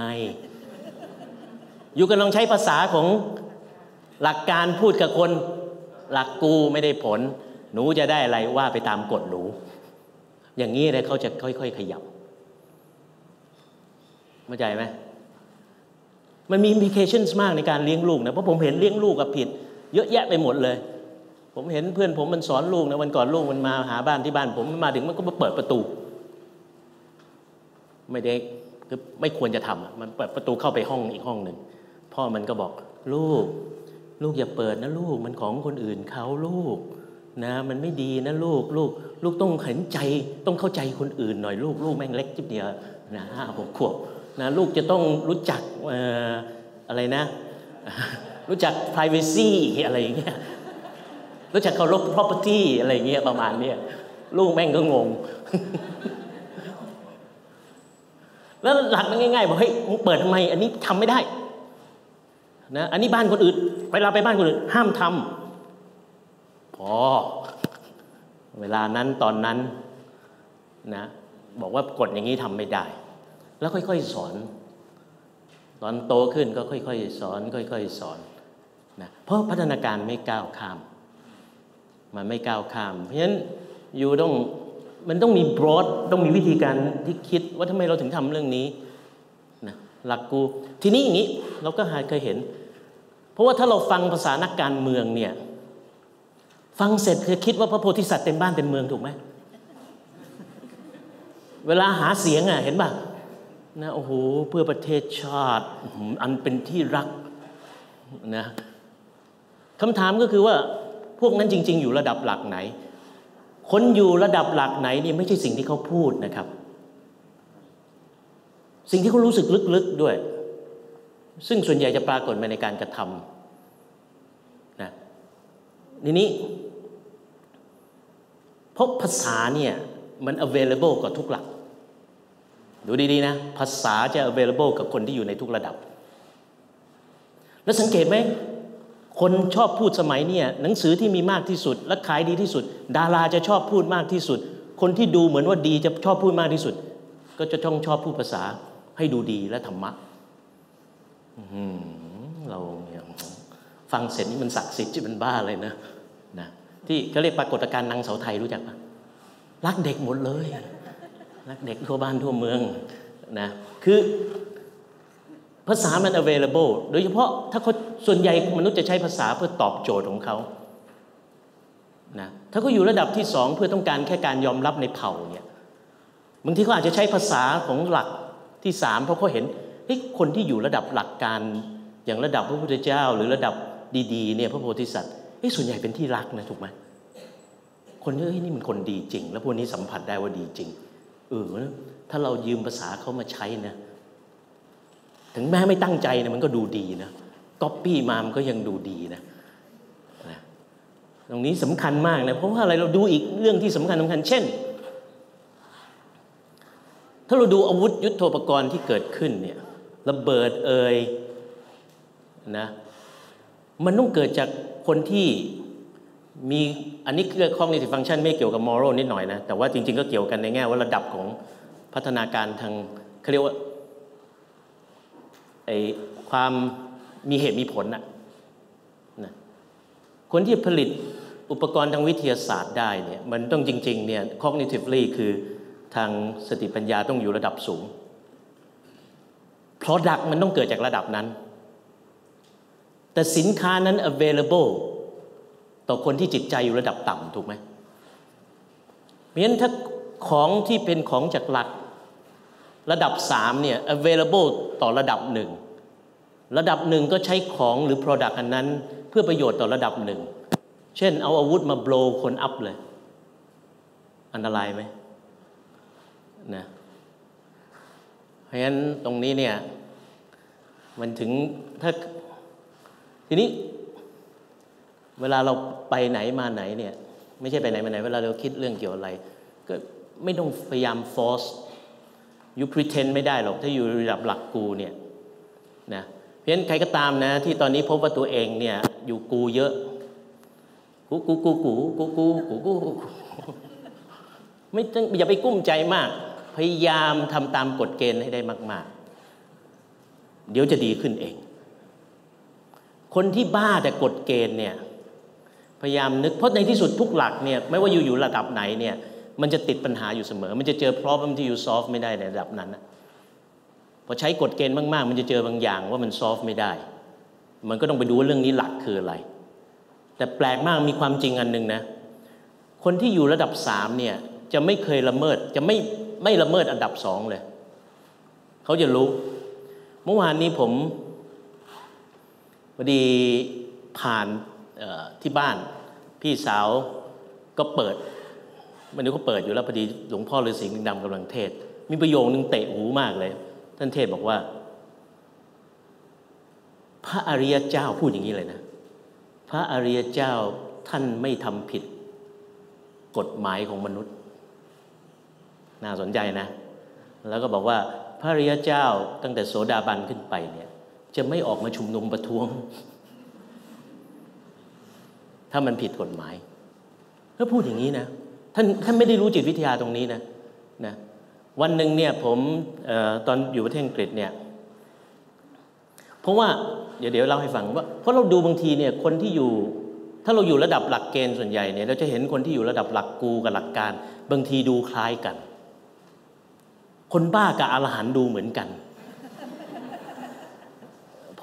อยู่กันลองใช้ภาษาของหลักการพูดกับคนหลักกูไม่ได้ผลหนูจะได้อะไรว่าไปตามกฎหนูอย่างนี้เลยเขาจะค่อยๆขยับเข้าใจไหมมันมี implications มากในการเลี้ยงลูกนะเพราะผมเห็นเลี้ยงลูกกับผิดเยอะแยะไปหมดเลยผมเห็นเพื่อนผมมันสอนลูกนะวันก่อนลูกมันมาหาบ้านที่บ้านผมมันมาถึงมันก็มาเปิดประตูไม่ได้คือไม่ควรจะทำมันเปิดประตูเข้าไปห้องอีกห้องหนึ่งพ่อมันก็บอกลูกอย่าเปิดนะลูกมันของคนอื่นเขาลูกนะมันไม่ดีนะลูกต้องเห็นใจต้องเข้าใจคนอื่นหน่อยลูกแม่งเล็กจิ๊บเดียวนะ5-6 ขวบนะลูกจะต้องรู้จักอะไรนะรู้จัก privacy อะไรอย่างเงี้ยรู้จักเคารพ property อะไรอย่างเงี้ยประมาณนี้ลูกแม่งก็งง แล้วหลักมันง่ายๆบอกเฮ้ยมึงเปิดทำไมอันนี้ทำไม่ได้นะอันนี้บ้านคนอื่นเวลาไปบ้านคนอื่นห้ามทำพอเวลานั้นตอนนั้นนะบอกว่ากฎอย่างนี้ทำไม่ได้แล้วค่อยๆสอนตอนโตขึ้นก็ค่อยๆสอนค่อยๆสอนนะเพราะพัฒนาการไม่ก้าวข้ามมันไม่ก้าวข้ามเพราะฉะนั้นอยู่มันต้องมี broad ต้องมีวิธีการที่คิดว่าทำไมเราถึงทำเรื่องนี้นะหลักกูทีนี้อย่างนี้เราก็เคยเห็นเพราะว่าถ้าเราฟังภาษานักการเมืองเนี่ยฟังเสร็จคือคิดว่าพระโพธิสัตว์เต็มบ้านเต็มเมืองถูกไหมเวลาหาเสียงเห็นป่ะนะโอ้โหเพื่อประเทศชาติอันเป็นที่รักนะคำถามก็คือว่าพวกนั้นจริงๆอยู่ระดับหลักไหนคนอยู่ระดับหลักไหนนี่ไม่ใช่สิ่งที่เขาพูดนะครับสิ่งที่เขารู้สึกลึกๆด้วยซึ่งส่วนใหญ่จะปรากฏมาในการกระทำนะนี้เพราะภาษาเนี่ยมัน available กับทุกหลักดูดีๆนะภาษาจะ available กับคนที่อยู่ในทุกระดับแล้วสังเกตไหมคนชอบพูดสมัยเนี่ยหนังสือที่มีมากที่สุดและขายดีที่สุดดาราจะชอบพูดมากที่สุดคนที่ดูเหมือนว่าดีจะชอบพูดมากที่สุดก็จะต้องชอบพูดภาษาให้ดูดีและธรรมะเราเนี่ยฟังเสร็จนี่มันศักดิ์สิทธิ์ที่มันบ้าเลยนะที่เขาเรียกปรากฏการณ์นางเสาไทยรู้จักปะรักเด็กหมดเลยรักเด็กทั่วบ้านทั่วเมืองนะคือภาษามัน available โดยเฉพาะถ้าเขาส่วนใหญ่มนุษย์จะใช้ภาษาเพื่อตอบโจทย์ของเขานะถ้าเขาอยู่ระดับที่2เพื่อต้องการแค่การยอมรับในเผ่าเนี่ยบางทีเขาอาจจะใช้ภาษาของหลักที่3เพราะเขาเห็นคนที่อยู่ระดับหลักการอย่างระดับพระพุทธเจ้าหรือระดับดีๆเนี่ยพระโพธิสัตว์ส่วนใหญ่เป็นที่รักนะถูกไหมคนนี่มันคนดีจริงแล้วพวกนี้สัมผัสได้ว่าดีจริงถ้าเรายืมภาษาเขามาใช้นะถึงแม้ไม่ตั้งใจนะมันก็ดูดีนะก๊อปปี้มามันก็ยังดูดีนะตรงนี้สำคัญมากนะเพราะว่าอะไรเราดูอีกเรื่องที่สำคัญเช่นถ้าเราดูอาวุธยุทโธปกรณ์ที่เกิดขึ้นเนี่ยระเบิดนะมันต้องเกิดจากคนที่มีอันนี้คือ cognitive function ไม่เกี่ยวกับ moral นิดหน่อยนะแต่ว่าจริงๆก็เกี่ยวกันในแง่ว่าระดับของพัฒนาการทางเขาเรียกว่าความมีเหตุมีผลนะคนที่ผลิตอุปกรณ์ทางวิทยาศาสตร์ได้เนี่ยมันต้องจริงๆเนี่ย cognitively คือทางสติปัญญาต้องอยู่ระดับสูง product มันต้องเกิดจากระดับนั้นแต่สินค้านั้น available ต่อคนที่จิตใจอยู่ระดับต่ำถูกไหมเพราะฉะนั้นถ้าของที่เป็นของจากหลักระดับ3เนี่ย available ต่อระดับ1ระดับ1ก็ใช้ของหรือ product อันนั้นเพื่อประโยชน์ต่อระดับ1เช่นเอาอาวุธมา blow คนอัพเลยอันตรายไหมนะเพราะฉะนั้นตรงนี้เนี่ยมันถึงถ้าทีนี้เวลาเราไปไหนมาไหนเนี่ยไม่ใช่ไปไหนมาไหนเวลาเราคิดเรื่องเกี่ยวอะไรก็ไม่ต้องพยายาม force you pretend ไม่ได้หรอกถ้าอยู่ระดับหลักกูเนี่ยนะเพราะฉะนั้นใครก็ตามนะที่ตอนนี้พบว่าตัวเองเนี่ยอยู่กูเยอะกูไม่ต้องอย่าไปกุ้มใจมากพยายามทำตามกฎเกณฑ์ให้ได้มากๆเดี๋ยวจะดีขึ้นเองคนที่บ้าแต่กฎเกณฑ์เนี่ยพยายามนึกเพราะในที่สุดทุกหลักเนี่ยไม่ว่าอยู่ระดับไหนเนี่ยมันจะติดปัญหาอยู่เสมอมันจะเจอ problem ที่อยู่ solve ไม่ได้ในระดับนั้นนะพอใช้กฎเกณฑ์มากๆมันจะเจอบางอย่างว่ามัน solve ไม่ได้มันก็ต้องไปดูว่าเรื่องนี้หลักคืออะไรแต่แปลกมากมีความจริงอันนึงนะคนที่อยู่ระดับ3เนี่ยจะไม่เคยละเมิดจะไม่ละเมิดอันดับ2เลยเขาจะรู้เมื่อวานนี้ผมพอดีผ่านที่บ้านพี่สาวก็เปิดมันนี้ก็เปิดอยู่แล้วพอดีหลวงพ่อฤาษีลิงดำกำลังเทศมีประโยคนึงเตะหูมากเลยท่านเทศบอกว่าพระอริยเจ้าพูดอย่างนี้เลยนะพระอริยเจ้าท่านไม่ทำผิดกฎหมายของมนุษย์น่าสนใจนะแล้วก็บอกว่าพระอริยเจ้าตั้งแต่โสดาบันขึ้นไปเนี่ยจะไม่ออกมาชุมนุมประท้วงถ้ามันผิดกฎหมายถ้าพูดอย่างนี้นะท่านไม่ได้รู้จิตวิทยาตรงนี้นะวันหนึ่งเนี่ยผมตอนอยู่ประเทศอังกฤษเนี่ยเพราะว่าเดี๋ยวเล่าให้ฟังว่าเพราะเราดูบางทีเนี่ยคนที่อยู่ถ้าเราอยู่ระดับหลักเกณฑ์ส่วนใหญ่เนี่ยเราจะเห็นคนที่อยู่ระดับหลักกูกับหลักการบางทีดูคล้ายกันคนบ้ากับอรหันต์ดูเหมือนกัน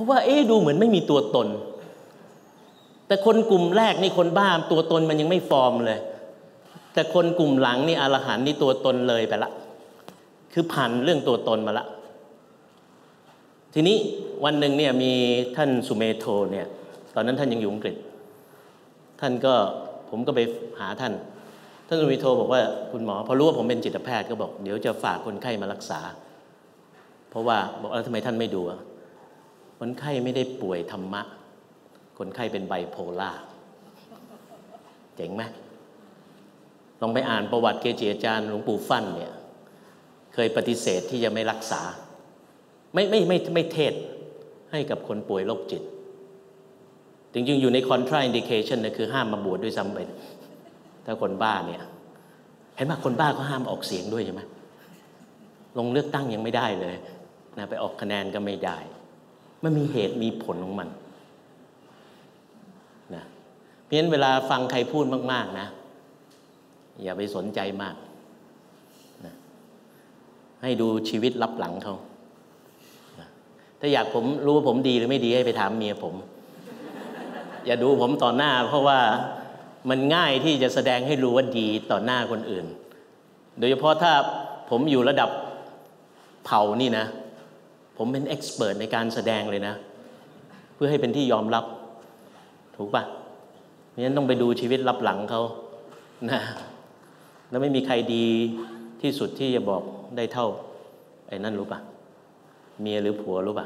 ราะว่าดูเหมือนไม่มีตัวตนแต่คนกลุ่มแรกนี่คนบ้าตัวตนมันยังไม่ฟอร์มเลยแต่คนกลุ่มหลังนี่อรหันต์นี่ตัวตนเลยไปละคือผ่านเรื่องตัวตนมาละทีนี้วันหนึ่งเนี่ยมีท่านสุเมโธเนี่ยตอนนั้นท่านยังอยู่อังกฤษท่านก็ผมก็ไปหาท่านสุเมโธบอกว่าคุณหมอพอรู้ว่าผมเป็นจิตแพทย์ก็บอกเดี๋ยวจะฝากคนไข้มารักษาเพราะว่าบอกแล้วทำไมท่านไม่ดูคนไข้ไม่ได้ป่วยธรรมะคนไข้เป็นไบโพล่าเจ๋งไหมลองไปอ่านประวัติเกจิอาจารย์หลวงปู่ฟั่นเนี่ยเคยปฏิเสธที่จะไม่รักษาไม่เทศให้กับคนป่วยโรคจิตจริงๆอยู่ใน contra indication นะคือห้ามมาบวชด้วยซ้ำไปถ้าคนบ้าเนี่ยเห็นไหมคนบ้าเขาห้ามออกเสียงด้วยใช่ไหมลงเลือกตั้งยังไม่ได้เลยนะไปออกคะแนนก็ไม่ได้มันมีเหตุมีผลของมันนะเพราะฉะนั้นเวลาฟังใครพูดมากๆนะอย่าไปสนใจมากนะให้ดูชีวิตลับหลังเขานะถ้าอยากผมรู้ว่าผมดีหรือไม่ดีให้ไปถามเมียผมอย่าดูผมต่อหน้าเพราะว่ามันง่ายที่จะแสดงให้รู้ว่าดีต่อหน้าคนอื่นโดยเฉพาะถ้าผมอยู่ระดับเผ่านี่นะผมเป็นเอ็กซ์เพิร์ทในการแสดงเลยนะเพื่อให้เป็นที่ยอมรับถูกป่ะเพราะฉะนั้นต้องไปดูชีวิตลับหลังเขานะแล้วไม่มีใครดีที่สุดที่จะบอกได้เท่าไอ้นั่นรู้ป่ะเมียหรือผัวรู้ป่ะ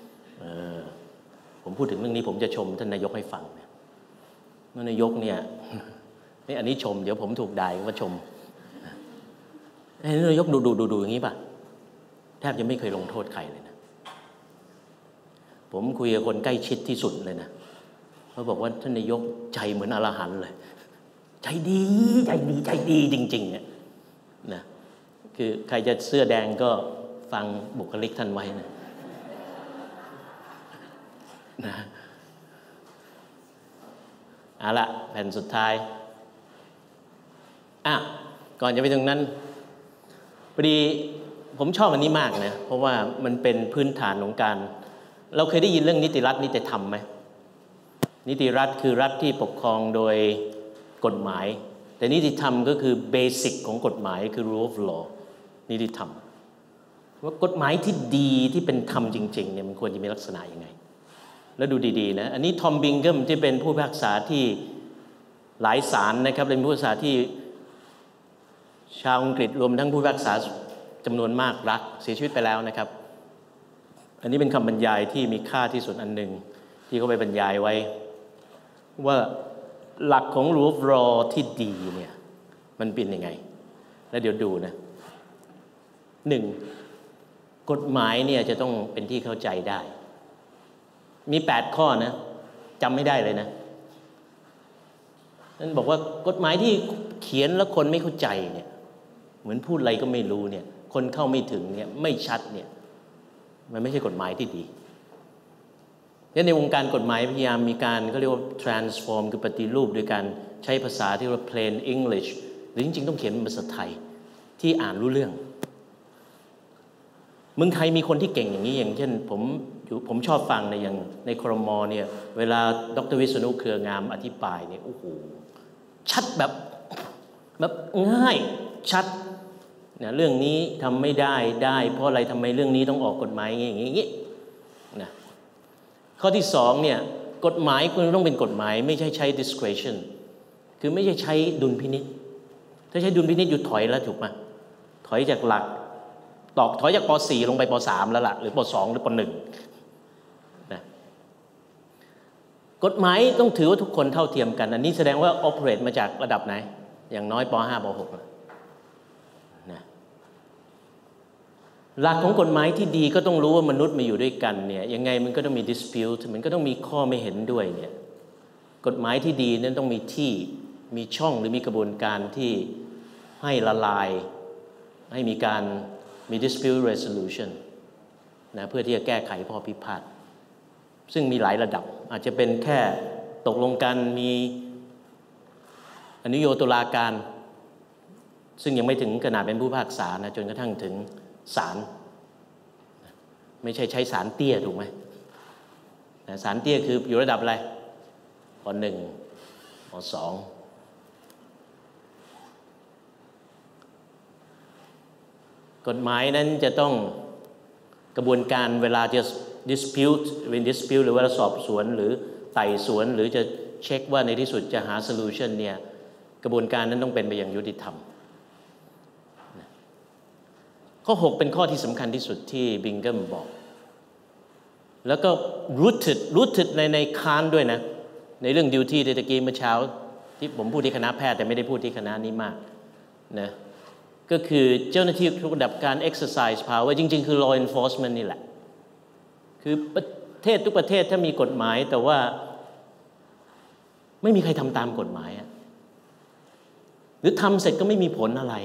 ผมพูดถึงเรื่องนี้ผมจะชมท่านนายกให้ฟังเนี่ยนายกเนี่ยนี่อันนี้ชมเดี๋ยวผมถูกด่าว่าชมนายกดูอย่างนี้ป่ะแทบจะไม่เคยลงโทษใครเลยนะผมคุยกับคนใกล้ชิดที่สุดเลยนะเขาบอกว่าท่านนายกใจเหมือนอรหันต์เลยใจดีจริงๆเนี่ยนะคือใครจะเสื้อแดงก็ฟังบุคลิกท่านไว้นะเอาละแผ่นสุดท้ายก่อนจะไปตรงนั้นพอดีผมชอบอันนี้มากนะเพราะว่ามันเป็นพื้นฐานของการเราเคยได้ยินเรื่องนิติรัฐนิติธรรมไหมนิติรัฐคือรัฐที่ปกครองโดยกฎหมายแต่นิติธรรมก็คือเบสิกของกฎหมายคือ rule of law นิติธรรมว่ากฎหมายที่ดีที่เป็นธรรมจริงๆเนี่ยมันควรจะมีลักษณะยังไงแล้วดูดีๆนะอันนี้ทอมบิงเกิมที่เป็นผู้พิพากษาที่หลายศาลนะครับเป็นผู้พิพากษาที่ชาวอังกฤษรวมทั้งผู้พิพากษาจำนวนมากรักเสียชีวิตไปแล้วนะครับอันนี้เป็นคำบรรยายที่มีค่าที่สุดอันหนึ่งที่เขาไปบรรยายไว้ว่าหลักของ rule of law ที่ดีเนี่ยมันเป็นยังไงแล้วเดี๋ยวดูนะ1กฎหมายเนี่ยจะต้องเป็นที่เข้าใจได้มี8ข้อนะจำไม่ได้เลยนะนั่นบอกว่ากฎหมายที่เขียนแล้วคนไม่เข้าใจเนี่ยเหมือนพูดอะไรก็ไม่รู้เนี่ยคนเข้าไม่ถึงเนี่ยไม่ชัดเนี่ยมันไม่ใช่กฎหมายที่ดีในวงการกฎหมายพยายามมีการเขาเรียกว่า transform คือปฏิรูปโดยการใช้ภาษาที่เรียกว่า plain English หรือจริงๆต้องเขียนเป็นภาษาไทยที่อ่านรู้เรื่องเมืองไทยมีคนที่เก่งอย่างนี้อย่างเช่นผมชอบฟังในอย่างในครม.เนี่ยเวลาดร.วิษณุเครืองามอธิบายเนี่ยโอ้โหชัดแบบง่ายชัดเนี่ยเรื่องนี้ทำไม่ได้เพราะอะไรทำไมเรื่องนี้ต้องออกกฎหมายอย่างนี้นะข้อที่2เนี่ยกฎหมายคุณต้องเป็นกฎหมายไม่ใช่ใช้ discretion คือไม่ใช่ใช้ดุลพินิจถ้าใช้ดุลพินิจอยู่ถอยแล้วถูกไหมถอยจากหลักถอยจากป .4 ลงไปป .3 แล้วล่ะหรือป .2 หรือป .1 นะกฎหมายต้องถือว่าทุกคนเท่าเทียมกันอันนี้แสดงว่า operate มาจากระดับไหนอย่างน้อยป .5 ป .6 นะหลักของกฎหมายที่ดีก็ต้องรู้ว่ามนุษย์มาอยู่ด้วยกันเนี่ยยังไงมันก็ต้องมี dispute มันก็ต้องมีข้อไม่เห็นด้วยเนี่ยกฎหมายที่ดีนั้นต้องมีที่มีช่องหรือมีกระบวนการที่ให้ละลายให้มีการมี dispute resolution นะเพื่อที่จะแก้ไขข้อพิพาทซึ่งมีหลายระดับอาจจะเป็นแค่ตกลงกันมีอนุโยตุลาการซึ่งยังไม่ถึงขนาดเป็นผู้พิพากษานะจนกระทั่งถึงศาลไม่ใช่ใช้ศาลเตี้ยถูกไหมศาลเตี้ยคืออยู่ระดับอะไรป .1 ป .2 กฎหมายนั้นจะต้องกระบวนการเวลาจะ dispute หรือว่าสอบสวนหรือไต่สวนหรือจะเช็คว่าในที่สุดจะหา solution เนี่ยกระบวนการนั้นต้องเป็นไปอย่างยุติธรรมข้อ 6 เป็นข้อที่สำคัญที่สุดที่บิงเกิมบอกแล้วก็ rooted ในค้านด้วยนะในเรื่อง duty ที่ตะกี้เมื่อเช้าที่ผมพูดที่คณะแพทย์แต่ไม่ได้พูดที่คณะนี้มากนะก็คือเจ้าหน้าที่ทุกระดับการ exercise power จริงๆคือ law enforcement นี่แหละคือประเทศทุกประเทศถ้ามีกฎหมายแต่ว่าไม่มีใครทำตามกฎหมายหรือทำเสร็จก็ไม่มีผลอะไร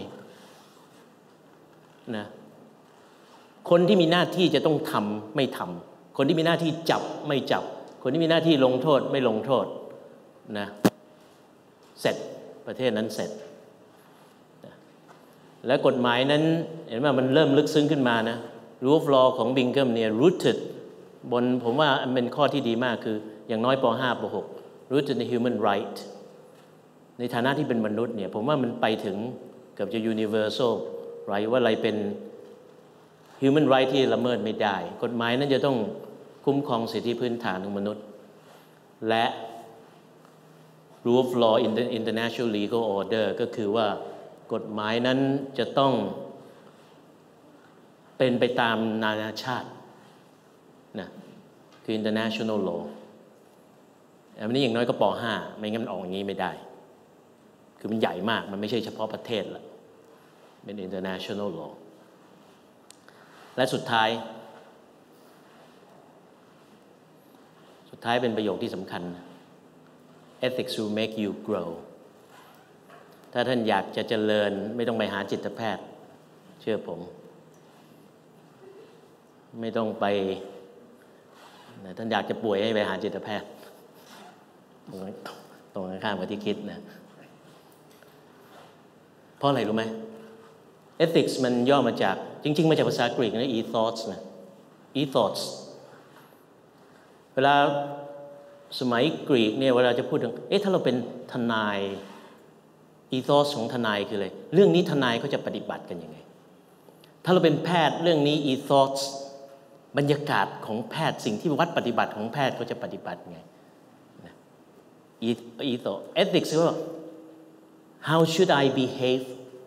นะคนที่มีหน้าที่จะต้องทำไม่ทำคนที่มีหน้าที่จับไม่จับคนที่มีหน้าที่ลงโทษไม่ลงโทษนะเสร็จประเทศนั้นเสร็จนะและกฎหมายนั้นเห็นว่ามันเริ่มลึกซึ้งขึ้นมานะ rule of law ของบิงเกิมเนี่ย rooted บนผมว่าเป็นข้อที่ดีมากคืออย่างน้อยป .5 ป .6 rooted ใน human right ในฐานะที่เป็นมนุษย์เนี่ยผมว่ามันไปถึงเกือบจะ universal right ว่าอะไรเป็น human right ที่ละเมิดไม่ได้กฎหมายนั้นจะต้องคุ้มครองสิทธิพื้นฐานของมนุษย์และ rule of law in the international legal order ก็คือว่ากฎหมายนั้นจะต้องเป็นไปตามนานาชาตินะคือ international law อันนี้อย่างน้อยก็ป .5 ไม่งั้นมันออกอย่างนี้ไม่ได้คือมันใหญ่มากมันไม่ใช่เฉพาะประเทศละเป็น international law และสุดท้ายเป็นประโยคที่สำคัญ ethics will make you grow ถ้าท่านอยากจะเจริญไม่ต้องไปหาจิตแพทย์เชื่อผมไม่ต้องไปท่านอยากจะป่วยให้ไปหาจิตแพทย์ตรงข้ามกับที่คิดนะเพราะอะไรรู้ไหม ethics มันย่อมาจากจริงๆมาจากภาษากรีกนะ ethos นะ ethos เวลาสมัยกรีกเนี่ยเวลาจะพูดถึงถ้าเราเป็นทนาย ethos ของทนายคืออะไรเรื่องนี้ทนายเขาจะปฏิบัติกันยังไงถ้าเราเป็นแพทย์เรื่องนี้ ethos บรรยากาศของแพทย์สิ่งที่วัดปฏิบัติของแพทย์เขาจะปฏิบัติไง ethos ethics ก็ how should I behave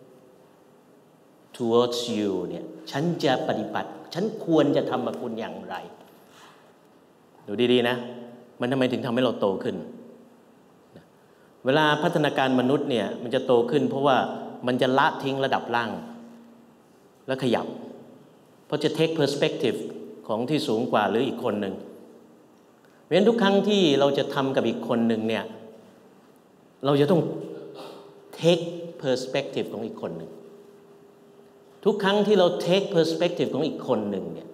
towards you เนี่ยฉันจะปฏิบัติฉันควรจะทำกับคุณอย่างไรดูดีๆนะมันทำไมถึงทำให้เราโตขึ้นเวลาพัฒนาการมนุษย์เนี่ยมันจะโตขึ้นเพราะว่ามันจะละทิ้งระดับล่างแล้วขยับเพราะจะ take perspective ของที่สูงกว่าหรืออีกคนหนึ่งเพราะฉะนั้นทุกครั้งที่เราจะทำกับอีกคนหนึ่งเนี่ยเราจะต้อง take perspective ของอีกคนหนึ่งทุกครั้งที่เรา take perspective ของอีกคนหนึ่งเนี่ย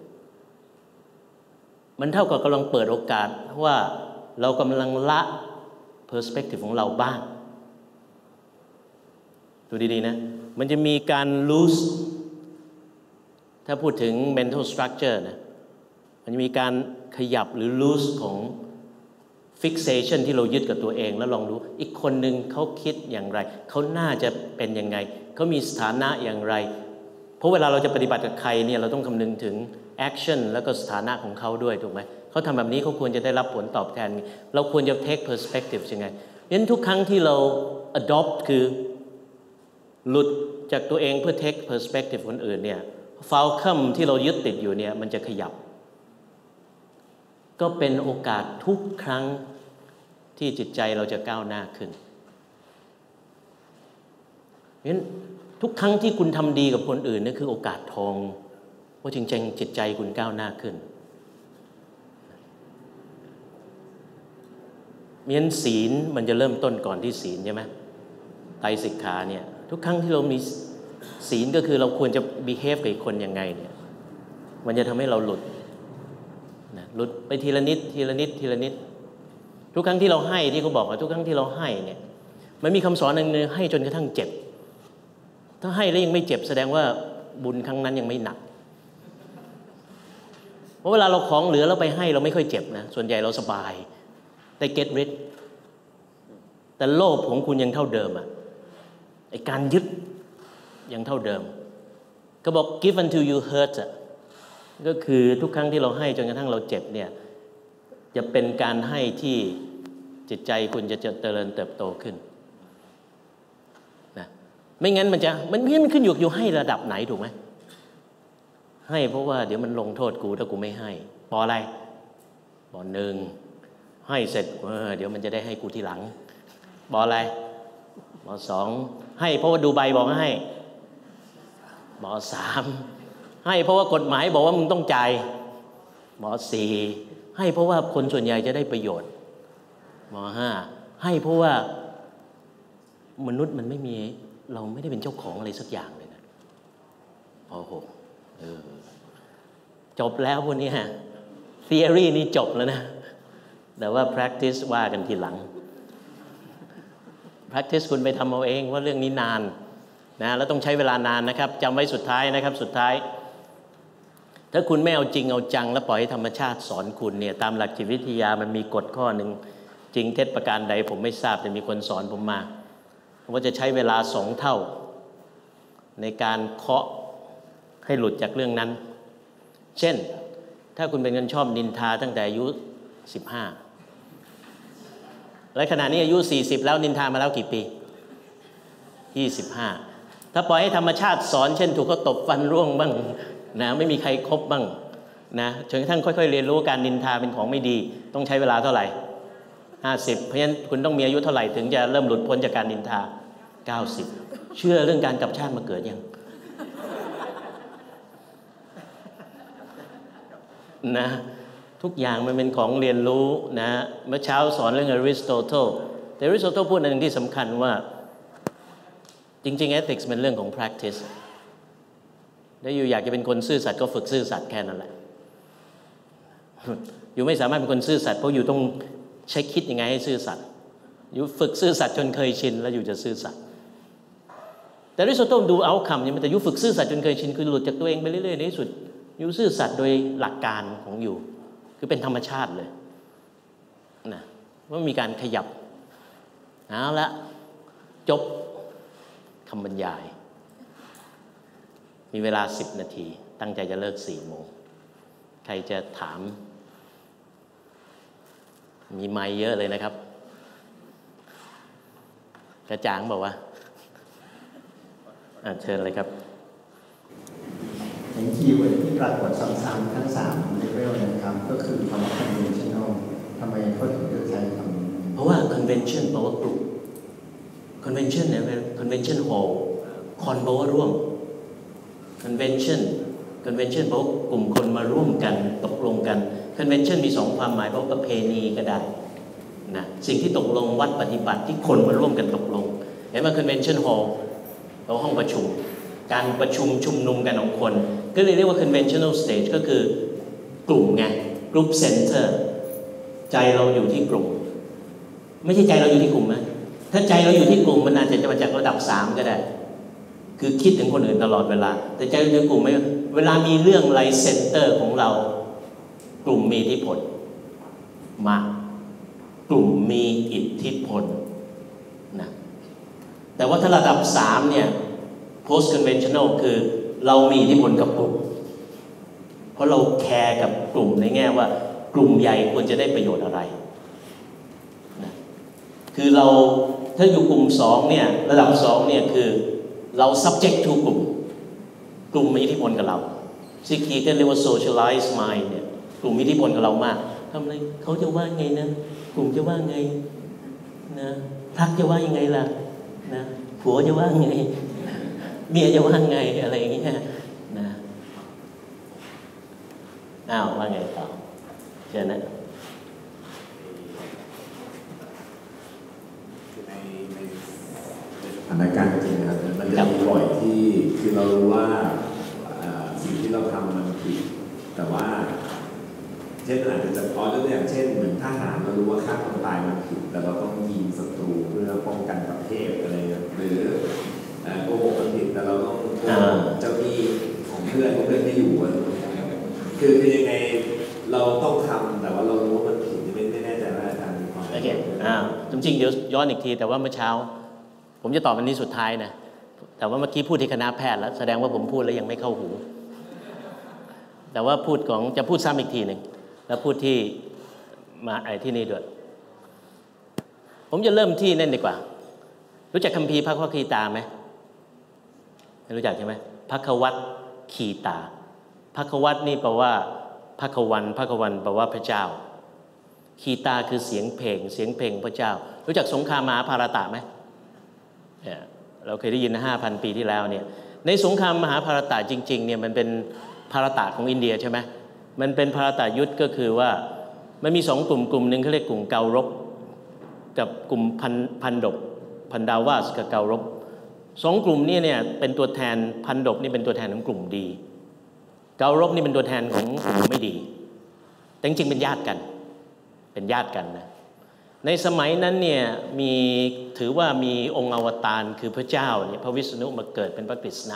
มันเท่ากับกำลังเปิดโอกาสว่าเรากำลังละ perspective ของเราบ้างดูดีๆนะมันจะมีการ lose ถ้าพูดถึง mental structure นะมันจะมีการขยับหรือ lose ของ fixation ที่เรายึดกับตัวเองแล้วลองดูอีกคนหนึ่งเขาคิดอย่างไรเขาน่าจะเป็นยังไงเขามีสถานะอย่างไรเพราะเวลาเราจะปฏิบัติกับใครเนี่ยเราต้องคำนึงถึง action แล้วก็สถานะของเขาด้วยถูกไหมเขาทำแบบนี้เขาควรจะได้รับผลตอบแทนเราควรจะ take perspective ยังไงงั้นทุกครั้งที่เรา adopt คือหลุดจากตัวเองเพื่อ take perspective คนอื่นเนี่ย fulcrum ที่เรายึดติดอยู่เนี่ยมันจะขยับก็เป็นโอกาสทุกครั้งที่จิตใจเราจะก้าวหน้าขึ้นงั้นทุกครั้งที่คุณทำดีกับคนอื่นนี่คือโอกาสทองว่าจริงๆจิตใจคุณก้าวหน้าขึ้นงั้นศีลมันจะเริ่มต้นก่อนที่ศีลใช่ไหมไตรสิกขาเนี่ยทุกครั้งที่เรามีศีลก็คือเราควรจะ behave กับอีกคนยังไงเนี่ยมันจะทำให้เราหลุดไปทีละนิดทีละนิดทีละนิดทุกครั้งที่เราให้ที่เขาบอกว่าทุกครั้งที่เราให้เนี่ยมันมีคำสอนหนึ่งให้จนกระทั่งเจ็บถ้าให้แล้วยังไม่เจ็บแสดงว่าบุญครั้งนั้นยังไม่หนักเพราะเวลาเราของเหลือเราไปให้เราไม่ค่อยเจ็บนะส่วนใหญ่เราสบายได้ get rid แต่โลภของคุณยังเท่าเดิมไอ้การยึดยังเท่าเดิมก็บอก give until you hurt ก็คือทุกครั้งที่เราให้จนกระทั่งเราเจ็บเนี่ยจะเป็นการให้ที่จิตใจคุณจะเจริญเติบโตขึ้นนะไม่งั้นมันขึ้นอยู่ให้ระดับไหนถูกไหมให้เพราะว่าเดี๋ยวมันลงโทษกูถ้ากูไม่ให้ปออะไรปอ1ให้เสร็จเดี๋ยวมันจะได้ให้กูทีหลังปออะไรปอ2ให้เพราะว่าดูใบบอกให้ปอ3ให้เพราะว่ากฎหมายบอกว่ามึงต้องจ่ายปอ4ให้เพราะว่าคนส่วนใหญ่จะได้ประโยชน์ปอ5ให้เพราะว่ามนุษย์มันไม่มีเราไม่ได้เป็นเจ้าของอะไรสักอย่างเลยนะปอ6จบแล้วพวกนี้theory นี่จบแล้วนะแต่ว่า practice ว่ากันทีหลัง practice คุณไปทำเอาเองว่าเรื่องนี้นานนะแล้วต้องใช้เวลานานนะครับจำไว้สุดท้ายนะครับสุดท้ายถ้าคุณไม่เอาจริงเอาจังแล้วปล่อยให้ธรรมชาติสอนคุณเนี่ยตามหลักจิตวิทยามันมีกฎข้อหนึ่งจริงเท็จประการใดผมไม่ทราบแต่มีคนสอนผมมาว่าจะใช้เวลา2 เท่าในการเคาะให้หลุดจากเรื่องนั้นเช่นถ้าคุณเป็นคนชอบนินทาตั้งแต่อายุ15และขณะนี้อายุ40แล้วนินทามาแล้วกี่ปี25ถ้าปล่อยให้ธรรมชาติสอนเช่นถูกเขาตบฟันร่วงบ้างนะไม่มีใครคบบ้างนะจนกระทั่งค่อยๆเรียนรู้การนินทาเป็นของไม่ดีต้องใช้เวลาเท่าไหร่50เพราะฉะนั้นคุณต้องมีอายุเท่าไหร่ถึงจะเริ่มหลุดพ้นจากการนินทา90เชื่อเรื่องการกลับชาติมาเกิดยังนะทุกอย่างมันเป็นของเรียนรู้นะเมื่อเช้าสอนเรื่องอริสโตเติลแต่อริสโตเติลพูดอันหนึ่งที่สำคัญว่าจริงๆ ethics เป็นเรื่องของ practice แล้วอยู่อยากจะเป็นคนซื่อสัตย์ก็ฝึกซื่อสัตย์แค่นั้นแหละอยู่ไม่สามารถเป็นคนซื่อสัตย์เพราะอยู่ต้องใช้คิดยังไงให้ซื่อสัตย์อยู่ฝึกซื่อสัตย์จนเคยชินแล้วอยู่จะซื่อสัตย์แต่อริสโตเติลดูเอาคำนี้มันแต่อยู่ฝึกซื่อสัตย์จนเคยชินคือหลุดจากตัวเองไปเรื่อยๆในที่สุดอยู่ซื่อสัตย์โดยหลักการของอยู่คือเป็นธรรมชาติเลยนะว่ามีการขยับเอาละจบคำบรรยายมีเวลา10 นาทีตั้งใจจะเลิก4 โมงใครจะถามมีไมค์เยอะเลยนะครับกระจ่างบอกว่าเชิญเลยครับในคีย์เวิร์ดที่ปรากฏซ้ำๆทั้ง3เลเวลนะครับก็คือคำว่า conventional ทำไมเขาถึงเลือกใช้คำนี้เพราะว่า convention แปลว่ากลุ่ม convention เนี่ยเป็น convention hall con แปลว่าร่วม convention แปลว่ากลุ่มคนมาร่วมกันตกลงกัน convention มี2 ความหมายเพราะประเพณีก็ได้นะสิ่งที่ตกลงวัดปฏิบัติที่คนมาร่วมกันตกลงเห็นไหม convention hall แปลว่าห้องประชุมการประชุมชุมนุมกันของคนก็เลยเรียกว่า conventional stage ก็คือกลุ่มไง group center ใจเราอยู่ที่กลุ่มไม่ใช่ใจเราอยู่ที่กลุ่มนะถ้าใจเราอยู่ที่กลุ่มมันอาจจะมาจากระดับ3ก็ได้คือคิดถึงคนอื่นตลอดเวลาแต่ใจเราอยู่ในกลุ่มไม่เวลามีเรื่องอะไรเซ็นเตอร์ของเรากลุ่มมีอิทธิพลมากกลุ่มมีอิทธิพลนะแต่ว่าถ้าระดับ3เนี่ยpost conventional คือเรามีอิทธิพลกับกลุ่มเพราะเราแคร์กับกลุ่มในแง่ว่ากลุ่มใหญ่ควรจะได้ประโยชน์อะไรนะคือเราถ้าอยู่กลุ่ม2เนี่ยระดับ2เนี่ยคือเรา subject to กลุ่มมีอิทธิพลกับเราซิกีก็เรียกว่า socialized mind เนี่ยกลุ่มมีอิทธิพลกับเรามากทำอะไรเขาจะว่าไงนะกลุ่มจะว่าไงนะพรรคจะว่ายังไงล่ะนะผัวจะว่าไงเมียจะว่าไงอะไรอย่างเงี้ยนะว่าไงต่อเชิญนะสถานการณ์จริงนะครับมันจะมีบ่อยที่คือเรารู้ว่าสิ่งที่เราทำมันผิดแต่ว่าเช่นอาจจะยกตัวอย่างเช่นเหมือนทหารเรารู้ว่าฆ่าคนตายมันผิดแต่เราต้องยิงศัตรูเพื่อป้องกันประเทศอะไรหรือโกหกมันผิดแต่เราต้องโกหกเจ้าหนี้ของเพื่อนที่อยู่คือยังไงริงๆเดี๋ยวย้อนอีกทีแต่ว่าเมื่อเช้าผมจะตอบวันนี้สุดท้ายนะแต่ว่าเมื่อกี้พูดที่คณะแพทย์แล้วแสดงว่าผมพูดแล้วยังไม่เข้าหูแต่ว่าพูดของจะพูดซ้ำอีกทีหนึ่งแล้วพูดที่มาที่นี่ด้วยผมจะเริ่มที่นั่นดีกว่ารู้จักคัมภีร์ภควคีตาไหมไม่รู้จักใช่ไหมภควคีตาภควนี่แปลว่าภควันแปลว่าพระเจ้าคีตาคือเสียงเพลงพระเจ้ารู้จักสงครามมหาภารตะไหมเราเคยได้ยิน 5,000 ปีที่แล้วเนี่ยในสงครามมหาภารตะจริงๆเนี่ยมันเป็นภารตะของอินเดียใช่ไหมมันเป็นภารตะยุทธก็คือว่ามันมี2 กลุ่มหนึ่งเขาเรียกกลุ่มเการบกับกลุ่มพันดบพันดาวาสกับเการบ2 กลุ่มนี้เนี่ยเป็นตัวแทนพันดบนี่เป็นตัวแทนของกลุ่มดีเการบนี่เป็นตัวแทนของกลุ่มไม่ดีแต่จริงๆเป็นญาติกันนะในสมัยนั้นเนี่ยถือว่ามีองค์อวตารคือพระเจ้าเนี่ยพระวิษณุมาเกิดเป็นพระกฤษณะ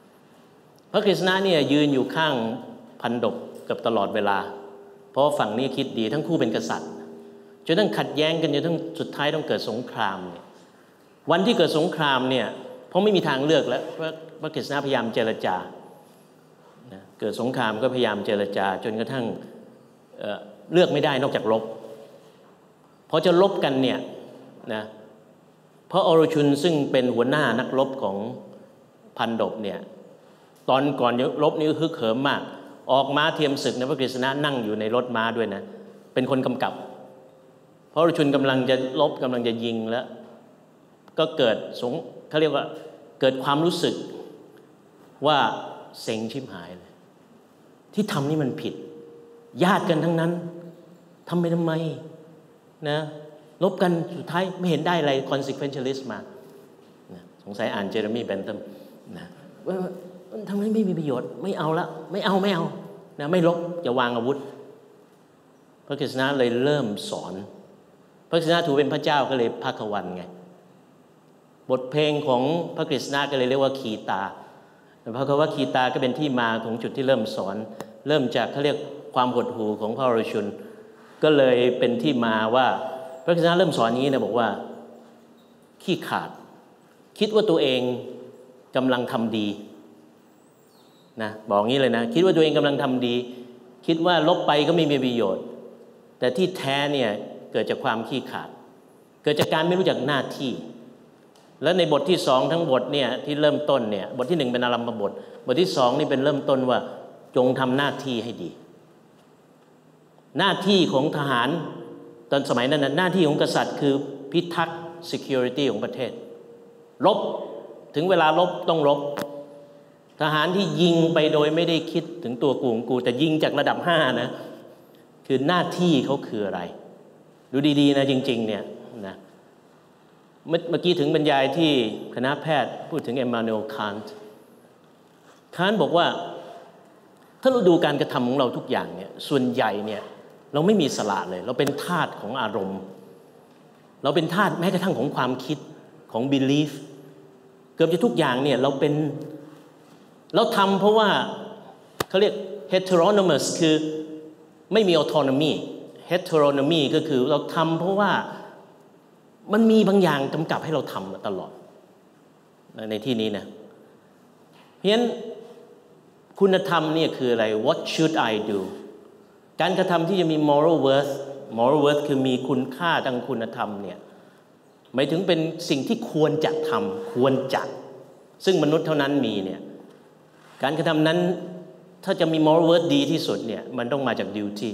เนี่ยยืนอยู่ข้างพันดบกับตลอดเวลาเพราะฝั่งนี้คิดดีทั้งคู่เป็นกษัตริย์จนต้องขัดแย้งกันจนทั้งสุดท้ายต้องเกิดสงครามเนี่ยวันที่เกิดสงครามเนี่ยเพราะไม่มีทางเลือกแล้วพระกฤษณะพยายามเจรจาเกิดสงครามก็พยายามเจรจาจนกระทั่งเลือกไม่ได้นอกจากรบพอจะลบกันเนี่ยนะเพราะอรชุนซึ่งเป็นหัวหน้านักรบของพันดบเนี่ยตอนก่อนรบนี่ฮึกเหิมมากออกม้าเทียมศึกนะพระกฤษณะนั่งอยู่ในรถม้าด้วยนะเป็นคนกำกับเพราะอรชุนกำลังจะลบกำลังจะยิงแล้วก็เกิดเขาเรียกว่าเกิดความรู้สึกว่าเซ็งชิบหายเลยที่ทำนี่มันผิดญาติกันทั้งนั้นทำไปทำไมนะลบกันสุดท้ายไม่เห็นได้อะไร consequentialist มานะสงสัยอ่านเจอร์มี่เบนตัมนะว่าทำไมไม่มีประโยชน์ไม่เอาละไม่เอานะไม่ลบจะวางอาวุธพระกฤษณะเลยเริ่มสอนพระกฤษณะถือเป็นพระเจ้าก็เลยภควันไงบทเพลงของพระกฤษณะก็เลยเรียกว่าคีตาเพราะว่าคีตาก็เป็นที่มาของจุดที่เริ่มสอนเริ่มจากเขาเรียกความหดหู่ของพระอรชุนก็เลยเป็นที่มาว่าพระกฤษณะเริ่มสอนนี้นะบอกว่าขี้ขาดคิดว่าตัวเองกำลังทำดีนะบอกงี้เลยนะคิดว่าตัวเองกำลังทำดีคิดว่าลบไปก็ไม่มีประโยชน์แต่ที่แท้เนี่ยเกิดจากความขี้ขาดเกิดจากการไม่รู้จักหน้าที่และในบทที่2ทั้งบทเนี่ยที่เริ่มต้นเนี่ยบทที่1เป็นอารัมภบทบทที่2นี่เป็นเริ่มต้นว่าจงทำหน้าที่ให้ดีหน้าที่ของทหารตอนสมัยนั้นหน้าที่ของกษัตริย์คือพิทักษ์ security ของประเทศรบถึงเวลารบต้องรบทหารที่ยิงไปโดยไม่ได้คิดถึงตัวกูแต่ยิงจากระดับ5นะคือหน้าที่เขาคืออะไรดูดีๆนะจริงๆเนี่ยนะเมื่อกี้ถึงบรรยายที่คณะแพทย์พูดถึงเอมมานูเอลคานต์บอกว่าถ้าเราดูการกระทำของเราทุกอย่างเนี่ยส่วนใหญ่เนี่ยเราไม่มีอิสระเลยเราเป็นทาสของอารมณ์เราเป็นทาสแม้กระทั่งของความคิดของ belief เกือบจะทุกอย่างเนี่ยเราทำเพราะว่าเขาเรียก heteronomous คือไม่มี autonomy heteronomy ก็คือเราทำเพราะว่ามันมีบางอย่างกำกับให้เราทำตลอดในที่นี้นะเพราะฉะนั้นคุณธรรมเนี่ยคืออะไร What should I do การกระทำที่จะมี moral worth คือมีคุณค่าทางคุณธรรมเนี่ยหมายถึงเป็นสิ่งที่ควรจะทำควรจะซึ่งมนุษย์เท่านั้นมีเนี่ยการกระทำนั้นถ้าจะมี moral worth ดีที่สุดเนี่ยมันต้องมาจาก duty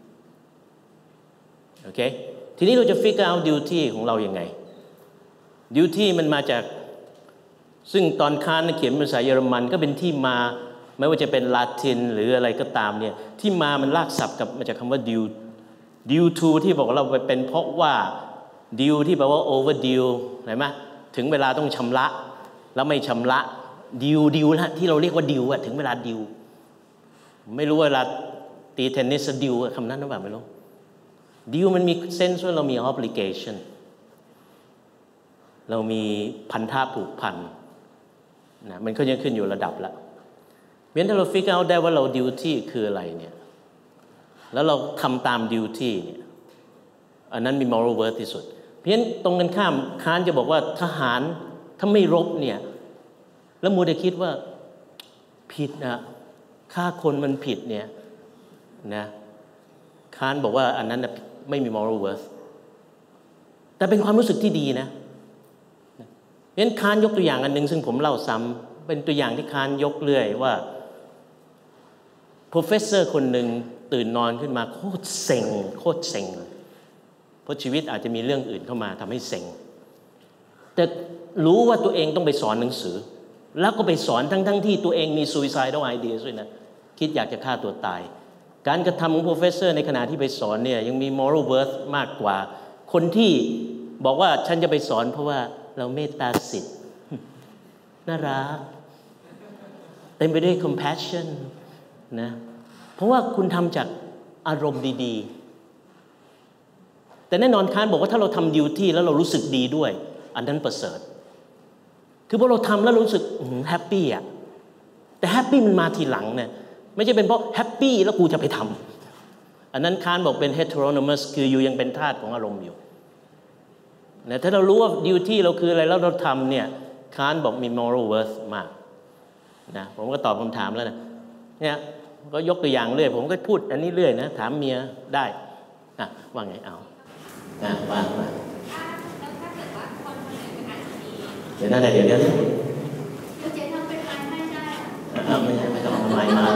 โอเคทีนี้เราจะ figure out duty ของเรายังไง duty มันมาจากซึ่งตอนคานเขียนเป็นภาษาเยอรมันก็เป็นที่มาไม่ว่าจะเป็นลาตินหรืออะไรก็ตามเนี่ยที่มันลากศัพท์กับมาจากคำว่า due to ที่บอกเราไปเป็นเพราะว่า due ที่แปลว่า overdue เห็นไหมถึงเวลาต้องชำระแล้วไม่ชำระ due นะที่เราเรียกว่า due ถึงเวลา due ไม่รู้เวลาตีเทนนิส due คำนั้นหรือเปล่าไม่รู้due มันมีเซนส์ว่าเรามี obligation เรามีพันธะผูกพันนะมันก็ยังขึ้นอยู่ระดับละเพราะฉะนั้นถ้าเรา figure out ได้ว่าเรา duty คืออะไรเนี่ยแล้วเราทำตาม duty เนี่ยอันนั้นมี moral worth ที่สุดเพราะฉะนั้นตรงกันข้ามค้านจะบอกว่าทหารถ้าไม่รบเนี่ยแล้วมัวแต่คิดว่าผิดนะฆ่าคนมันผิดเนี่ยนะค้านบอกว่าอันนั้นนะไม่มี moral worth แต่เป็นความรู้สึกที่ดีนะเพราะฉะนั้นค้านยกตัวอย่างอันนึงซึ่งผมเล่าซ้ำเป็นตัวอย่างที่ค้านยกเรื่อยว่า professor คนหนึ่งตื่นนอนขึ้นมาโคตรเซ็งเพราะชีวิตอาจจะมีเรื่องอื่นเข้ามาทำให้เซ็งแต่รู้ว่าตัวเองต้องไปสอนหนังสือแล้วก็ไปสอนทั้งที่ตัวเองมี suicidal ideas ด้วยนะคิดอยากจะฆ่าตัวตายการกระทำของ professor ในขณะที่ไปสอนเนี่ยยังมี moral worth มากกว่าคนที่บอกว่าฉันจะไปสอนเพราะว่าเราเมตตาศิษย์น่ารักเต็มไปด้วย compassion นะเพราะว่าคุณทำจากอารมณ์ดีๆแต่แน่นอนค้านบอกว่าถ้าเราทำ duty แล้วเรารู้สึกดีด้วยอันนั้นประเสริฐคือพอเราทำแล้วรู้สึกแฮปปี้อ่ะแต่แฮปปี้มันมาทีหลังเนี่ยไม่ใช่เป็นเพราะแฮปปี้แล้วกูจะไปทำอันนั้นค้านบอกเป็น heteronomous คืออยู่ยังเป็นธาตุของอารมณ์อยู่นะถ้าเรารู้ว่า duty เราคืออะไรแล้วเราทำเนี่ยค้านบอกมี moral worth มากนะผมก็ตอบคำถามแล้วนะเนี่ยก็ยกตัวอย่างเรื่อยผมก็พูดอันนี้เรื่อยนะถามเมียได้อ่ะว่าไงเอาว่าเดี๋ยวนั่นแหละเดี๋ยวไม่ต้องเอาไม้มา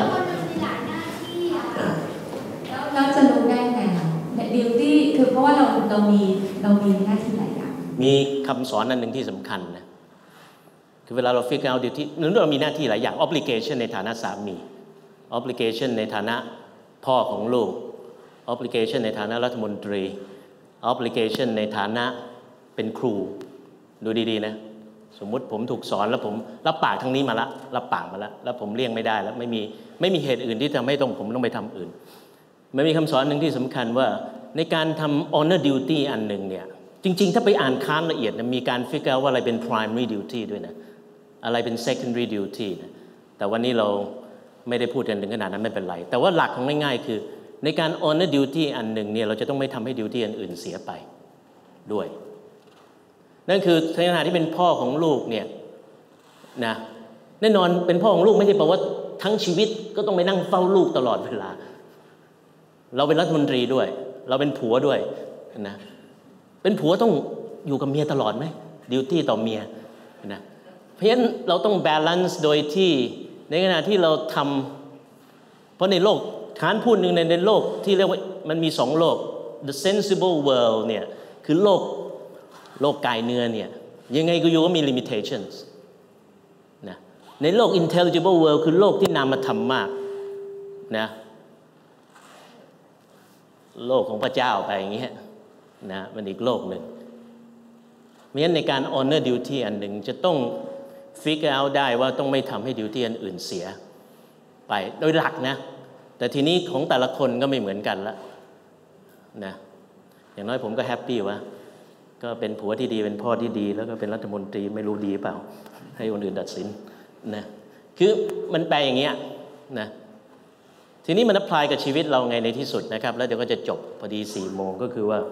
เราจะรู้ได้ไงดิวตี้คือเพราะว่าเรามีหน้าที่หลายอย่างมีคำสอนอันหนึ่งที่สำคัญนะคือเวลาเรา figure out duty เรามีหน้าที่หลายอย่าง obligation ในฐานะสามี obligation ในฐานะพ่อของลูก obligation ในฐานะรัฐมนตรี obligation ในฐานะเป็นครูดูดีๆนะสมมุติผมถูกสอนแล้วผมรับปากทางนี้มาละรับปากมาแล้วผมเลี่ยงไม่ได้แล้วไม่มีเหตุอื่นที่ทำให้ผมต้องไปทำอื่นมันมีคำสอนหนึ่งที่สำคัญว่าในการทำ honor duty อันหนึ่งเนี่ยจริงๆถ้าไปอ่านค้านละเอียดนะมีการ figure out ว่าอะไรเป็น primary duty ด้วยนะอะไรเป็น secondary duty นะแต่วันนี้เราไม่ได้พูดกันถึงขนาดนั้นไม่เป็นไรแต่ว่าหลักของง่ายๆคือในการ honor duty อันหนึ่งเนี่ยเราจะต้องไม่ทำให้ duty อันอื่นเสียไปด้วยนั่นคือในขณะที่เป็นพ่อของลูกเนี่ยนะแน่นอนเป็นพ่อของลูกไม่ใช่แปลว่าทั้งชีวิตก็ต้องไปนั่งเฝ้าลูกตลอดเวลาเราเป็นรัฐมนตรีด้วยเราเป็นผัวด้วยนะเป็นผัวต้องอยู่กับเมียตลอดไหมดิวตี้ต่อเมียนะเพราะฉะนั้นเราต้องบาลานซ์โดยที่ในขณะที่เราทำเพราะในโลกฐานพูดหนึ่งในโลกที่เรียกว่ามันมี2โลก the sensible world เนี่ยคือโลกกายเนื้อเนี่ยยังไงก็อยู่ก็มี limitations นะในโลก intelligible world คือโลกที่นามธรรมมากนะโลกของพระเจ้าไปอย่างเงี้ยนะมันอีกโลกหนึ่งเพราะฉะนั้นในการ honor duty อันหนึ่งจะต้อง figure out ได้ว่าต้องไม่ทำให้ duty อันอื่นเสียไปโดยหลักนะแต่ทีนี้ของแต่ละคนก็ไม่เหมือนกันละนะอย่างน้อยผมก็แฮปปี้ว่าก็เป็นผัวที่ดีเป็นพ่อที่ดีแล้วก็เป็นรัฐมนตรีไม่รู้ดีเปล่าให้คนอื่นตัดสินนะคือมันแปลอย่างเงี้ยนะทีนี้มัน apply กับชีวิตเราไงในที่สุดนะครับแล้วเดี๋ยวก็จะจบพอดี4 โมงก็คือว่า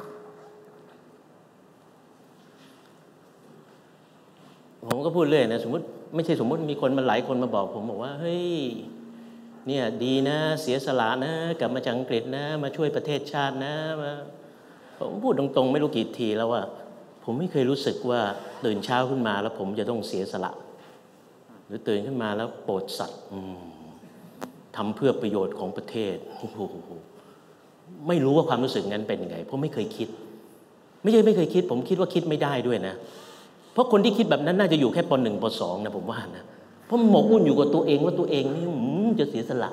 ผมก็พูดเรื่อยนะสมมติไม่ใช่สมมติมีคนมาหลายคนมาบอกผมบอกว่าเฮ้ยเนี่ยดีนะเสียสละนะกลับมาจากอังกฤษนะมาช่วยประเทศชาตินะมาผมพูดตรงๆไม่รู้กี่ทีแล้วว่าผมไม่เคยรู้สึกว่าตื่นเช้าขึ้นมาแล้วผมจะต้องเสียสละหรือตื่นขึ้นมาแล้วโปรดสัตว์ทำเพื่อประโยชน์ของประเทศไม่รู้ว่าความรู้สึกนั้นเป็นยังไงเพราะไม่เคยคิดไม่เคยคิดผมคิดว่าคิดไม่ได้ด้วยนะเพราะคนที่คิดแบบนั้นน่าจะอยู่แค่ป.1 ป.2 นะผมว่านะเพราะหมกมุ่นอยู่กับตัวเองว่าตัวเองนี่จะเสียสละ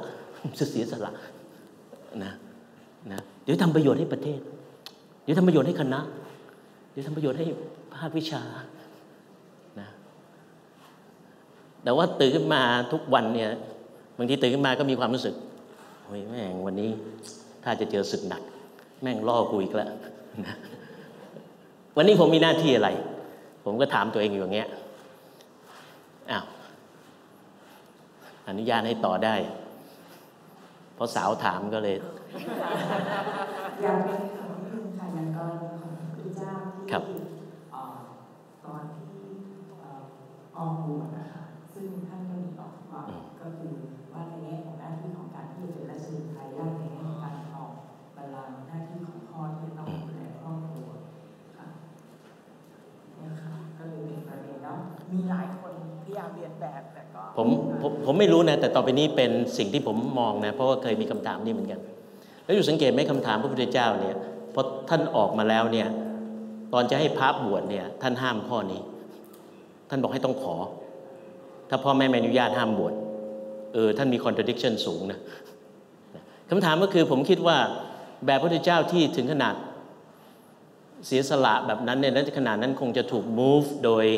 นะเดี๋ยวทำประโยชน์ให้ประเทศเดี๋ยวทำประโยชน์ให้คณะเดี๋ยวทำประโยชน์ให้ภาควิชานะแต่ว่าตื่นขึ้นมาทุกวันเนี่ยบางทีตื่นขึ้นมาก็มีความรู้สึกโอ้ยแม่งวันนี้ถ้าจะเจอศึกหนักแม่งล่อกูอีกแล้วนะวันนี้ผมมีหน้าที่อะไรผมก็ถามตัวเองอยู่อย่างเงี้ยอ้าวอนุญาตให้ต่อได้เพราะสาวถามก็เลยอยากเป็นของที่คุณค่ะอย่างกรณีของพระพุทธเจ้าครับตอนที่ออกบวชนะคะซึ่งท่านก็มีออกมาก็คือว่าในแง่ของหน้าที่ของการที่จะเป็นราชบุตรทายาทในแง่ของการออกบัลลังก์หน้าที่ของพ่อที่ต้องดูแลครอบครัวค่ะเนี่ยค่ะก็เลยเป็นประเด็นเนาะมีหลายคนพยายามเรียนแบบแต่ก็ผมไม่รู้นะแต่ต่อไปนี้เป็นสิ่งที่ผมมองนะเพราะว่าเคยมีคำถามนี้เหมือนกันแล้วอยู่สังเกตไหมคำถามพระพุทธเจ้าเนี่ยพอท่านออกมาแล้วเนี่ยตอนจะให้พระบวชเนี่ยท่านห้ามข้อนี้ท่านบอกให้ต้องขอถ้าพ่อแม่ไม่อนุญาตห้ามบวชท่านมี contradiction สูงนะคำถามก็คือผมคิดว่าแบบพระพุทธเจ้าที่ถึงขนาดเสียสละแบบนั้นเนี่ยขนาดนั้นคงจะถูก move โดย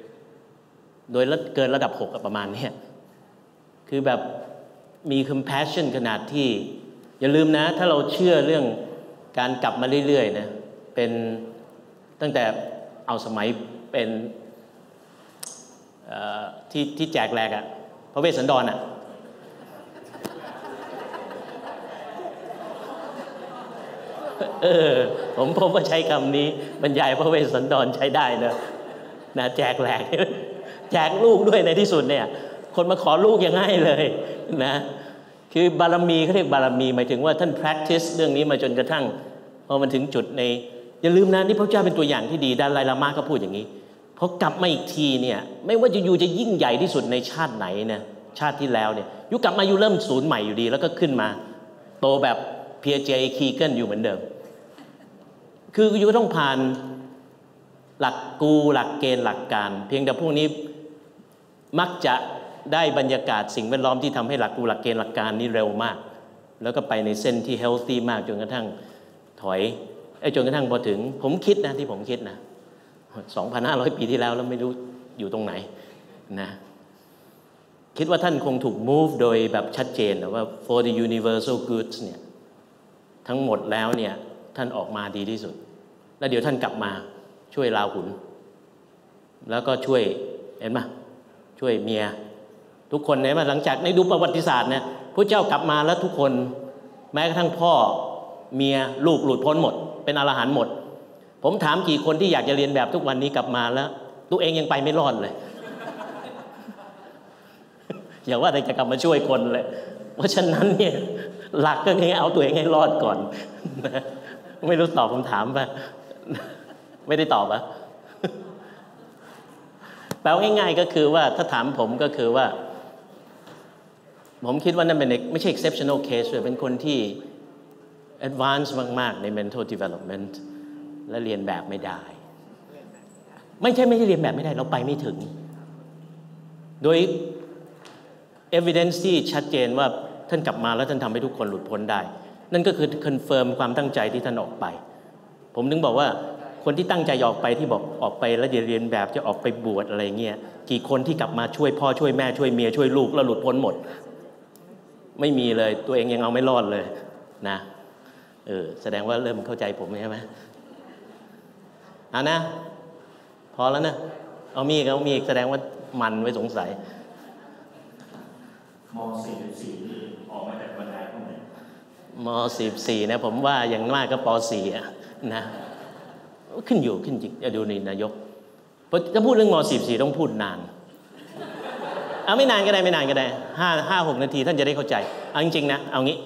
เกินระดับ6ประมาณนี้คือแบบมี compassion ขนาดที่อย่าลืมนะถ้าเราเชื่อเรื่องการกลับมาเรื่อยๆนะเป็นตั้งแต่เอาสมัยเป็นที่แจกแหลกพระเวสสันดรผมพบว่าใช้คำนี้บรรยายพระเวสสันดรใช้ได้นะแจกแหลกแจกลูกด้วยในที่สุดเนี่ยคนมาขอลูกยังให้เลยนะคือบารมีเขาเรียกบารมีหมายถึงว่าท่าน practice เรื่องนี้มาจนกระทั่งพอมันถึงจุดในอย่าลืมนะนี่พระเจ้าเป็นตัวอย่างที่ดีดาไลลามะก็พูดอย่างนี้พอกลับมาอีกทีเนี่ยไม่ว่าจะอยู่จะยิ่งใหญ่ที่สุดในชาติไหนนะชาติที่แล้วเนี่ยอยู่กลับมาอยู่เริ่มศูนย์ใหม่อยู่ดีแล้วก็ขึ้นมาโตแบบเพียเจคีเกิลอยู่เหมือนเดิมคืออยู่ต้องผ่านหลักเกณฑ์หลักการเพียงแต่พวกนี้มักจะได้บรรยากาศสิ่งแวดล้อมที่ทำให้หลักเกณฑ์หลักการนี้เร็วมากแล้วก็ไปในเส้นที่เฮลตี้มากจนกระทั่งถอยจนกระทั่งพอถึงผมคิดนะที่ผมคิดนะ 2,500 ปีที่แล้วไม่รู้อยู่ตรงไหนนะคิดว่าท่านคงถูก move โดยแบบชัดเจนนะว่า for the universal goods เนี่ยทั้งหมดแล้วเนี่ยท่านออกมาดีที่สุดแล้วเดี๋ยวท่านกลับมาช่วยราหุลแล้วก็ช่วยเห็นไหมช่วยเมียทุกคนเนี่ยมาหลังจากในดูประวัติศาสตร์เนี่ยพระเจ้ากลับมาแล้วทุกคนแม้กระทั่งพ่อเมียลูกหลุดพ้นหมดเป็นอรหันต์หมดผมถามกี่คนที่อยากจะเรียนแบบทุกวันนี้กลับมาแล้วตัวเองยังไปไม่รอดเลย อย่าว่าแต่จะกลับมาช่วยคนเลยเพราะฉะนั้นเนี่ยหลักก็คือเอาตัวเองให้รอดก่อน ไม่รู้ตอบคำถามป่ะ ไม่ได้ตอบป่ะ แปลง่ายๆก็คือว่าถ้าถามผมก็คือว่าผมคิดว่านั่นเป็นไม่ใช่ exceptional case เลยเป็นคนที่ advance มากๆใน mental development และเรียนแบบไม่ได้ไม่ใช่เรียนแบบไม่ได้เราไปไม่ถึงโดย evidence ที่ชัดเจนว่าท่านกลับมาแล้วท่านทำให้ทุกคนหลุดพ้นได้นั่นก็คือ confirm ความตั้งใจที่ท่านออกไปผมถึงบอกว่าคนที่ตั้งใจออกไปที่บอกออกไปแล้วจะเรียนแบบจะออกไปบวชอะไรเงี้ยกี่คนที่กลับมาช่วยพ่อช่วยแม่ช่วยเมียช่วยลูกแล้วหลุดพ้นหมดไม่มีเลยตัวเองยังเอาไม่รอดเลยนะแสดงว่าเริ่มเข้าใจผมใช่ไหมนะพอแล้วนะเอามีอีกแสดงว่ามันไว้สงสัยม.44นี่ออกมาจากบรรดาพวกไหนม.44นะผมว่าอย่างมากก็ป.4นะขึ้นจริงจะดูนี่นายกเพราะจะพูดเรื่องม.44ต้องพูดนานไม่นานก็ได้5-6 นาทีท่านจะได้เข้าใจเอาจริงๆนะเอางี้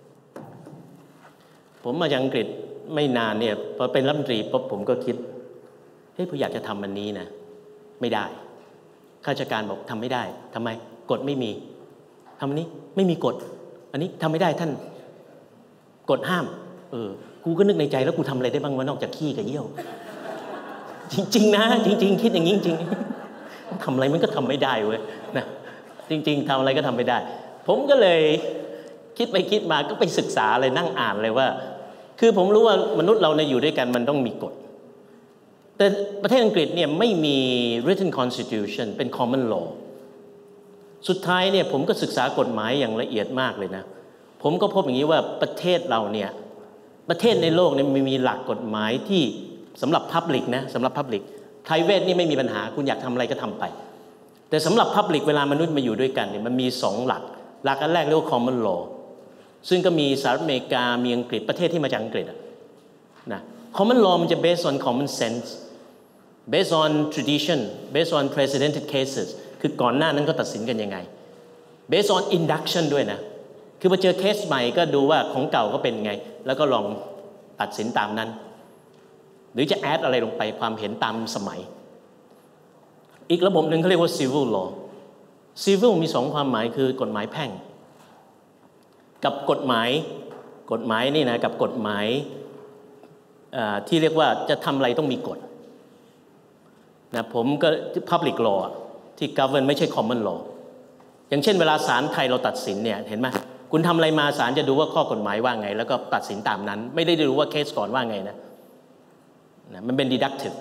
ผมมาจากอังกฤษไม่นานเนี่ยพอเป็นรัฐมนตรีปุ๊บผมก็คิดผมอยากจะทำอันนี้นะไม่ได้ข้าราชการบอกทำไม่ได้ทำไมกฎไม่มีทำอันนี้ไม่มีกฎอันนี้ทำไม่ได้ท่านกฎห้ามกูก็นึกในใจแล้วกูทำอะไรได้บ้างวะนอกจากขี้กับเยี่ยวจริงๆนะจริงๆคิดอย่างนี้จริงๆทำอะไรมันก็ทำไม่ได้เว้ยนะจริงๆทำอะไรก็ทำไม่ได้ผมก็เลยคิดไปคิดมาก็ไปศึกษาเลยนั่งอ่านเลยว่าคือผมรู้ว่ามนุษย์เราเนี่ยอยู่ด้วยกันมันต้องมีกฎแต่ประเทศอังกฤษเนี่ยไม่มี written constitution เป็น common law สุดท้ายเนี่ยผมก็ศึกษากฎหมายอย่างละเอียดมากเลยนะผมก็พบอย่างนี้ว่าประเทศเราเนี่ยประเทศในโลกเนี่ยมีหลักกฎหมายที่สำหรับ public นะสำหรับ public private นี่ไม่มีปัญหาคุณอยากทำอะไรก็ทำไปแต่สำหรับ public เวลามนุษย์มาอยู่ด้วยกันเนี่ยมันมี2หลักอันแรกเรียกว่า common law ซึ่งก็มีสหรัฐอเมริกามีอังกฤษประเทศที่มาจากอังกฤษนะ common law มันจะ based on common sense based on tradition based on precedented cases คือก่อนหน้านั้นก็ตัดสินกันยังไง based on induction ด้วยนะคือพอเจอเคสใหม่ก็ดูว่าของเก่าก็เป็นไงแล้วก็ลองตัดสินตามนั้นหรือจะแอดอะไรลงไปความเห็นตามสมัยอีกระบบหนึ่งเขาเรียกว่า civil law civil มี2ความหมายคือกฎหมายแพ่งกับกฎหมายนี่นะกับกฎหมายที่เรียกว่าจะทำอะไรต้องมีกฎนะผมก็ public law ที่ govern ไม่ใช่ common law อย่างเช่นเวลาศาลไทยเราตัดสินเนี่ยเห็นไหมคุณทำอะไรมาศาลจะดูว่าข้อกฎหมายว่าไงแล้วก็ตัดสินตามนั้นไม่ได้ดูว่าเคสก่อนว่าไงนะมันเป็น deductive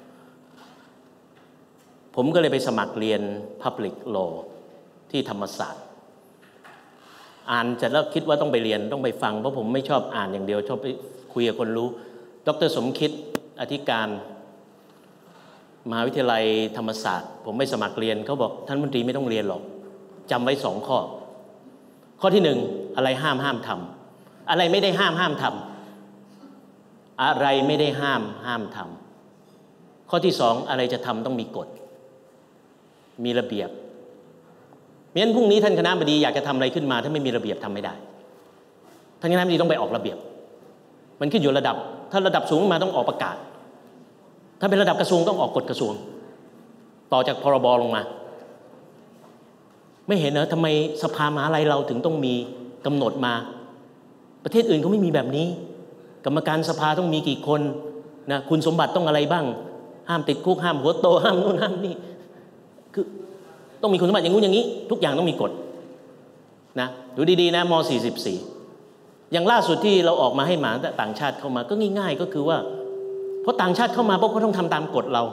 ผมก็เลยไปสมัครเรียน public law ที่ธรรมศาสตร์อ่านเสร็จแล้วคิดว่าต้องไปเรียนต้องไปฟังเพราะผมไม่ชอบอ่านอย่างเดียวชอบไปคุยกับคนรู้ดร.สมคิดอธิการมหาวิทยาลัยธรรมศาสตร์ผมไม่สมัครเรียนเขาบอกท่านมนตรีไม่ต้องเรียนหรอกจำไว้2ข้อที่1อะไรห้ามทำอะไรไม่ได้ห้ามทำอะไรไม่ได้ห้ามทำข้อที่2อะไรจะทำต้องมีกฎมีระเบียบเพราะฉะนั้นพรุ่งนี้ท่านคณบดีอยากจะทำอะไรขึ้นมาถ้าไม่มีระเบียบทำไม่ได้ท่านคณบดีต้องไปออกระเบียบมันขึ้นอยู่ระดับถ้าระดับสูงมาต้องออกประกาศถ้าเป็นระดับกระทรวงต้องออกกฎกระทรวงต่อจากพรบลงมาไม่เห็นเหรอทำไมสภามหาลัยเราถึงต้องมีกำหนดมาประเทศอื่นเขาไม่มีแบบนี้กรรมการสภาต้องมีกี่คนนะคุณสมบัติต้องอะไรบ้างห้ามติดคุกห้ามหัวโตห้ามนู่นห้ามนี่คือต้องมีคุณสมบัติอย่างนู้นอย่างนี้ทุกอย่างต้องมีกฎนะดูดีๆนะม.44อย่างล่าสุดที่เราออกมาให้หมาต่างชาติเข้ามาก็ง่ายๆก็คือว่าเพราะต่างชาติเข้ามาเพราะเขาต้องทำตามกฎเรา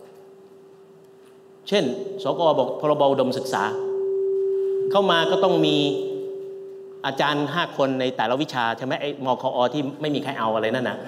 เช่นสก.บอกพรบ.อุดมศึกษาเข้ามาก็ต้องมีอาจารย์5คนในแต่ละวิชาใช่ไหมไอ้มคอที่ไม่มีใครเอาอะไรนั่นนะ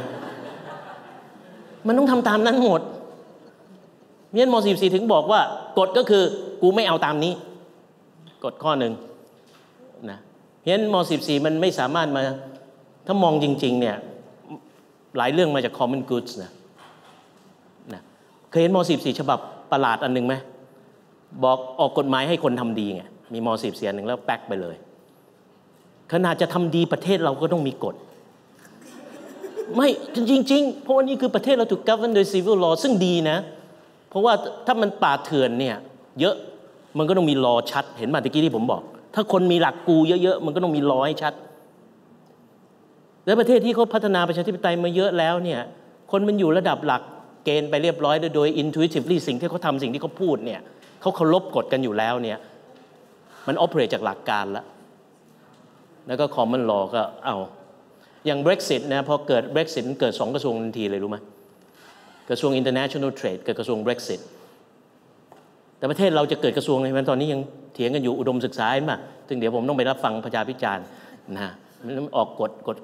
มันต้องทำตามนั้นหมดเมียนม.44ถึงบอกว่ากฎก็คือกูไม่เอาตามนี้กฎข้อหนึ่งนะเพราะฉะนั้นม.44มันไม่สามารถมาถ้ามองจริงๆเนี่ยหลายเรื่องมาจาก common goods นะเคยเห็นม.44ฉบับประหลาดอันนึงไหมบอกออกกฎหมายให้คนทำดีไงมีม.44อันนึงแล้วแป๊กไปเลยขนาดจะทำดีประเทศเราก็ต้องมีกฎไม่จริงๆเพราะว่านี่คือประเทศเราถูก govern โดย civil law ซึ่งดีนะเพราะว่าถ้ามันป่าเถื่อนเนี่ยเยอะมันก็ต้องมี law ชัดเห็นมาตะกี้ที่ผมบอกถ้าคนมีหลักกูเยอะๆมันก็ต้องมี law ให้ชัดและประเทศที่เขาพัฒนาประชาธิปไตยมาเยอะแล้วเนี่ยคนมันอยู่ระดับหลักเกณฑ์ไปเรียบร้อยโดย intuitively สิ่งที่เขาทำสิ่งที่เขาพูดเนี่ยเขาเคารพกฎกันอยู่แล้วเนี่ยมัน operate จากหลักการแล้วก็ common law ก็เอาอย่าง Brexit นะพอเกิด Brexit มันเกิด2กระทรวงทันทีเลยรู้ไหมกระทรวง international trade กับกระทรวง Brexit แต่ประเทศเราจะเกิดกระทรวงอะไรมันตอนนี้ยังเถียงกันอยู่อุดมศึกษาไหมซึ่งเดี๋ยวผมต้องไปรับฟังประชาพิจารณ์นะมันออกก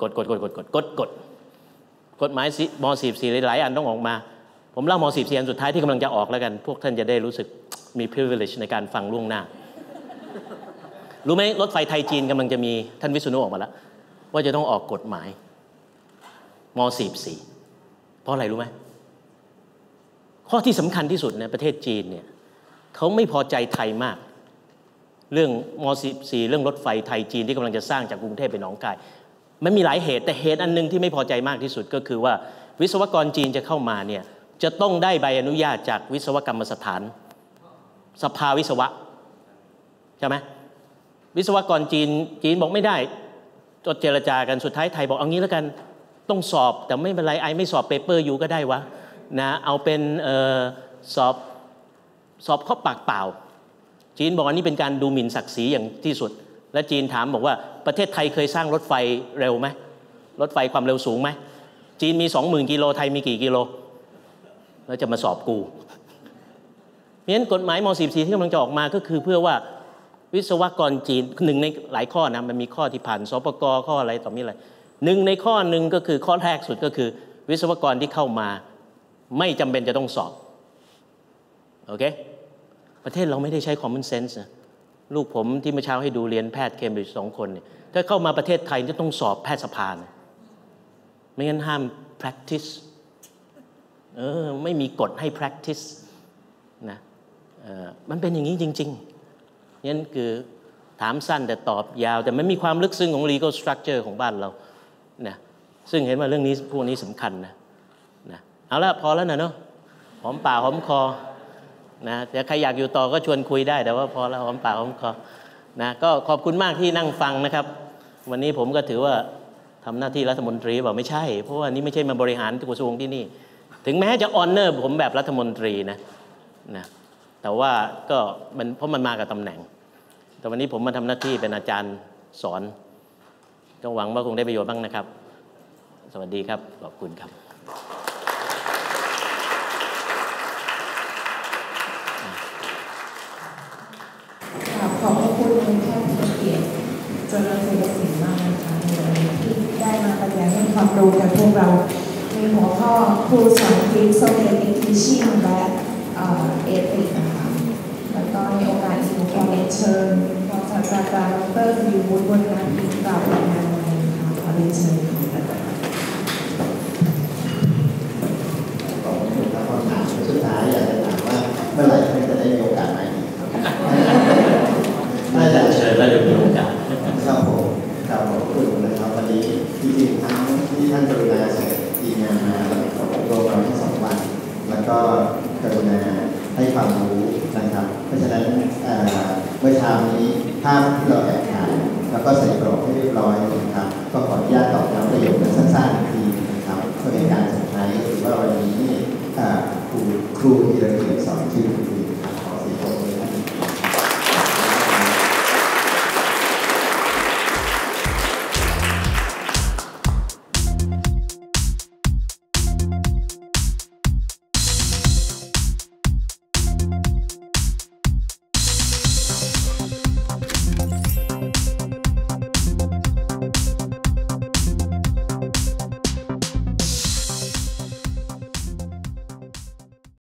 ฎหมายม.44หลายอันต้องออกมาผมเล่าม.44อันสุดท้ายที่กำลังจะออกแล้วกันพวกท่านจะได้รู้สึกมี privilege ในการฟังล่วงหน้ารู้ไหมรถไฟไทยจีนกำลังจะมีท่านวิษณุออกมาแล้วว่าจะต้องออกกฎหมายม.44เพราะอะไรรู้ไหมข้อที่สำคัญที่สุดในประเทศจีนเนี่ยเขาไม่พอใจไทยมากเรื่องม.44เรื่องรถไฟไทยจีนที่กำลังจะสร้างจากกรุงเทพไปหนองคายมันมีหลายเหตุแต่เหตุอันนึงที่ไม่พอใจมากที่สุดก็คือว่าวิศวกรจีนจะเข้ามาเนี่ยจะต้องได้ใบอนุญาตจากวิศวกรรมสถานสภาวิศวะใช่ไหมวิศวกรจีนบอกไม่ได้จดเจรจากันสุดท้ายไทยบอกเอางี้แล้วกันต้องสอบแต่ไม่เป็นไรไอไม่สอบเปเปอร์อยู่ก็ได้วะนะเอาเป็นสอบข้อปากเปล่าจีนบอกว่านี่เป็นการดูหมิ่นศักดิ์ศรีอย่างที่สุดและจีนถามบอกว่าประเทศไทยเคยสร้างรถไฟเร็วไหมรถไฟความเร็วสูงไหมจีนมี 20,000 กิโลไทยมีกี่กิโลแล้วจะมาสอบกูเพราะฉะนั้นกฎหมายม.44ที่กำลังจะออกมาก็คือเพื่อว่าวิศวกรจีนหนึ่งในหลายข้อนะมันมีข้อที่ผ่านสปก.ข้ออะไรต่อมีอะไรหนึ่งในข้อหนึ่งก็คือข้อแรกสุดก็คือวิศวกรที่เข้ามาไม่จำเป็นจะต้องสอบโอเคประเทศเราไม่ได้ใช้ common sense นะลูกผมที่เมื่อเช้าให้ดูเรียนแพทย์เคมบริดจ์2 คนเนี่ยถ้าเข้ามาประเทศไทยจะต้องสอบแพทยสภานะไม่งั้นห้าม practice ไม่มีกฎให้ practice นะมันเป็นอย่างนี้จริงๆนั่นคือถามสั้นแต่ตอบยาวแต่ไม่มีความลึกซึ้งของ legal structure ของบ้านเรานะซึ่งเห็นว่าเรื่องนี้พวกนี้สำคัญนะเอาละพอแล้วนะเนาะหอมปากหอมคอนะแต่ใครอยากอยู่ต่อก็ชวนคุยได้แต่ว่าพอแล้วหอมปากหอมคอนะก็ขอบคุณมากที่นั่งฟังนะครับวันนี้ผมก็ถือว่าทำหน้าที่รัฐมนตรีบอกไม่ใช่เพราะว่านี่ไม่ใช่มาบริหารกระทรวงที่นี่ถึงแม้จะออนเนอร์ผมแบบรัฐมนตรีนะแต่ว่าก็มันเพราะมันมากับตำแหน่งแต่วันนี้ผมมาทำหน้าที่เป็นอาจารย์สอนก็หวังว่าคงได้ประโยชน์บ้างนะครับสวัสดีครับขอบคุณครับขอบคุณแพทย์เกียรติจนเราเสียสิ่งมากนะคะที่ได้มาบรรยายให้ความรู้กับพวกเราในหัวข้อครูสอนคลิปโซเชียลทีชิ่งและเอติกนะคะแล้วก็ในโอกาสที่ขอเรียนเชิญรองศาสตราจารย์ดร.วิวุฒิวรรณพิมพ์กล่าวงานในค่ะขอเรียนเชิญค่ะขอบคุณครับคำถามสุดท้ายอยากจะถามว่าเมื่อไหร่ท่านจะได้มีโอกาสมาอีกน่าจะเชิญแล้วเดี๋ยวมีโอกาสครับผมครับขอบคุณนะครับวันนี้จริงๆทั้งที่ท่านกรุณาเสร็จทีมงานมาอบรมเราทั้ง2 วันแล้วก็กรุณาให้ความรู้นะครับเพราะฉะนั้นเมื่อเช้านี้ภาพที่เราแอบถ่ายแล้วก็ใส่กรอบให้เรียบร้อยนะครับก็ขออนุญาตตอบย้ำประโยคสั้นๆ